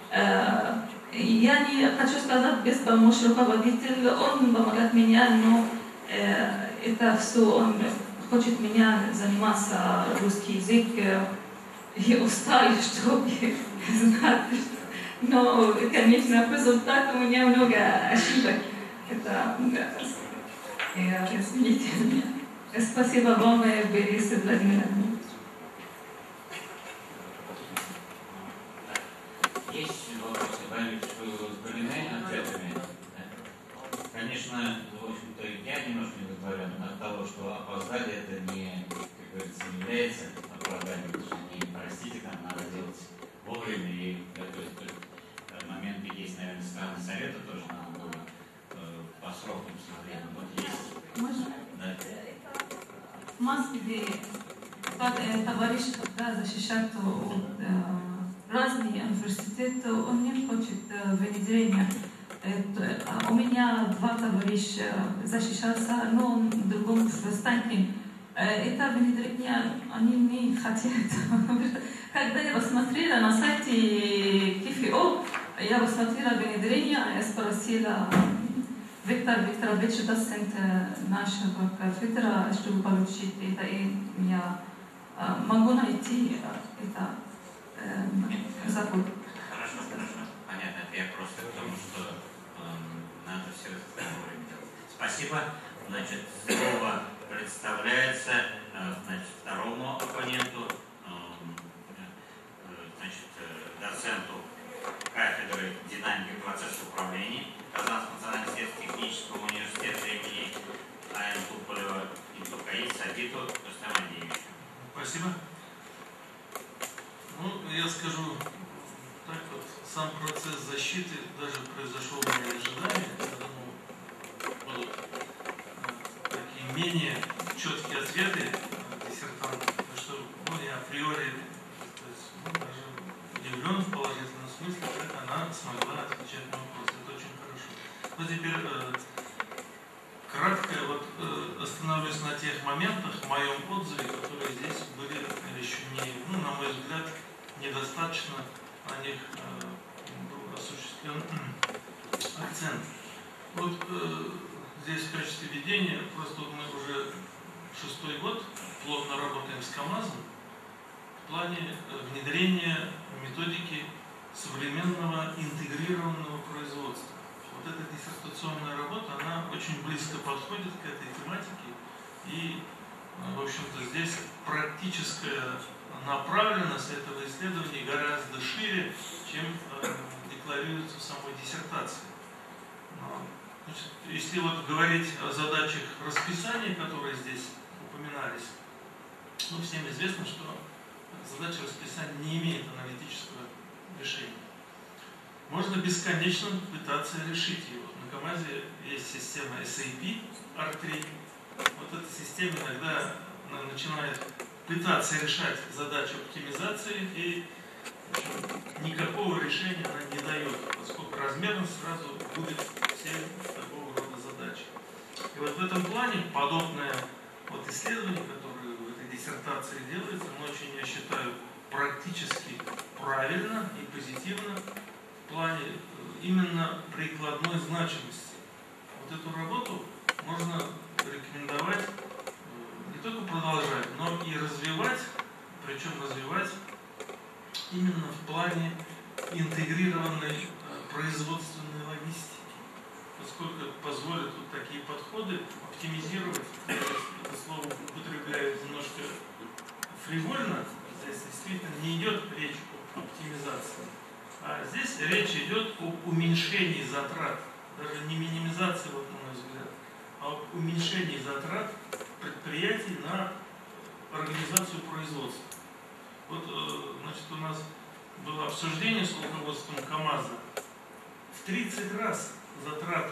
Я не хочу сказать без помощи руководителя, он помогает меня, но это все, он хочет меня заниматься русский язык, и устал, чтобы знать. Но, конечно, в результате у меня много ошибок. Это, извините меня. Спасибо вам, Борис Владимирович. Есть вопросы, Борис, вы удовлетворены ответами? Конечно, в общем-то, я немножко не удовлетворен от того, что опоздали, это не, как говорится, не является оправданием, потому что не простите, там надо делать вовремя, и то есть момент есть, наверное, страны совета тоже надо было э, по срокам смотреть. Вот есть. Можно? Да. В Москве товарищ, когда защищает разные университеты, он не хочет внедрения. У меня два товарища защищаются, но в другом стане. Это внедрение они не хотят. Когда я посмотрела на сайте КФО, я посмотрела внедрение, я спросила Виктор Викторович, доцент нашего кафедра, чтобы получить это, и я могу найти это закон. Хорошо, хорошо. Понятно, это я просто потому, что э, надо все это вовремя делать. Спасибо. Значит, слово представляется э, значит, второму оппоненту, э, значит, доценту кафедры динамики процесса управления Казанского национального технического университета имени А Н Туполева и Тукаи Сабиту Рустамадиевичу. Спасибо. Ну, я скажу так вот, сам процесс защиты даже произошел в моей ожидании, поэтому будут такие менее четкие ответы диссертанта, потому что ну, я априори то есть, ну, даже удивлен в положительном смысле, как она смогла отвечать на вопросы. Это очень хорошо. Ну, теперь э, кратко вот, э, остановлюсь на тех моментах в моем отзыве, которые здесь были еще не, ну, на мой взгляд, недостаточно на них э, был осуществлен акцент. Вот э, здесь в качестве введения, просто вот мы уже шестой год плотно работаем с КАМАЗом в плане внедрения методики современного интегрированного производства. Вот эта диссертационная работа, она очень близко подходит к этой тематике, и, в общем-то, здесь практическая направленность этого исследования гораздо шире, чем э, декларируется в самой диссертации. Значит, если вот говорить о задачах расписания, которые здесь упоминались, ну, всем известно, что задача расписания не имеет аналитического решения. Можно бесконечно пытаться решить ее. Вот на КАМАЗе есть система эс эй пи ар три. Вот эта система иногда начинает пытаться решать задачу оптимизации, и в общем, никакого решения она не дает, поскольку размерность сразу будет всем такого рода задачи. И вот в этом плане подобное вот исследование, которое в этой диссертации делается, оно очень, я считаю, практически правильно и позитивно в плане именно прикладной значимости. Вот эту работу можно рекомендовать не только продолжать, но и развивать, причем развивать именно в плане интегрированной производственной логистики, поскольку позволит вот такие подходы оптимизировать. Я это слово употребляю немножко фривольно, здесь действительно не идет речь об оптимизации, а здесь речь идет об уменьшении затрат, даже не минимизации, вот, на мой взгляд, а об уменьшении затрат предприятий на организацию производства. Вот, значит, у нас было обсуждение с руководством КАМАЗа. В тридцать раз затраты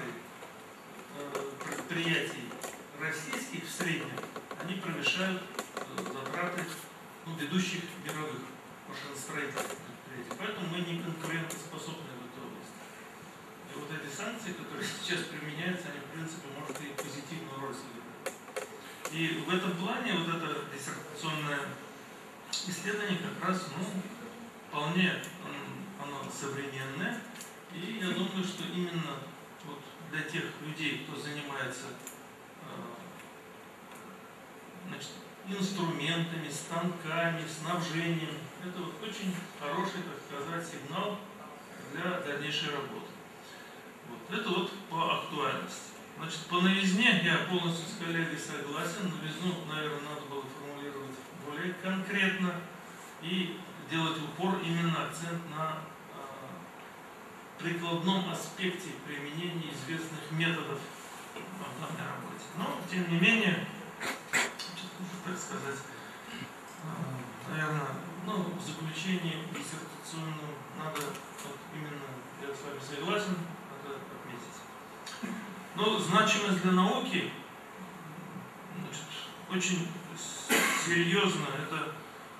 предприятий российских в среднем, они превышают затраты ну, ведущих мировых машиностроительных предприятий. Поэтому мы не конкурентоспособны в этой области. вот эти санкции, которые сейчас применяются, они в принципе может и позитивную роль сыграть. И в этом плане вот это диссертационное исследование как раз, ну, вполне оно современное. И я думаю, что именно вот для тех людей, кто занимается значит, инструментами, станками, снабжением, это вот очень хороший, так сказать, сигнал для дальнейшей работы. Вот. Это вот по актуальности. Значит, по новизне я полностью с коллегой согласен. Новизну, наверное, надо было формулировать более конкретно и делать упор, именно акцент на э, прикладном аспекте применения известных методов в данной работе. Но, тем не менее, так сказать, э, наверное, ну, в заключении диссертационном надо, вот именно, я с вами согласен, надо отметить. Но значимость для науки, значит, очень серьезно, это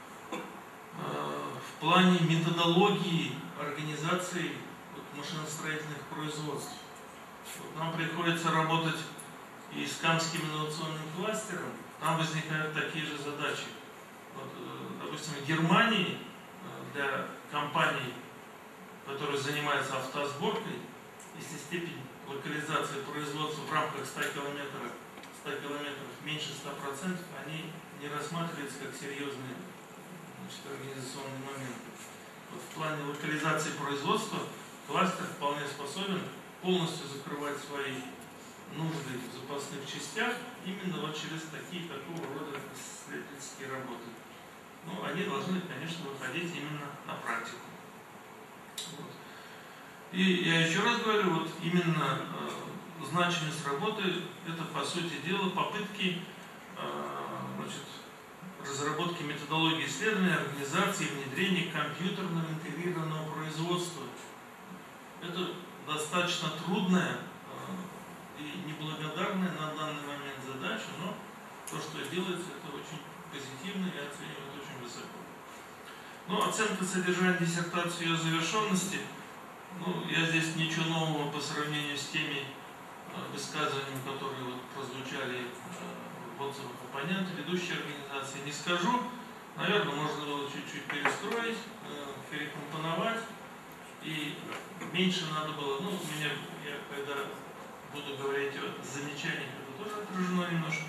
э, в плане методологии организации вот, машиностроительных производств. Вот нам приходится работать и с Камским инновационным кластером, там возникают такие же задачи. Вот, э, допустим, в Германии э, для компаний, которые занимаются автосборкой, если степень локализации производства в рамках ста километров, ста километров меньше ста процентов, они не рассматриваются как серьезные, значит, организационные моменты. Вот в плане локализации производства кластер вполне способен полностью закрывать свои нужды в запасных частях именно вот через такие, такого рода исследовательские работы. Ну, они должны, конечно, выходить именно на практику. Вот. И я еще раз говорю, вот именно э, значимость работы – это, по сути дела, попытки э, значит, разработки методологии исследования, организации и внедрения компьютерного интегрированного производства. Это достаточно трудная э, и неблагодарная на данный момент задача, но то, что делается, это очень позитивно и оценивается очень высоко. Ну, оценка содержания диссертации и ее завершенности. Ну, я здесь ничего нового по сравнению с теми э, высказываниями, которые вот прозвучали э, в отзывах оппонентов, ведущей организации, не скажу. Наверное, можно было чуть-чуть перестроить, э, перекомпоновать, и меньше надо было, ну, у меня, я когда буду говорить о замечаниях, это тоже отражено немножко.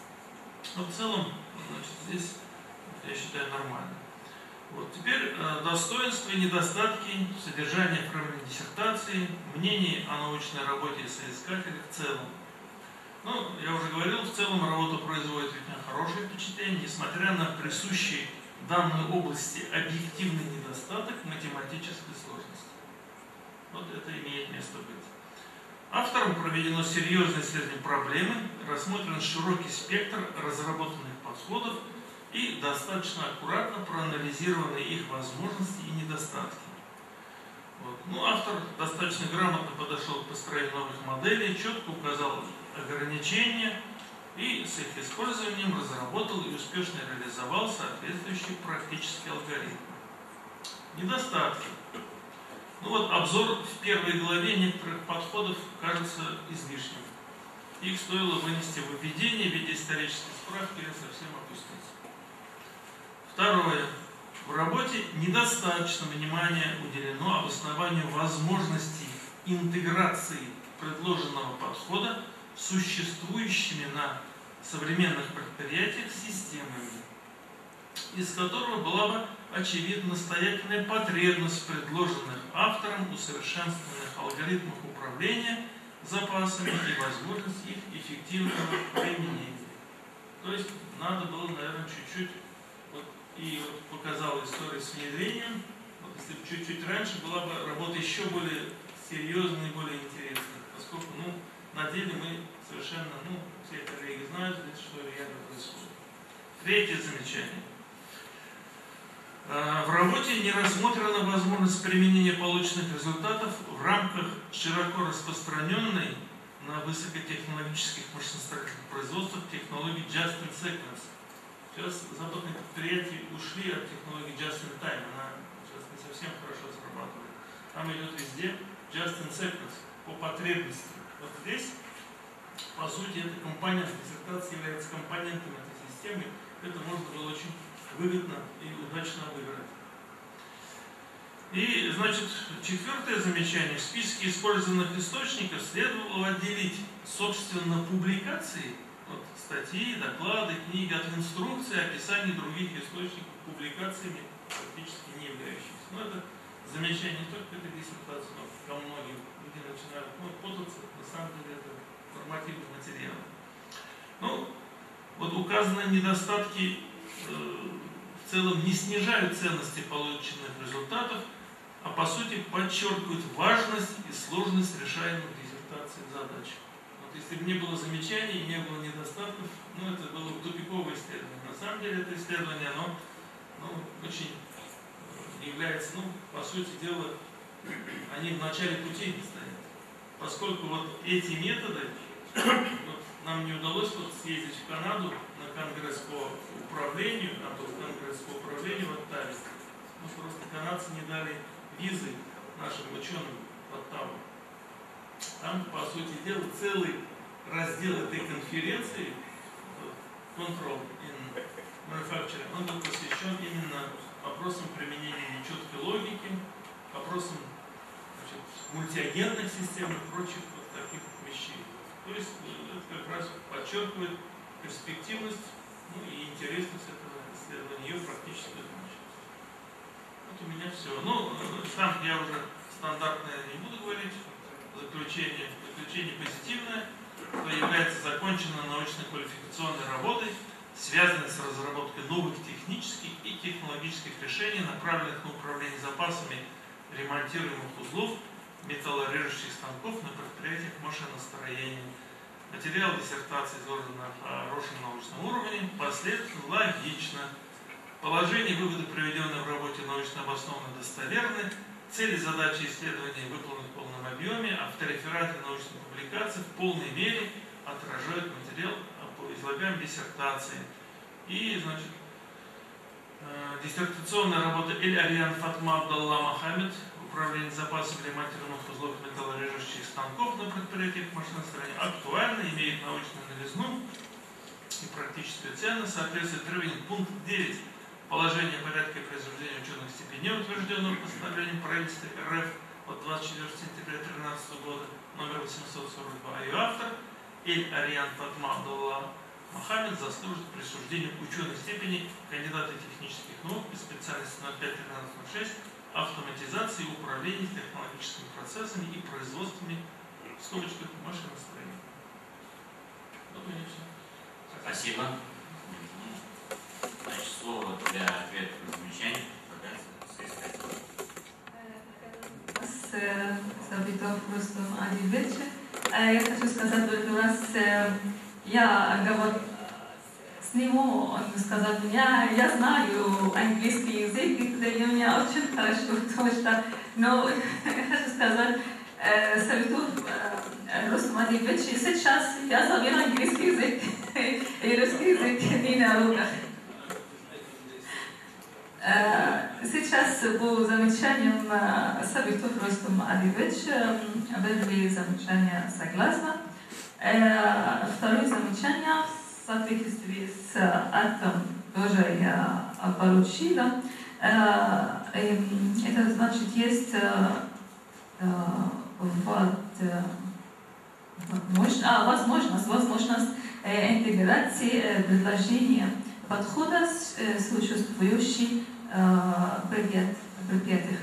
Но в целом, значит, здесь, я считаю, нормально. Вот. Теперь э, достоинства и недостатки содержания оформленной диссертации, мнение о научной работе соискателя в целом. Ну, я уже говорил, в целом работа производит хорошее впечатление, несмотря на присущий данной области объективный недостаток математической сложности. Вот это имеет место быть. Автором проведено серьезное исследование проблемы, рассмотрен широкий спектр разработанных подходов и достаточно аккуратно проанализированы их возможности и недостатки. Вот. Ну, автор достаточно грамотно подошел к построению новых моделей, четко указал ограничения и с их использованием разработал и успешно реализовал соответствующий практический алгоритм. Недостатки. Ну вот обзор в первой главе некоторых подходов кажется излишним. Их стоило вынести в введение в виде исторической справки или совсем опустить. Второе. В работе недостаточно внимания уделено обоснованию возможностей интеграции предложенного подхода с существующими на современных предприятиях системами, из которого была бы очевидна настоятельная потребность предложенных автором усовершенствованных алгоритмов управления запасами и возможность их эффективного применения. То есть надо было, наверное, чуть-чуть, вот, и вот показала история с внедрением, вот, если бы чуть-чуть раньше была бы работа еще более серьезная и более интересная, поскольку, ну, на деле мы совершенно, ну, все коллеги знают, что реально происходит. Третье замечание. В работе не рассмотрена возможность применения полученных результатов в рамках широко распространенной на высокотехнологических машиностроительных производствах технологии Just in Sequence. Сейчас западные предприятия ушли от технологии Just in Time, она сейчас не совсем хорошо срабатывает. Там идет везде Just in Sequence. по потребности. Вот здесь, по сути, эта компонент диссертации является компонентом этой системы. Это можно было очень выгодно и удачно обыграть. И, значит, четвертое замечание. В списке использованных источников следовало отделить, собственно, публикации, вот, статьи, доклады, книги от инструкции, описаний других источников публикациями, практически не являющихся. Но это замечание не только этой диссертации, но ко многим, где начинают ну, путаться, на самом деле это нормативный материал. Ну, вот указанные недостатки э, в целом не снижают ценности полученных результатов, а по сути подчеркивают важность и сложность решаемых диссертацией задач. Вот если бы не было замечаний, не было недостатков, ну это было бы тупиковое исследование. На самом деле это исследование, оно ну, очень является, ну, по сути дела, они в начале пути стоят. Поскольку вот эти методы, вот, нам не удалось вот съездить в Канаду на конгресс по управлению, а то конгресс по управлению в Оттаве, ну, просто канадцы не дали визы нашим ученым в Оттаву. Там, по сути дела, целый раздел этой конференции Control in Manufacturing, он был посвящен именно вопросам применения нечеткой логики, вопросам значит, мультиагентных систем и прочих вот таких вещей. То есть это как раз подчеркивает перспективность ну, и интересность этого исследования, ее практическую значимость. Вот у меня все. Ну, там я уже стандартное не буду говорить. Заключение. Заключение позитивное, что является законченной научно-квалификационной работой, связанной с разработкой новых технических и технологических решений, направленных на управление запасами ремонтируемых узлов, металлорежущих станков на предприятиях машиностроения. Материал диссертации изложен на хорошем научном уровне, последовательно, логично. Положения, выводы, приведенные в работе, научно обоснованно достоверны. Цели, задачи исследования выполнены в полном объеме. Авторефераты научной публикации в полной мере отражают материал по излагаемой диссертации. И, значит, диссертационная работа Эль-Ариан Фатма Абдалла Мохаммед, управление запасами ремонтируемых узлов металлорежущих станков на предприятиях машиностроения, актуальна, имеет научную новизну и практическую ценность, соответствует требованиям пункт девять положение порядка и произведения ученых степеней, утвержденного постановлением правительства РФ от двадцать четвёртого сентября две тысячи тринадцатого года, номер восемьсот сорок два. Ее автор Эль-Ариан Фатма Абдалла Мохаммед заслужит присуждение ученых степеней кандидата технических наук по специальности ноль пять тринадцать ноль шесть автоматизации и управления технологическими процессами и производствами в скобочках машиностроения. Вот у меня все. Спасибо. Значит, слово для ответа на замечания. Sabitov Rustum Adivich. Я хочу сказать только раз, я говорю с нему, он сказал, я, я знаю английский язык, и у меня очень хорошо, потому что, но хочу сказать, Sabitov Rustum Adivich, сейчас я забыл английский язык и русский язык не на руках. Сейчас по замечаниям Sabitov Rustum Adivich были замечания согласно. Второе замечание в соответствии с актом тоже я получила. Это значит, есть вот, возможность, возможность интеграции предложения подхода с существующей предметов.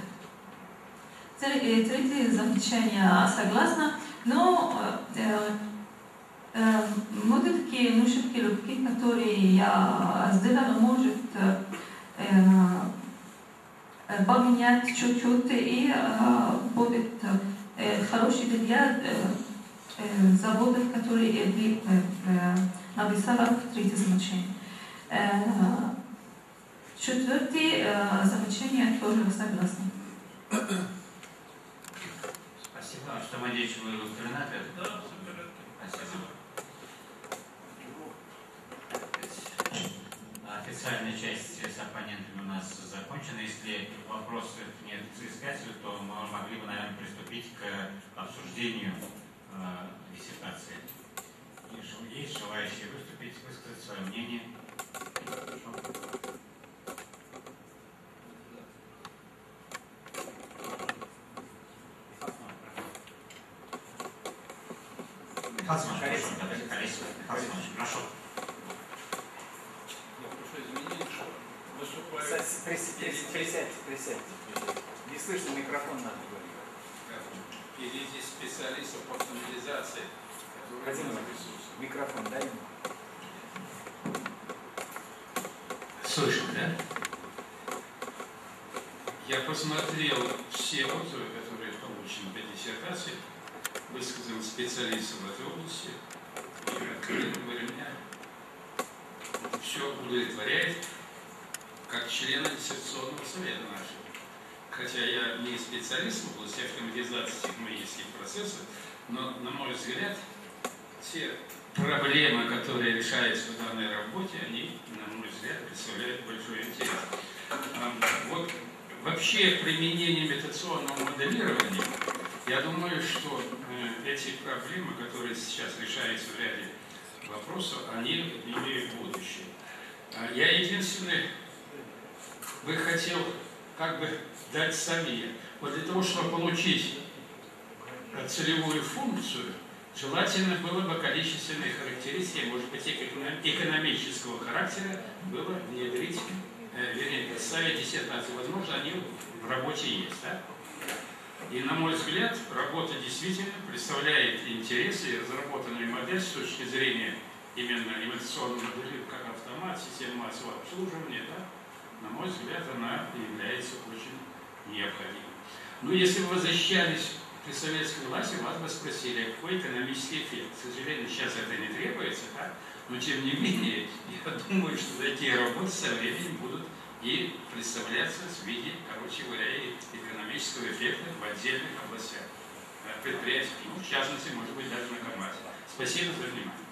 Третье замечание согласно, но э, э, вот такие ошибки, любки, которые я сделала, может э, поменять чуть-чуть и э, будет э, хороший для э, э, заводов, которые я э, написала в третьем замечании. Э, Четвертое э, замечание тоже согласна. Спасибо. Что, надеюсь, вы удовлетворены ответом? Да, все в порядке. Спасибо. Официальный часть с оппонентами у нас закончена. Если вопросов нет к соискателю, то мы могли бы, наверное, приступить к обсуждению э, диссертации. Есть желающие выступить, высказать свое мнение? Хасман, прошу. Прошу. Я прошу извинения, что выступаю... Присядьте, присядьте, присядьте. Не слышно, микрофон надо говорить. Впереди специалистов по стандартизации, которые присутствуют. Микрофон дай ему. Слышно, да? Я посмотрел все отзывы, которые получены по диссертации, высказан специалистов в этой области, и, откровенно говоря, меня все удовлетворяет как члена диссертационного совета нашего. Хотя я не специалист в области автоматизации технологических процессов, но, на мой взгляд, те проблемы, которые решаются в данной работе, они, на мой взгляд, представляют большой интерес. Вот вообще применение имитационного моделирования, я думаю, что эти проблемы, которые сейчас решаются в ряде вопросов, они имеют будущее. Я единственное бы хотел как бы дать совет. Вот для того, чтобы получить целевую функцию, желательно было бы количественные характеристики, может быть, экономического характера, было внедрить, вернее, представить диссертацию. Возможно, они в работе есть, да? И, на мой взгляд, работа действительно представляет интересы, и разработанная модель с точки зрения именно имитационной модели, как автомат, система массового обслуживания, да, на мой взгляд, она является очень необходимой. Но если вы возвращались при советской власти, вас бы спросили, какой экономический эффект. К сожалению, сейчас это не требуется, да? Но тем не менее, я думаю, что такие работы со временем будут и представляться в виде, короче говоря, экономического эффекта в отдельных областях предприятий, ну, в частности, может быть, даже на КамАЗе. Спасибо за внимание.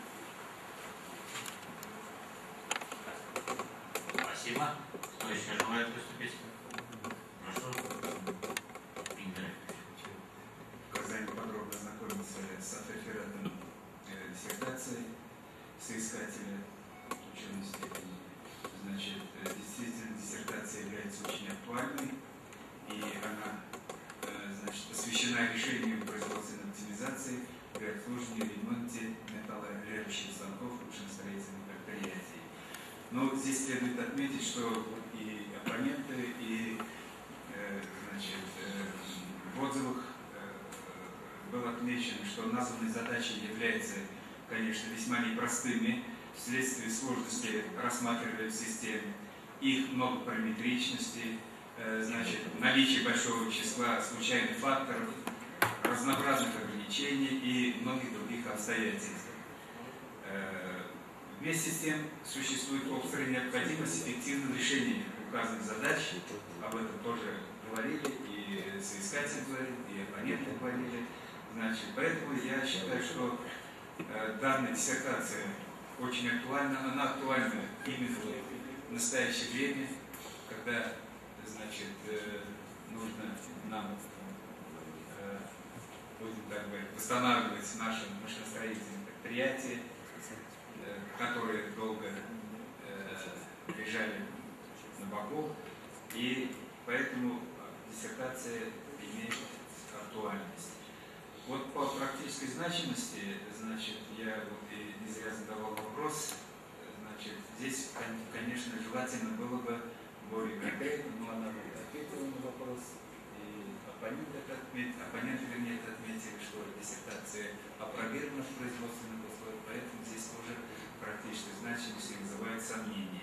Спасибо. Кто еще желает выступить? Прошу. Игорь. В Казани подробно знакомился с авторефератом диссертации соискателя ученой степени. Значит, действительно, диссертация является очень актуальной, и она, значит, посвящена решению производственной оптимизации при обслуживании и ремонте металлорежущих станков машиностроительных предприятий. Но здесь следует отметить, что и оппоненты, и значит, в отзывах было отмечено, что названные задачи являются, конечно, весьма непростыми, вследствие сложности рассматриваемой системы, их многопараметричности, значит, наличие большого числа случайных факторов, разнообразных ограничений и многих других обстоятельств. Вместе с тем существует острая необходимость эффективного решения указанных задач, об этом тоже говорили, и соискатели говорили, и оппоненты говорили. Значит, поэтому я считаю, что э, данная диссертация очень актуальна, она актуальна именно в настоящее время, когда, значит, э, нужно нам, э, будем так говорить, восстанавливать наши машиностроительные предприятия, э, которые долго э, лежали на боку, и поэтому диссертация имеет актуальность. Вот по практической значимости, значит, я вот и не зря задавал вопрос, значит, здесь, конечно, желательно было бы более конкретно, но она будет ответила на вопрос, и оппоненты это отметили, оппоненты, вернее, это отметили, что диссертация опробирована в производственных условиях, поэтому здесь тоже практической значимости вызывает сомнения.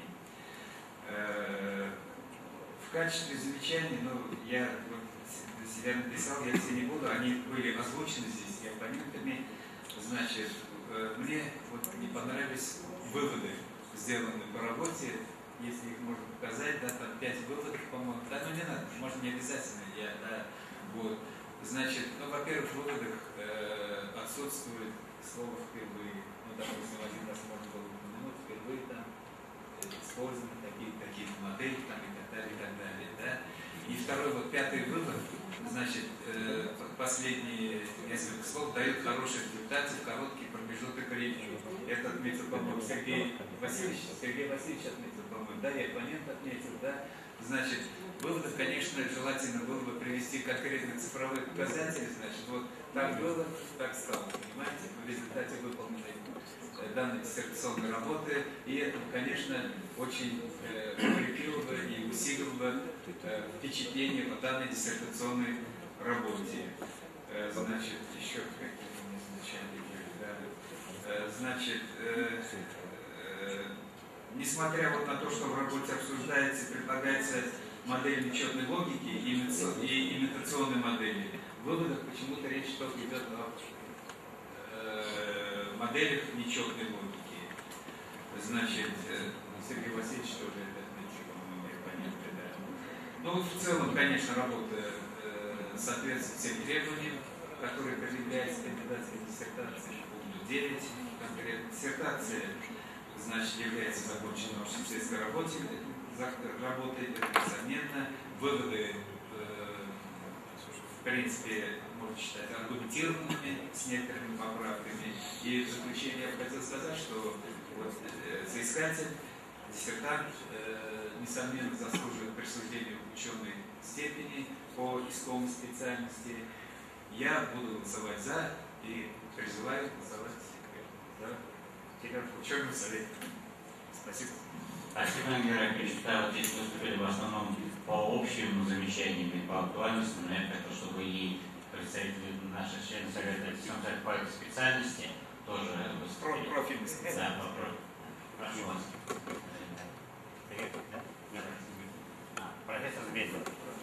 В качестве замечаний, ну, я вот для себя написал, я все не буду, они были озвучены здесь и оппонентами. Значит, мне вот не понравились выводы, сделанные по работе, если их можно показать, да, там пять выводов, по-моему, да, ну не надо, может не обязательно, я, да, вот. Значит, ну, во-первых, в выводах э, отсутствует слово «впервые», ну, допустим, один раз можно было упомянуть, впервые там, использованы, такие-то такие модели там, и так далее, и так далее. Да? И второй, вот пятый вывод, значит, э, последние несколько слов дают хорошие результаты в короткий промежуток времени. Это отметил, по-моему, Сергей Васильевич. Сергей Васильевич отметил, по-моему, да, и оппонент отметил, да. Значит, выводов, конечно, желательно было бы привести конкретные цифровые показатели, значит, вот так было, так стало, понимаете, в результате выполненной данной диссертационной работы, и это, конечно, очень э, укрепило бы и усилило бы э, впечатление по данной диссертационной работе. Э, значит, еще какие-то у меня замечания были, да. Э, значит, э, э, несмотря вот на то, что в работе обсуждается, предлагается модель нечетной логики и имитационной модели, в выводах почему-то речь только идет о моделях нечетной логики. Значит, Сергей Васильевич тоже это отметил, по-моему, понятно, да. Ну вот в целом, конечно, работа э, соответствует всем требованиям, которые предъявляются кандидатской диссертации. Пункт девять конкретно. Диссертация, значит, является законченной научно-исследовательской работой, работой, это несомненно. Выводы, э, в принципе, можно считать аргументированными, с некоторыми поправками. И в заключение я бы хотел сказать, что вот, э, соискатель, диссертант, э, несомненно, заслуживает присуждения ученой степени по исковой специальности. Я буду голосовать за и призываю голосовать за ученый совет. Спасибо. Спасибо, Игорь Яковлевич. Да, вот здесь выступили в основном по общим замечаниям и по актуальности, но я хотел, чтобы и представители наших членов Совета диссертации по этой специальности тоже выступили. Профильный специалист. Да, по профилю. Прошу вас. А, профессор Змейлов.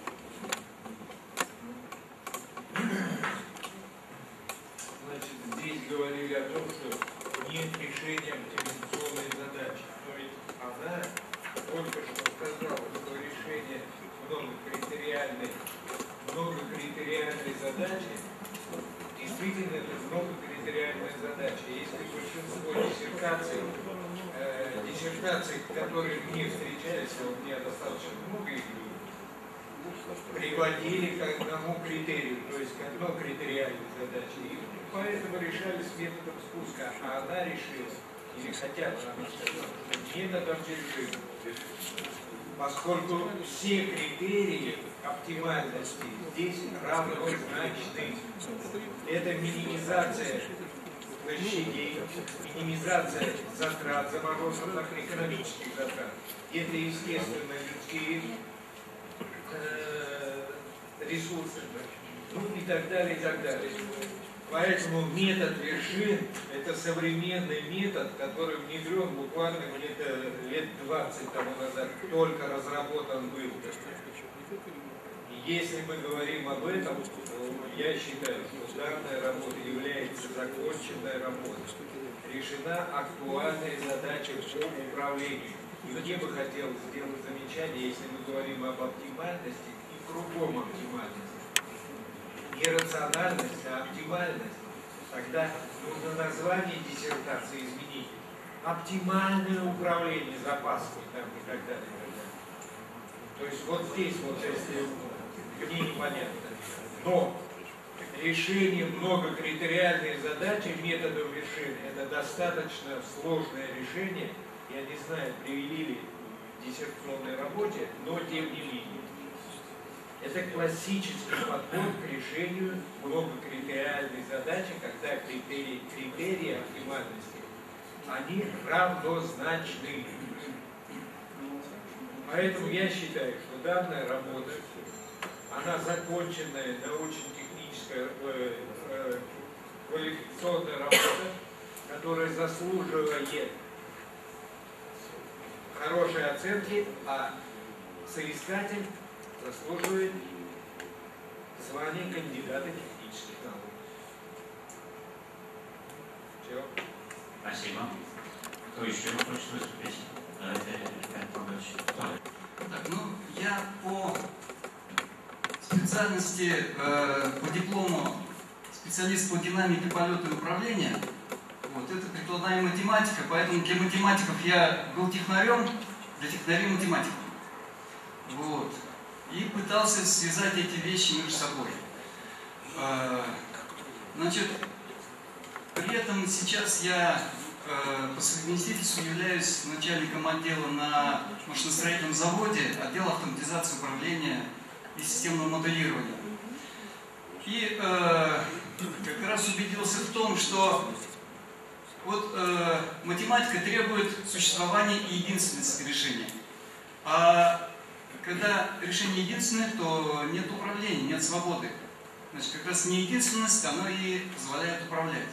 Значит, здесь говорили о том, что нет решения оптимизационной задачи. Но ведь она только что сказала, что решение многокритериальной, многокритериальной задачи действительно это многокритериальная задача. Если большинство диссертаций, э, диссертаций, которые мне встречались, а у меня достаточно много их, приводили к одному критерию, то есть к одной критериальной задаче. И поэтому решались методом спуска, а она решила, или хотя бы она сказала, методом держи. Поскольку все критерии оптимальности здесь равнозначны. Это минимизация площадей, минимизация затрат, замороженных экономических затрат. Это, естественно, людские э, ресурсы, ну и так далее, и так далее. Поэтому метод вершин – это современный метод, который внедрен буквально где-то лет двадцать тому назад, только разработан был. И если мы говорим об этом, то я считаю, что данная работа является законченной работой. Решена актуальная задача по управлению. И мне бы хотелось сделать замечание, если мы говорим об оптимальности и кругом оптимальности. Не рациональность, а оптимальность. Тогда нужно название диссертации изменить. Оптимальное управление запасами там, и так далее, и так далее. То есть вот здесь вот, если мне непонятно. Но решение многокритериальной задачи методом вершины – это достаточно сложное решение. Я не знаю, привели ли в диссертационной работе, но тем не менее. Это классический подход к решению многокритериальной задачи, когда критерии, критерии оптимальности, они равнозначны. Поэтому я считаю, что данная работа, она законченная научно-техническая э, э, квалификационная работа, которая заслуживает хорошей оценки, а соискатель заслуживает звания кандидата технических наук. Все. Спасибо. Кто еще хочет выступить? Так, ну, я по специальности, э, по диплому специалист по динамике полета и управления. Вот, это прикладная математика, поэтому для математиков я был технарем, для технарей математику. Вот. И пытался связать эти вещи между собой. Значит, при этом сейчас я по совместительству являюсь начальником отдела на машиностроительном заводе, отдела автоматизации управления и системного моделирования. И э, как раз убедился в том, что вот э, математика требует существования и единственности решения. А когда решение единственное, то нет управления, нет свободы. Значит, как раз неединственность, оно и позволяет управлять.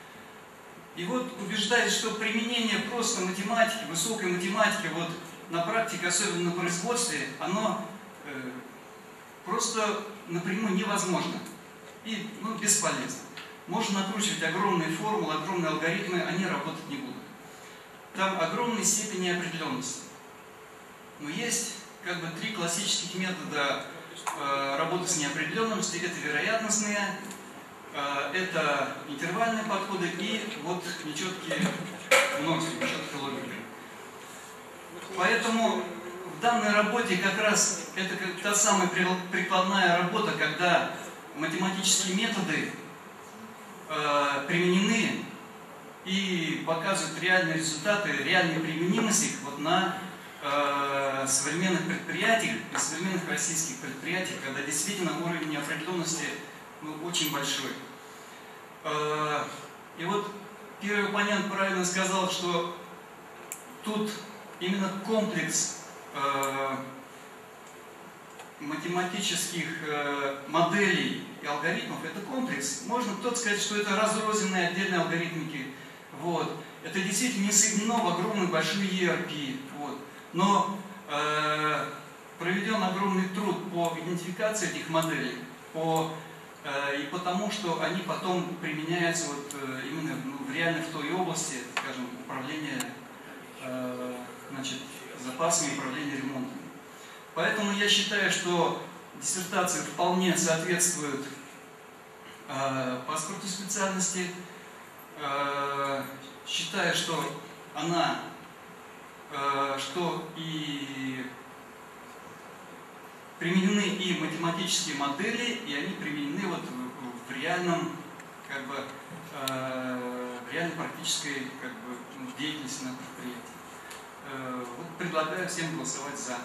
И вот убеждаюсь, что применение просто математики, высокой математики, вот на практике, особенно на производстве, оно э, просто напрямую невозможно и ну, бесполезно. Можно накручивать огромные формулы, огромные алгоритмы, они работать не будут. Там огромная степень неопределенности. Но есть как бы три классических метода э, работы с неопределенностью. Это вероятностные, э, это интервальные подходы и вот нечеткие множества, нечеткая логика. Поэтому в данной работе как раз это как та самая прикладная работа, когда математические методы э, применены и показывают реальные результаты, реальную применимость их вот на э, современных предприятиях, на современных российских предприятиях, когда действительно уровень неопределенности ну, очень большой. Э, и вот первый оппонент правильно сказал, что тут именно комплекс э, математических э, моделей и алгоритмов, это комплекс. Можно кто-то сказать, что это разрозненные отдельные алгоритмики. Вот. Это действительно не соединено в огромную большую и эр пи. Вот. Но э, проведен огромный труд по идентификации этих моделей, по, э, и потому, что они потом применяются вот, э, именно ну, в реально в той области, скажем, управления э, значит, запасами, управления ремонтом. Поэтому я считаю, что диссертация вполне соответствует э, паспорту специальности. Э, считаю, что она, э, что и применены и математические модели, и они применены вот в, в реальном, как бы, э, в реальной практической как бы, деятельности на предприятии. Э, вот предлагаю всем голосовать за.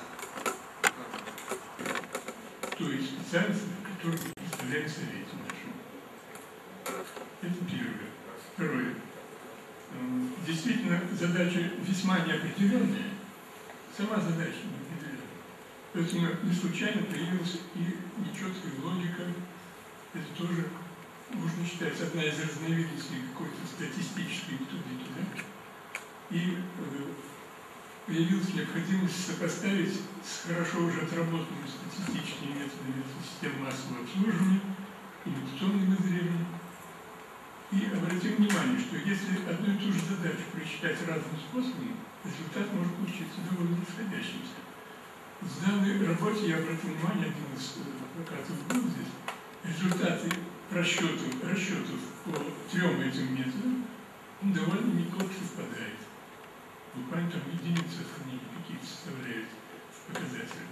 То есть специальность, которую мы представляем в Совете нашем. Это первое. Второе. Действительно, задача весьма неопределенная. Сама задача неопределенная. Поэтому не случайно появилась и нечеткая логика. Это тоже, можно считать, одна из разновидностей какой-то статистической методики. Да? И появилась необходимость сопоставить с хорошо уже отработанными статистическими методами систем массового обслуживания, имитационным измерением. И обратим внимание, что если одну и ту же задачу прочитать разным способом, результат может получиться довольно расходящимся. В данной работе я обратил внимание, один из адвокатов был здесь, результаты расчетов, расчетов по трем этим методам довольно неплохо совпадает. Буквально там единицы отклонений какие-то составляют показатели.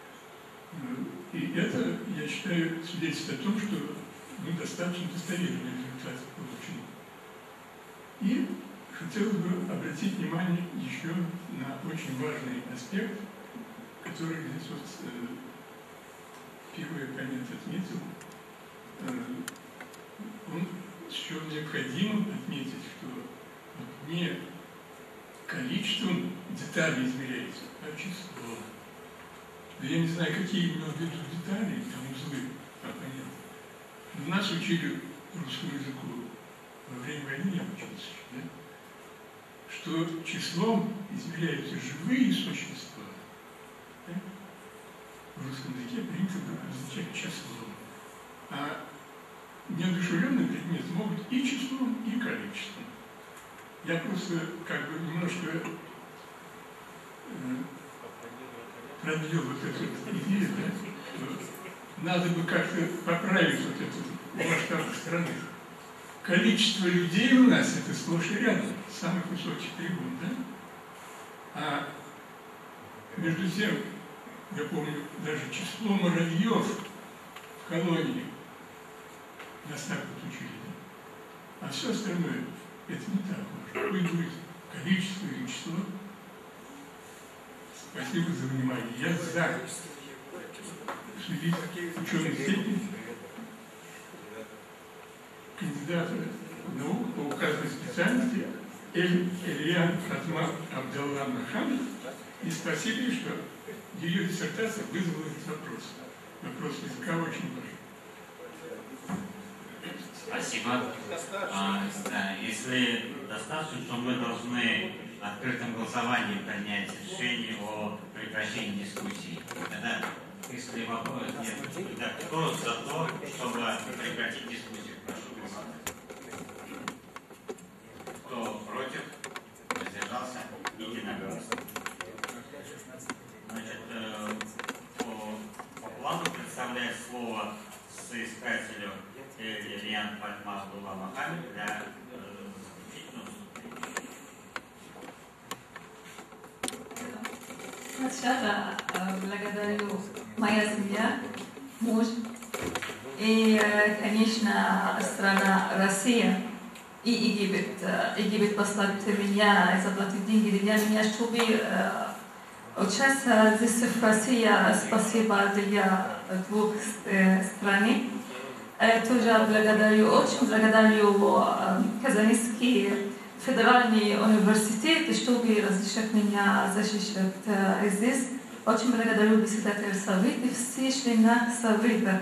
И это, я считаю, свидетельствует о том, что мы достаточно достоверные результаты получили. И хотелось бы обратить внимание еще на очень важный аспект, который здесь вот э, первый оппонент отметил. Э, он еще необходимо отметить, что вот не количеством деталей измеряется, а числом. Я не знаю, какие именно в виду детали, там узлы, оппонент. Но нас учили русскому языку во время войны, я учился, да? Что числом измеряются живые существа. Да? В русском языке принято обозначать числом. А неодушевленные предметы могут и числом, и количеством. Я просто как бы немножко э, продлил вот эту идею, да, что надо бы как-то поправить вот эту масштаб страны. Количество людей у нас это сплошь и рядом, самый высокий трибун, да? А Между тем, я помню, даже число муравьев в колонии нас так вот учили, да? А все остальное, это не так важно. Пусть будет количество или число. Спасибо за внимание. Я за следить ученой степени кандидата наук по указанной специальности Эль Эльян Фатма Абдалла Махамед. И спасибо ей, что ее диссертация вызвала этот вопрос. Вопрос языка очень важен. Спасибо. А, да, если достаточно, то мы должны в открытом голосовании принять решение о прекращении дискуссий. Тогда, если вопрос нет, тогда кто за то, чтобы прекратить дискуссию? Прошу голосовать. Кто против? Воздержался? Единогласно. Значит, э, по, по плану представляет слово соискателю Ильян Фатма Абдулла Махамед для заключительного вступления. Сначала благодарю моя семья, муж и, конечно, страна Россия и Египет. Египет послал меня и заплатил деньги для меня, чтобы участвовать здесь в России. Спасибо для двух стран. Тоже благодарю, очень благодарю Казанский федеральный университет, чтобы разрешить меня защищать здесь. Очень благодарю председателя совета и все члены совета.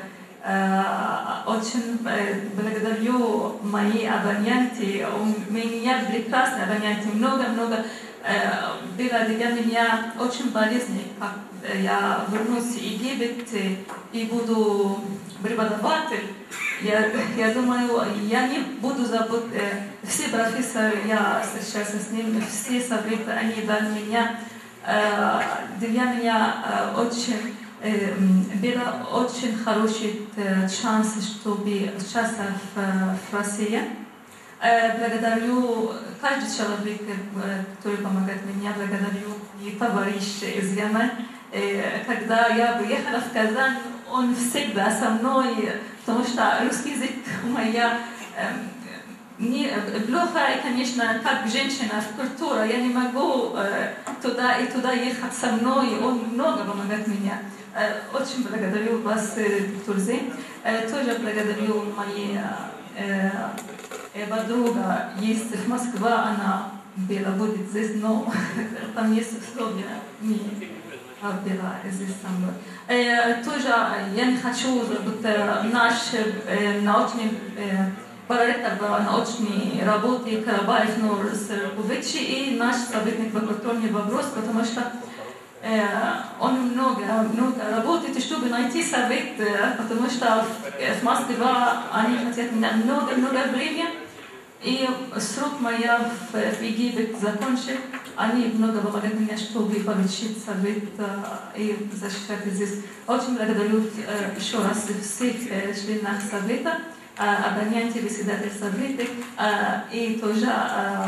Очень благодарю мои абоненты. У меня прекрасные абоненты. Много-много было для меня очень болезненно, как я вернусь в Египет и буду преподаватель. Я, я думаю, я не буду забыть э, все профессоры, я встречался с ними, все советы, они дали меня, э, для меня э, очень, э, был очень хороший э, шанс, чтобы участвовать в, в России. Э, благодарю каждый человек, э, который помогает мне, благодарю и товарищ из Ямана. Э, когда я приехала в Казань, он всегда со мной, потому что русский язык моя э, не плохо, конечно, как женщина, культура, я не могу э, туда и туда ехать со мной, он много помогает мне. Э, очень благодарю вас, э, Турзе. Э, тоже благодарю моей э, э, подруга, есть в Москве, она была, будет здесь, но там есть условия, не была здесь со мной. Э, тоже я не хочу, чтобы наш э, научный э, проректор в научной работе Карабаев Нурс Кувичи и наш советник в культурный вопрос, потому что э, он много, много работает, чтобы найти совет, э, потому что в, в Москве они хотят много-много времени, и срок моя в, в Египет закончил. Они много помогают мне, чтобы получить совет э, и защищать здесь. Очень благодарю э, еще раз всех э, членов совета, э, абоненты, председателя совета э, и тоже э,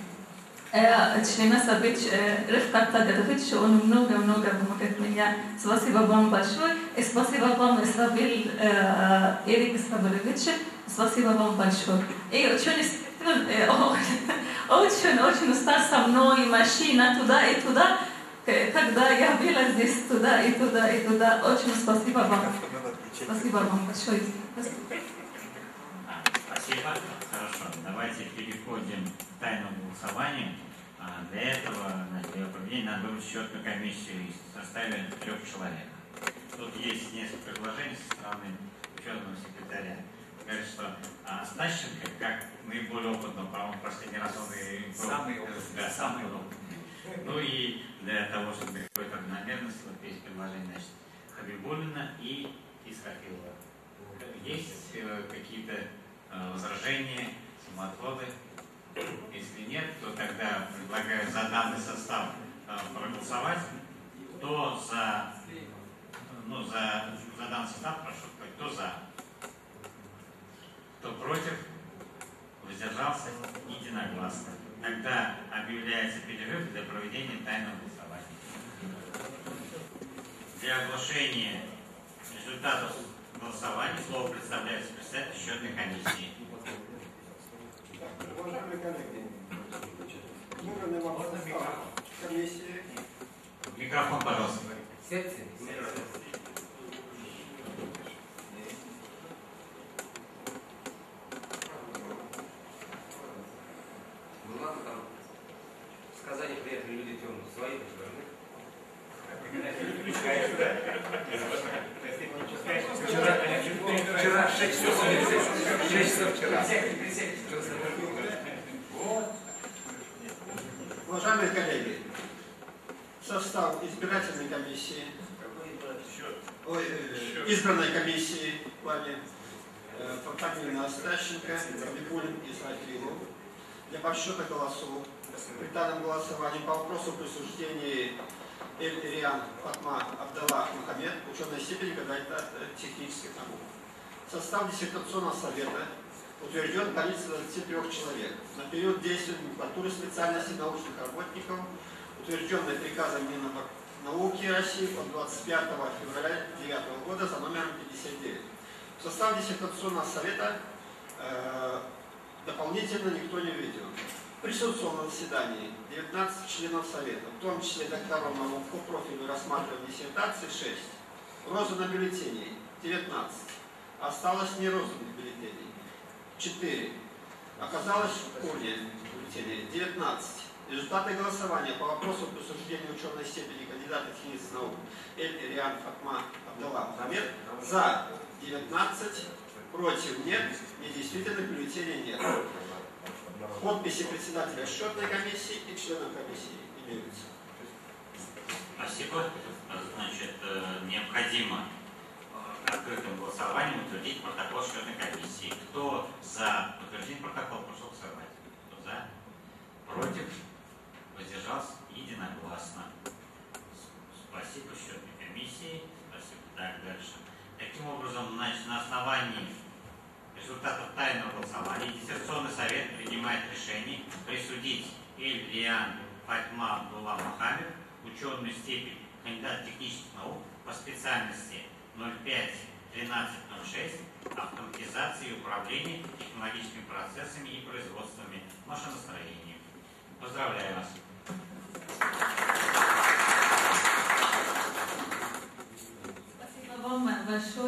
э, члена совета э, Ревкат Тагадович, он много-много помогает мне. Спасибо вам большое. И спасибо вам, Исрабель э, Эрик Исрабелевич. Спасибо вам большое. И ученый очень-очень устал со мной, машина туда и туда. Когда я была здесь туда и туда и туда, очень спасибо вам. Спасибо вам большое. Спасибо. Хорошо. Давайте переходим к тайному голосованию. Для этого, для проведения, надо выбрать счетную комиссию в составе трех человек. Тут есть несколько предложений со стороны учетного секретаря. Говорит, что а, Стащенко, как наиболее опытного, по-моему, в последний раз он и был, самый опытный. Да, самый опытный. Ну и для того, чтобы какой-то равномерность, вот есть предложение, значит, Хабибуллина и Исрафилова. Есть э, какие-то э, возражения, самоотводы? Если нет, то тогда предлагаю за данный состав э, проголосовать. Кто за, ну, за, за данный состав, прошу сказать, кто за? Кто против? Воздержался? Единогласно. Тогда объявляется перерыв для проведения тайного голосования. Для оглашения результатов голосования слово представляется председатель счетной комиссии. Уважаемые коллеги, выбранный вам состав комиссии. Микрофон, пожалуйста. Секции. Ну ладно, там сказали приятные люди темные, свои должны. Вчера, вчера, шесть часов, шесть часов вчера. Уважаемые коллеги, состав избирательной комиссии, ой, э, избранной комиссии вами э, Фамилина Остащенко, Бибулин и Исрафилов для подсчета голосов при данном голосовании по вопросу присуждения Эль-Ириан Фатма Абдаллах Мухаммед ученой степени кандидата технических наук. Состав диссертационного совета утвержден количество двадцати трёх человек. На период действия номенклатуры специальности научных работников, утвержденной приказом Миннауки России от двадцать пятого февраля две тысячи девятого года за номером пятьдесят девять. В состав диссертационного совета э, дополнительно никто не введен. Присутствовало на заседании девятнадцать членов совета, в том числе докторов наук по профилю рассматривания диссертации шесть. Роздано бюллетеней девятнадцать. Осталось нерозданных бюллетеней четыре. Оказалось в урне бюллетеней девятнадцать. Результаты голосования по вопросу присуждения ученой степени кандидата технических наук Эль-Ириан Фатма Абдаллах Мухаммед за девятнадцать, против нет, недействительных бюллетеней нет. Подписи председателя счетной комиссии и членов комиссии имеются. Спасибо. Значит, необходимо открытым голосованием утвердить протокол счетной комиссии. Кто за утверждение протокола, прошу голосовать. Кто за? Против? Воздержался? Единогласно. Спасибо счетной комиссии. Спасибо. Так, дальше. Таким образом, значит, на основании результатов тайного голосования диссертационный совет принимает решение присудить Эль-Ириан Фатма Абдаллах Мухаммед ученую степень кандидат технических наук по специальности ноль пять тринадцать ноль шесть автоматизации и управления технологическими процессами и производствами машиностроения. Поздравляю вас. Спасибо вам большое.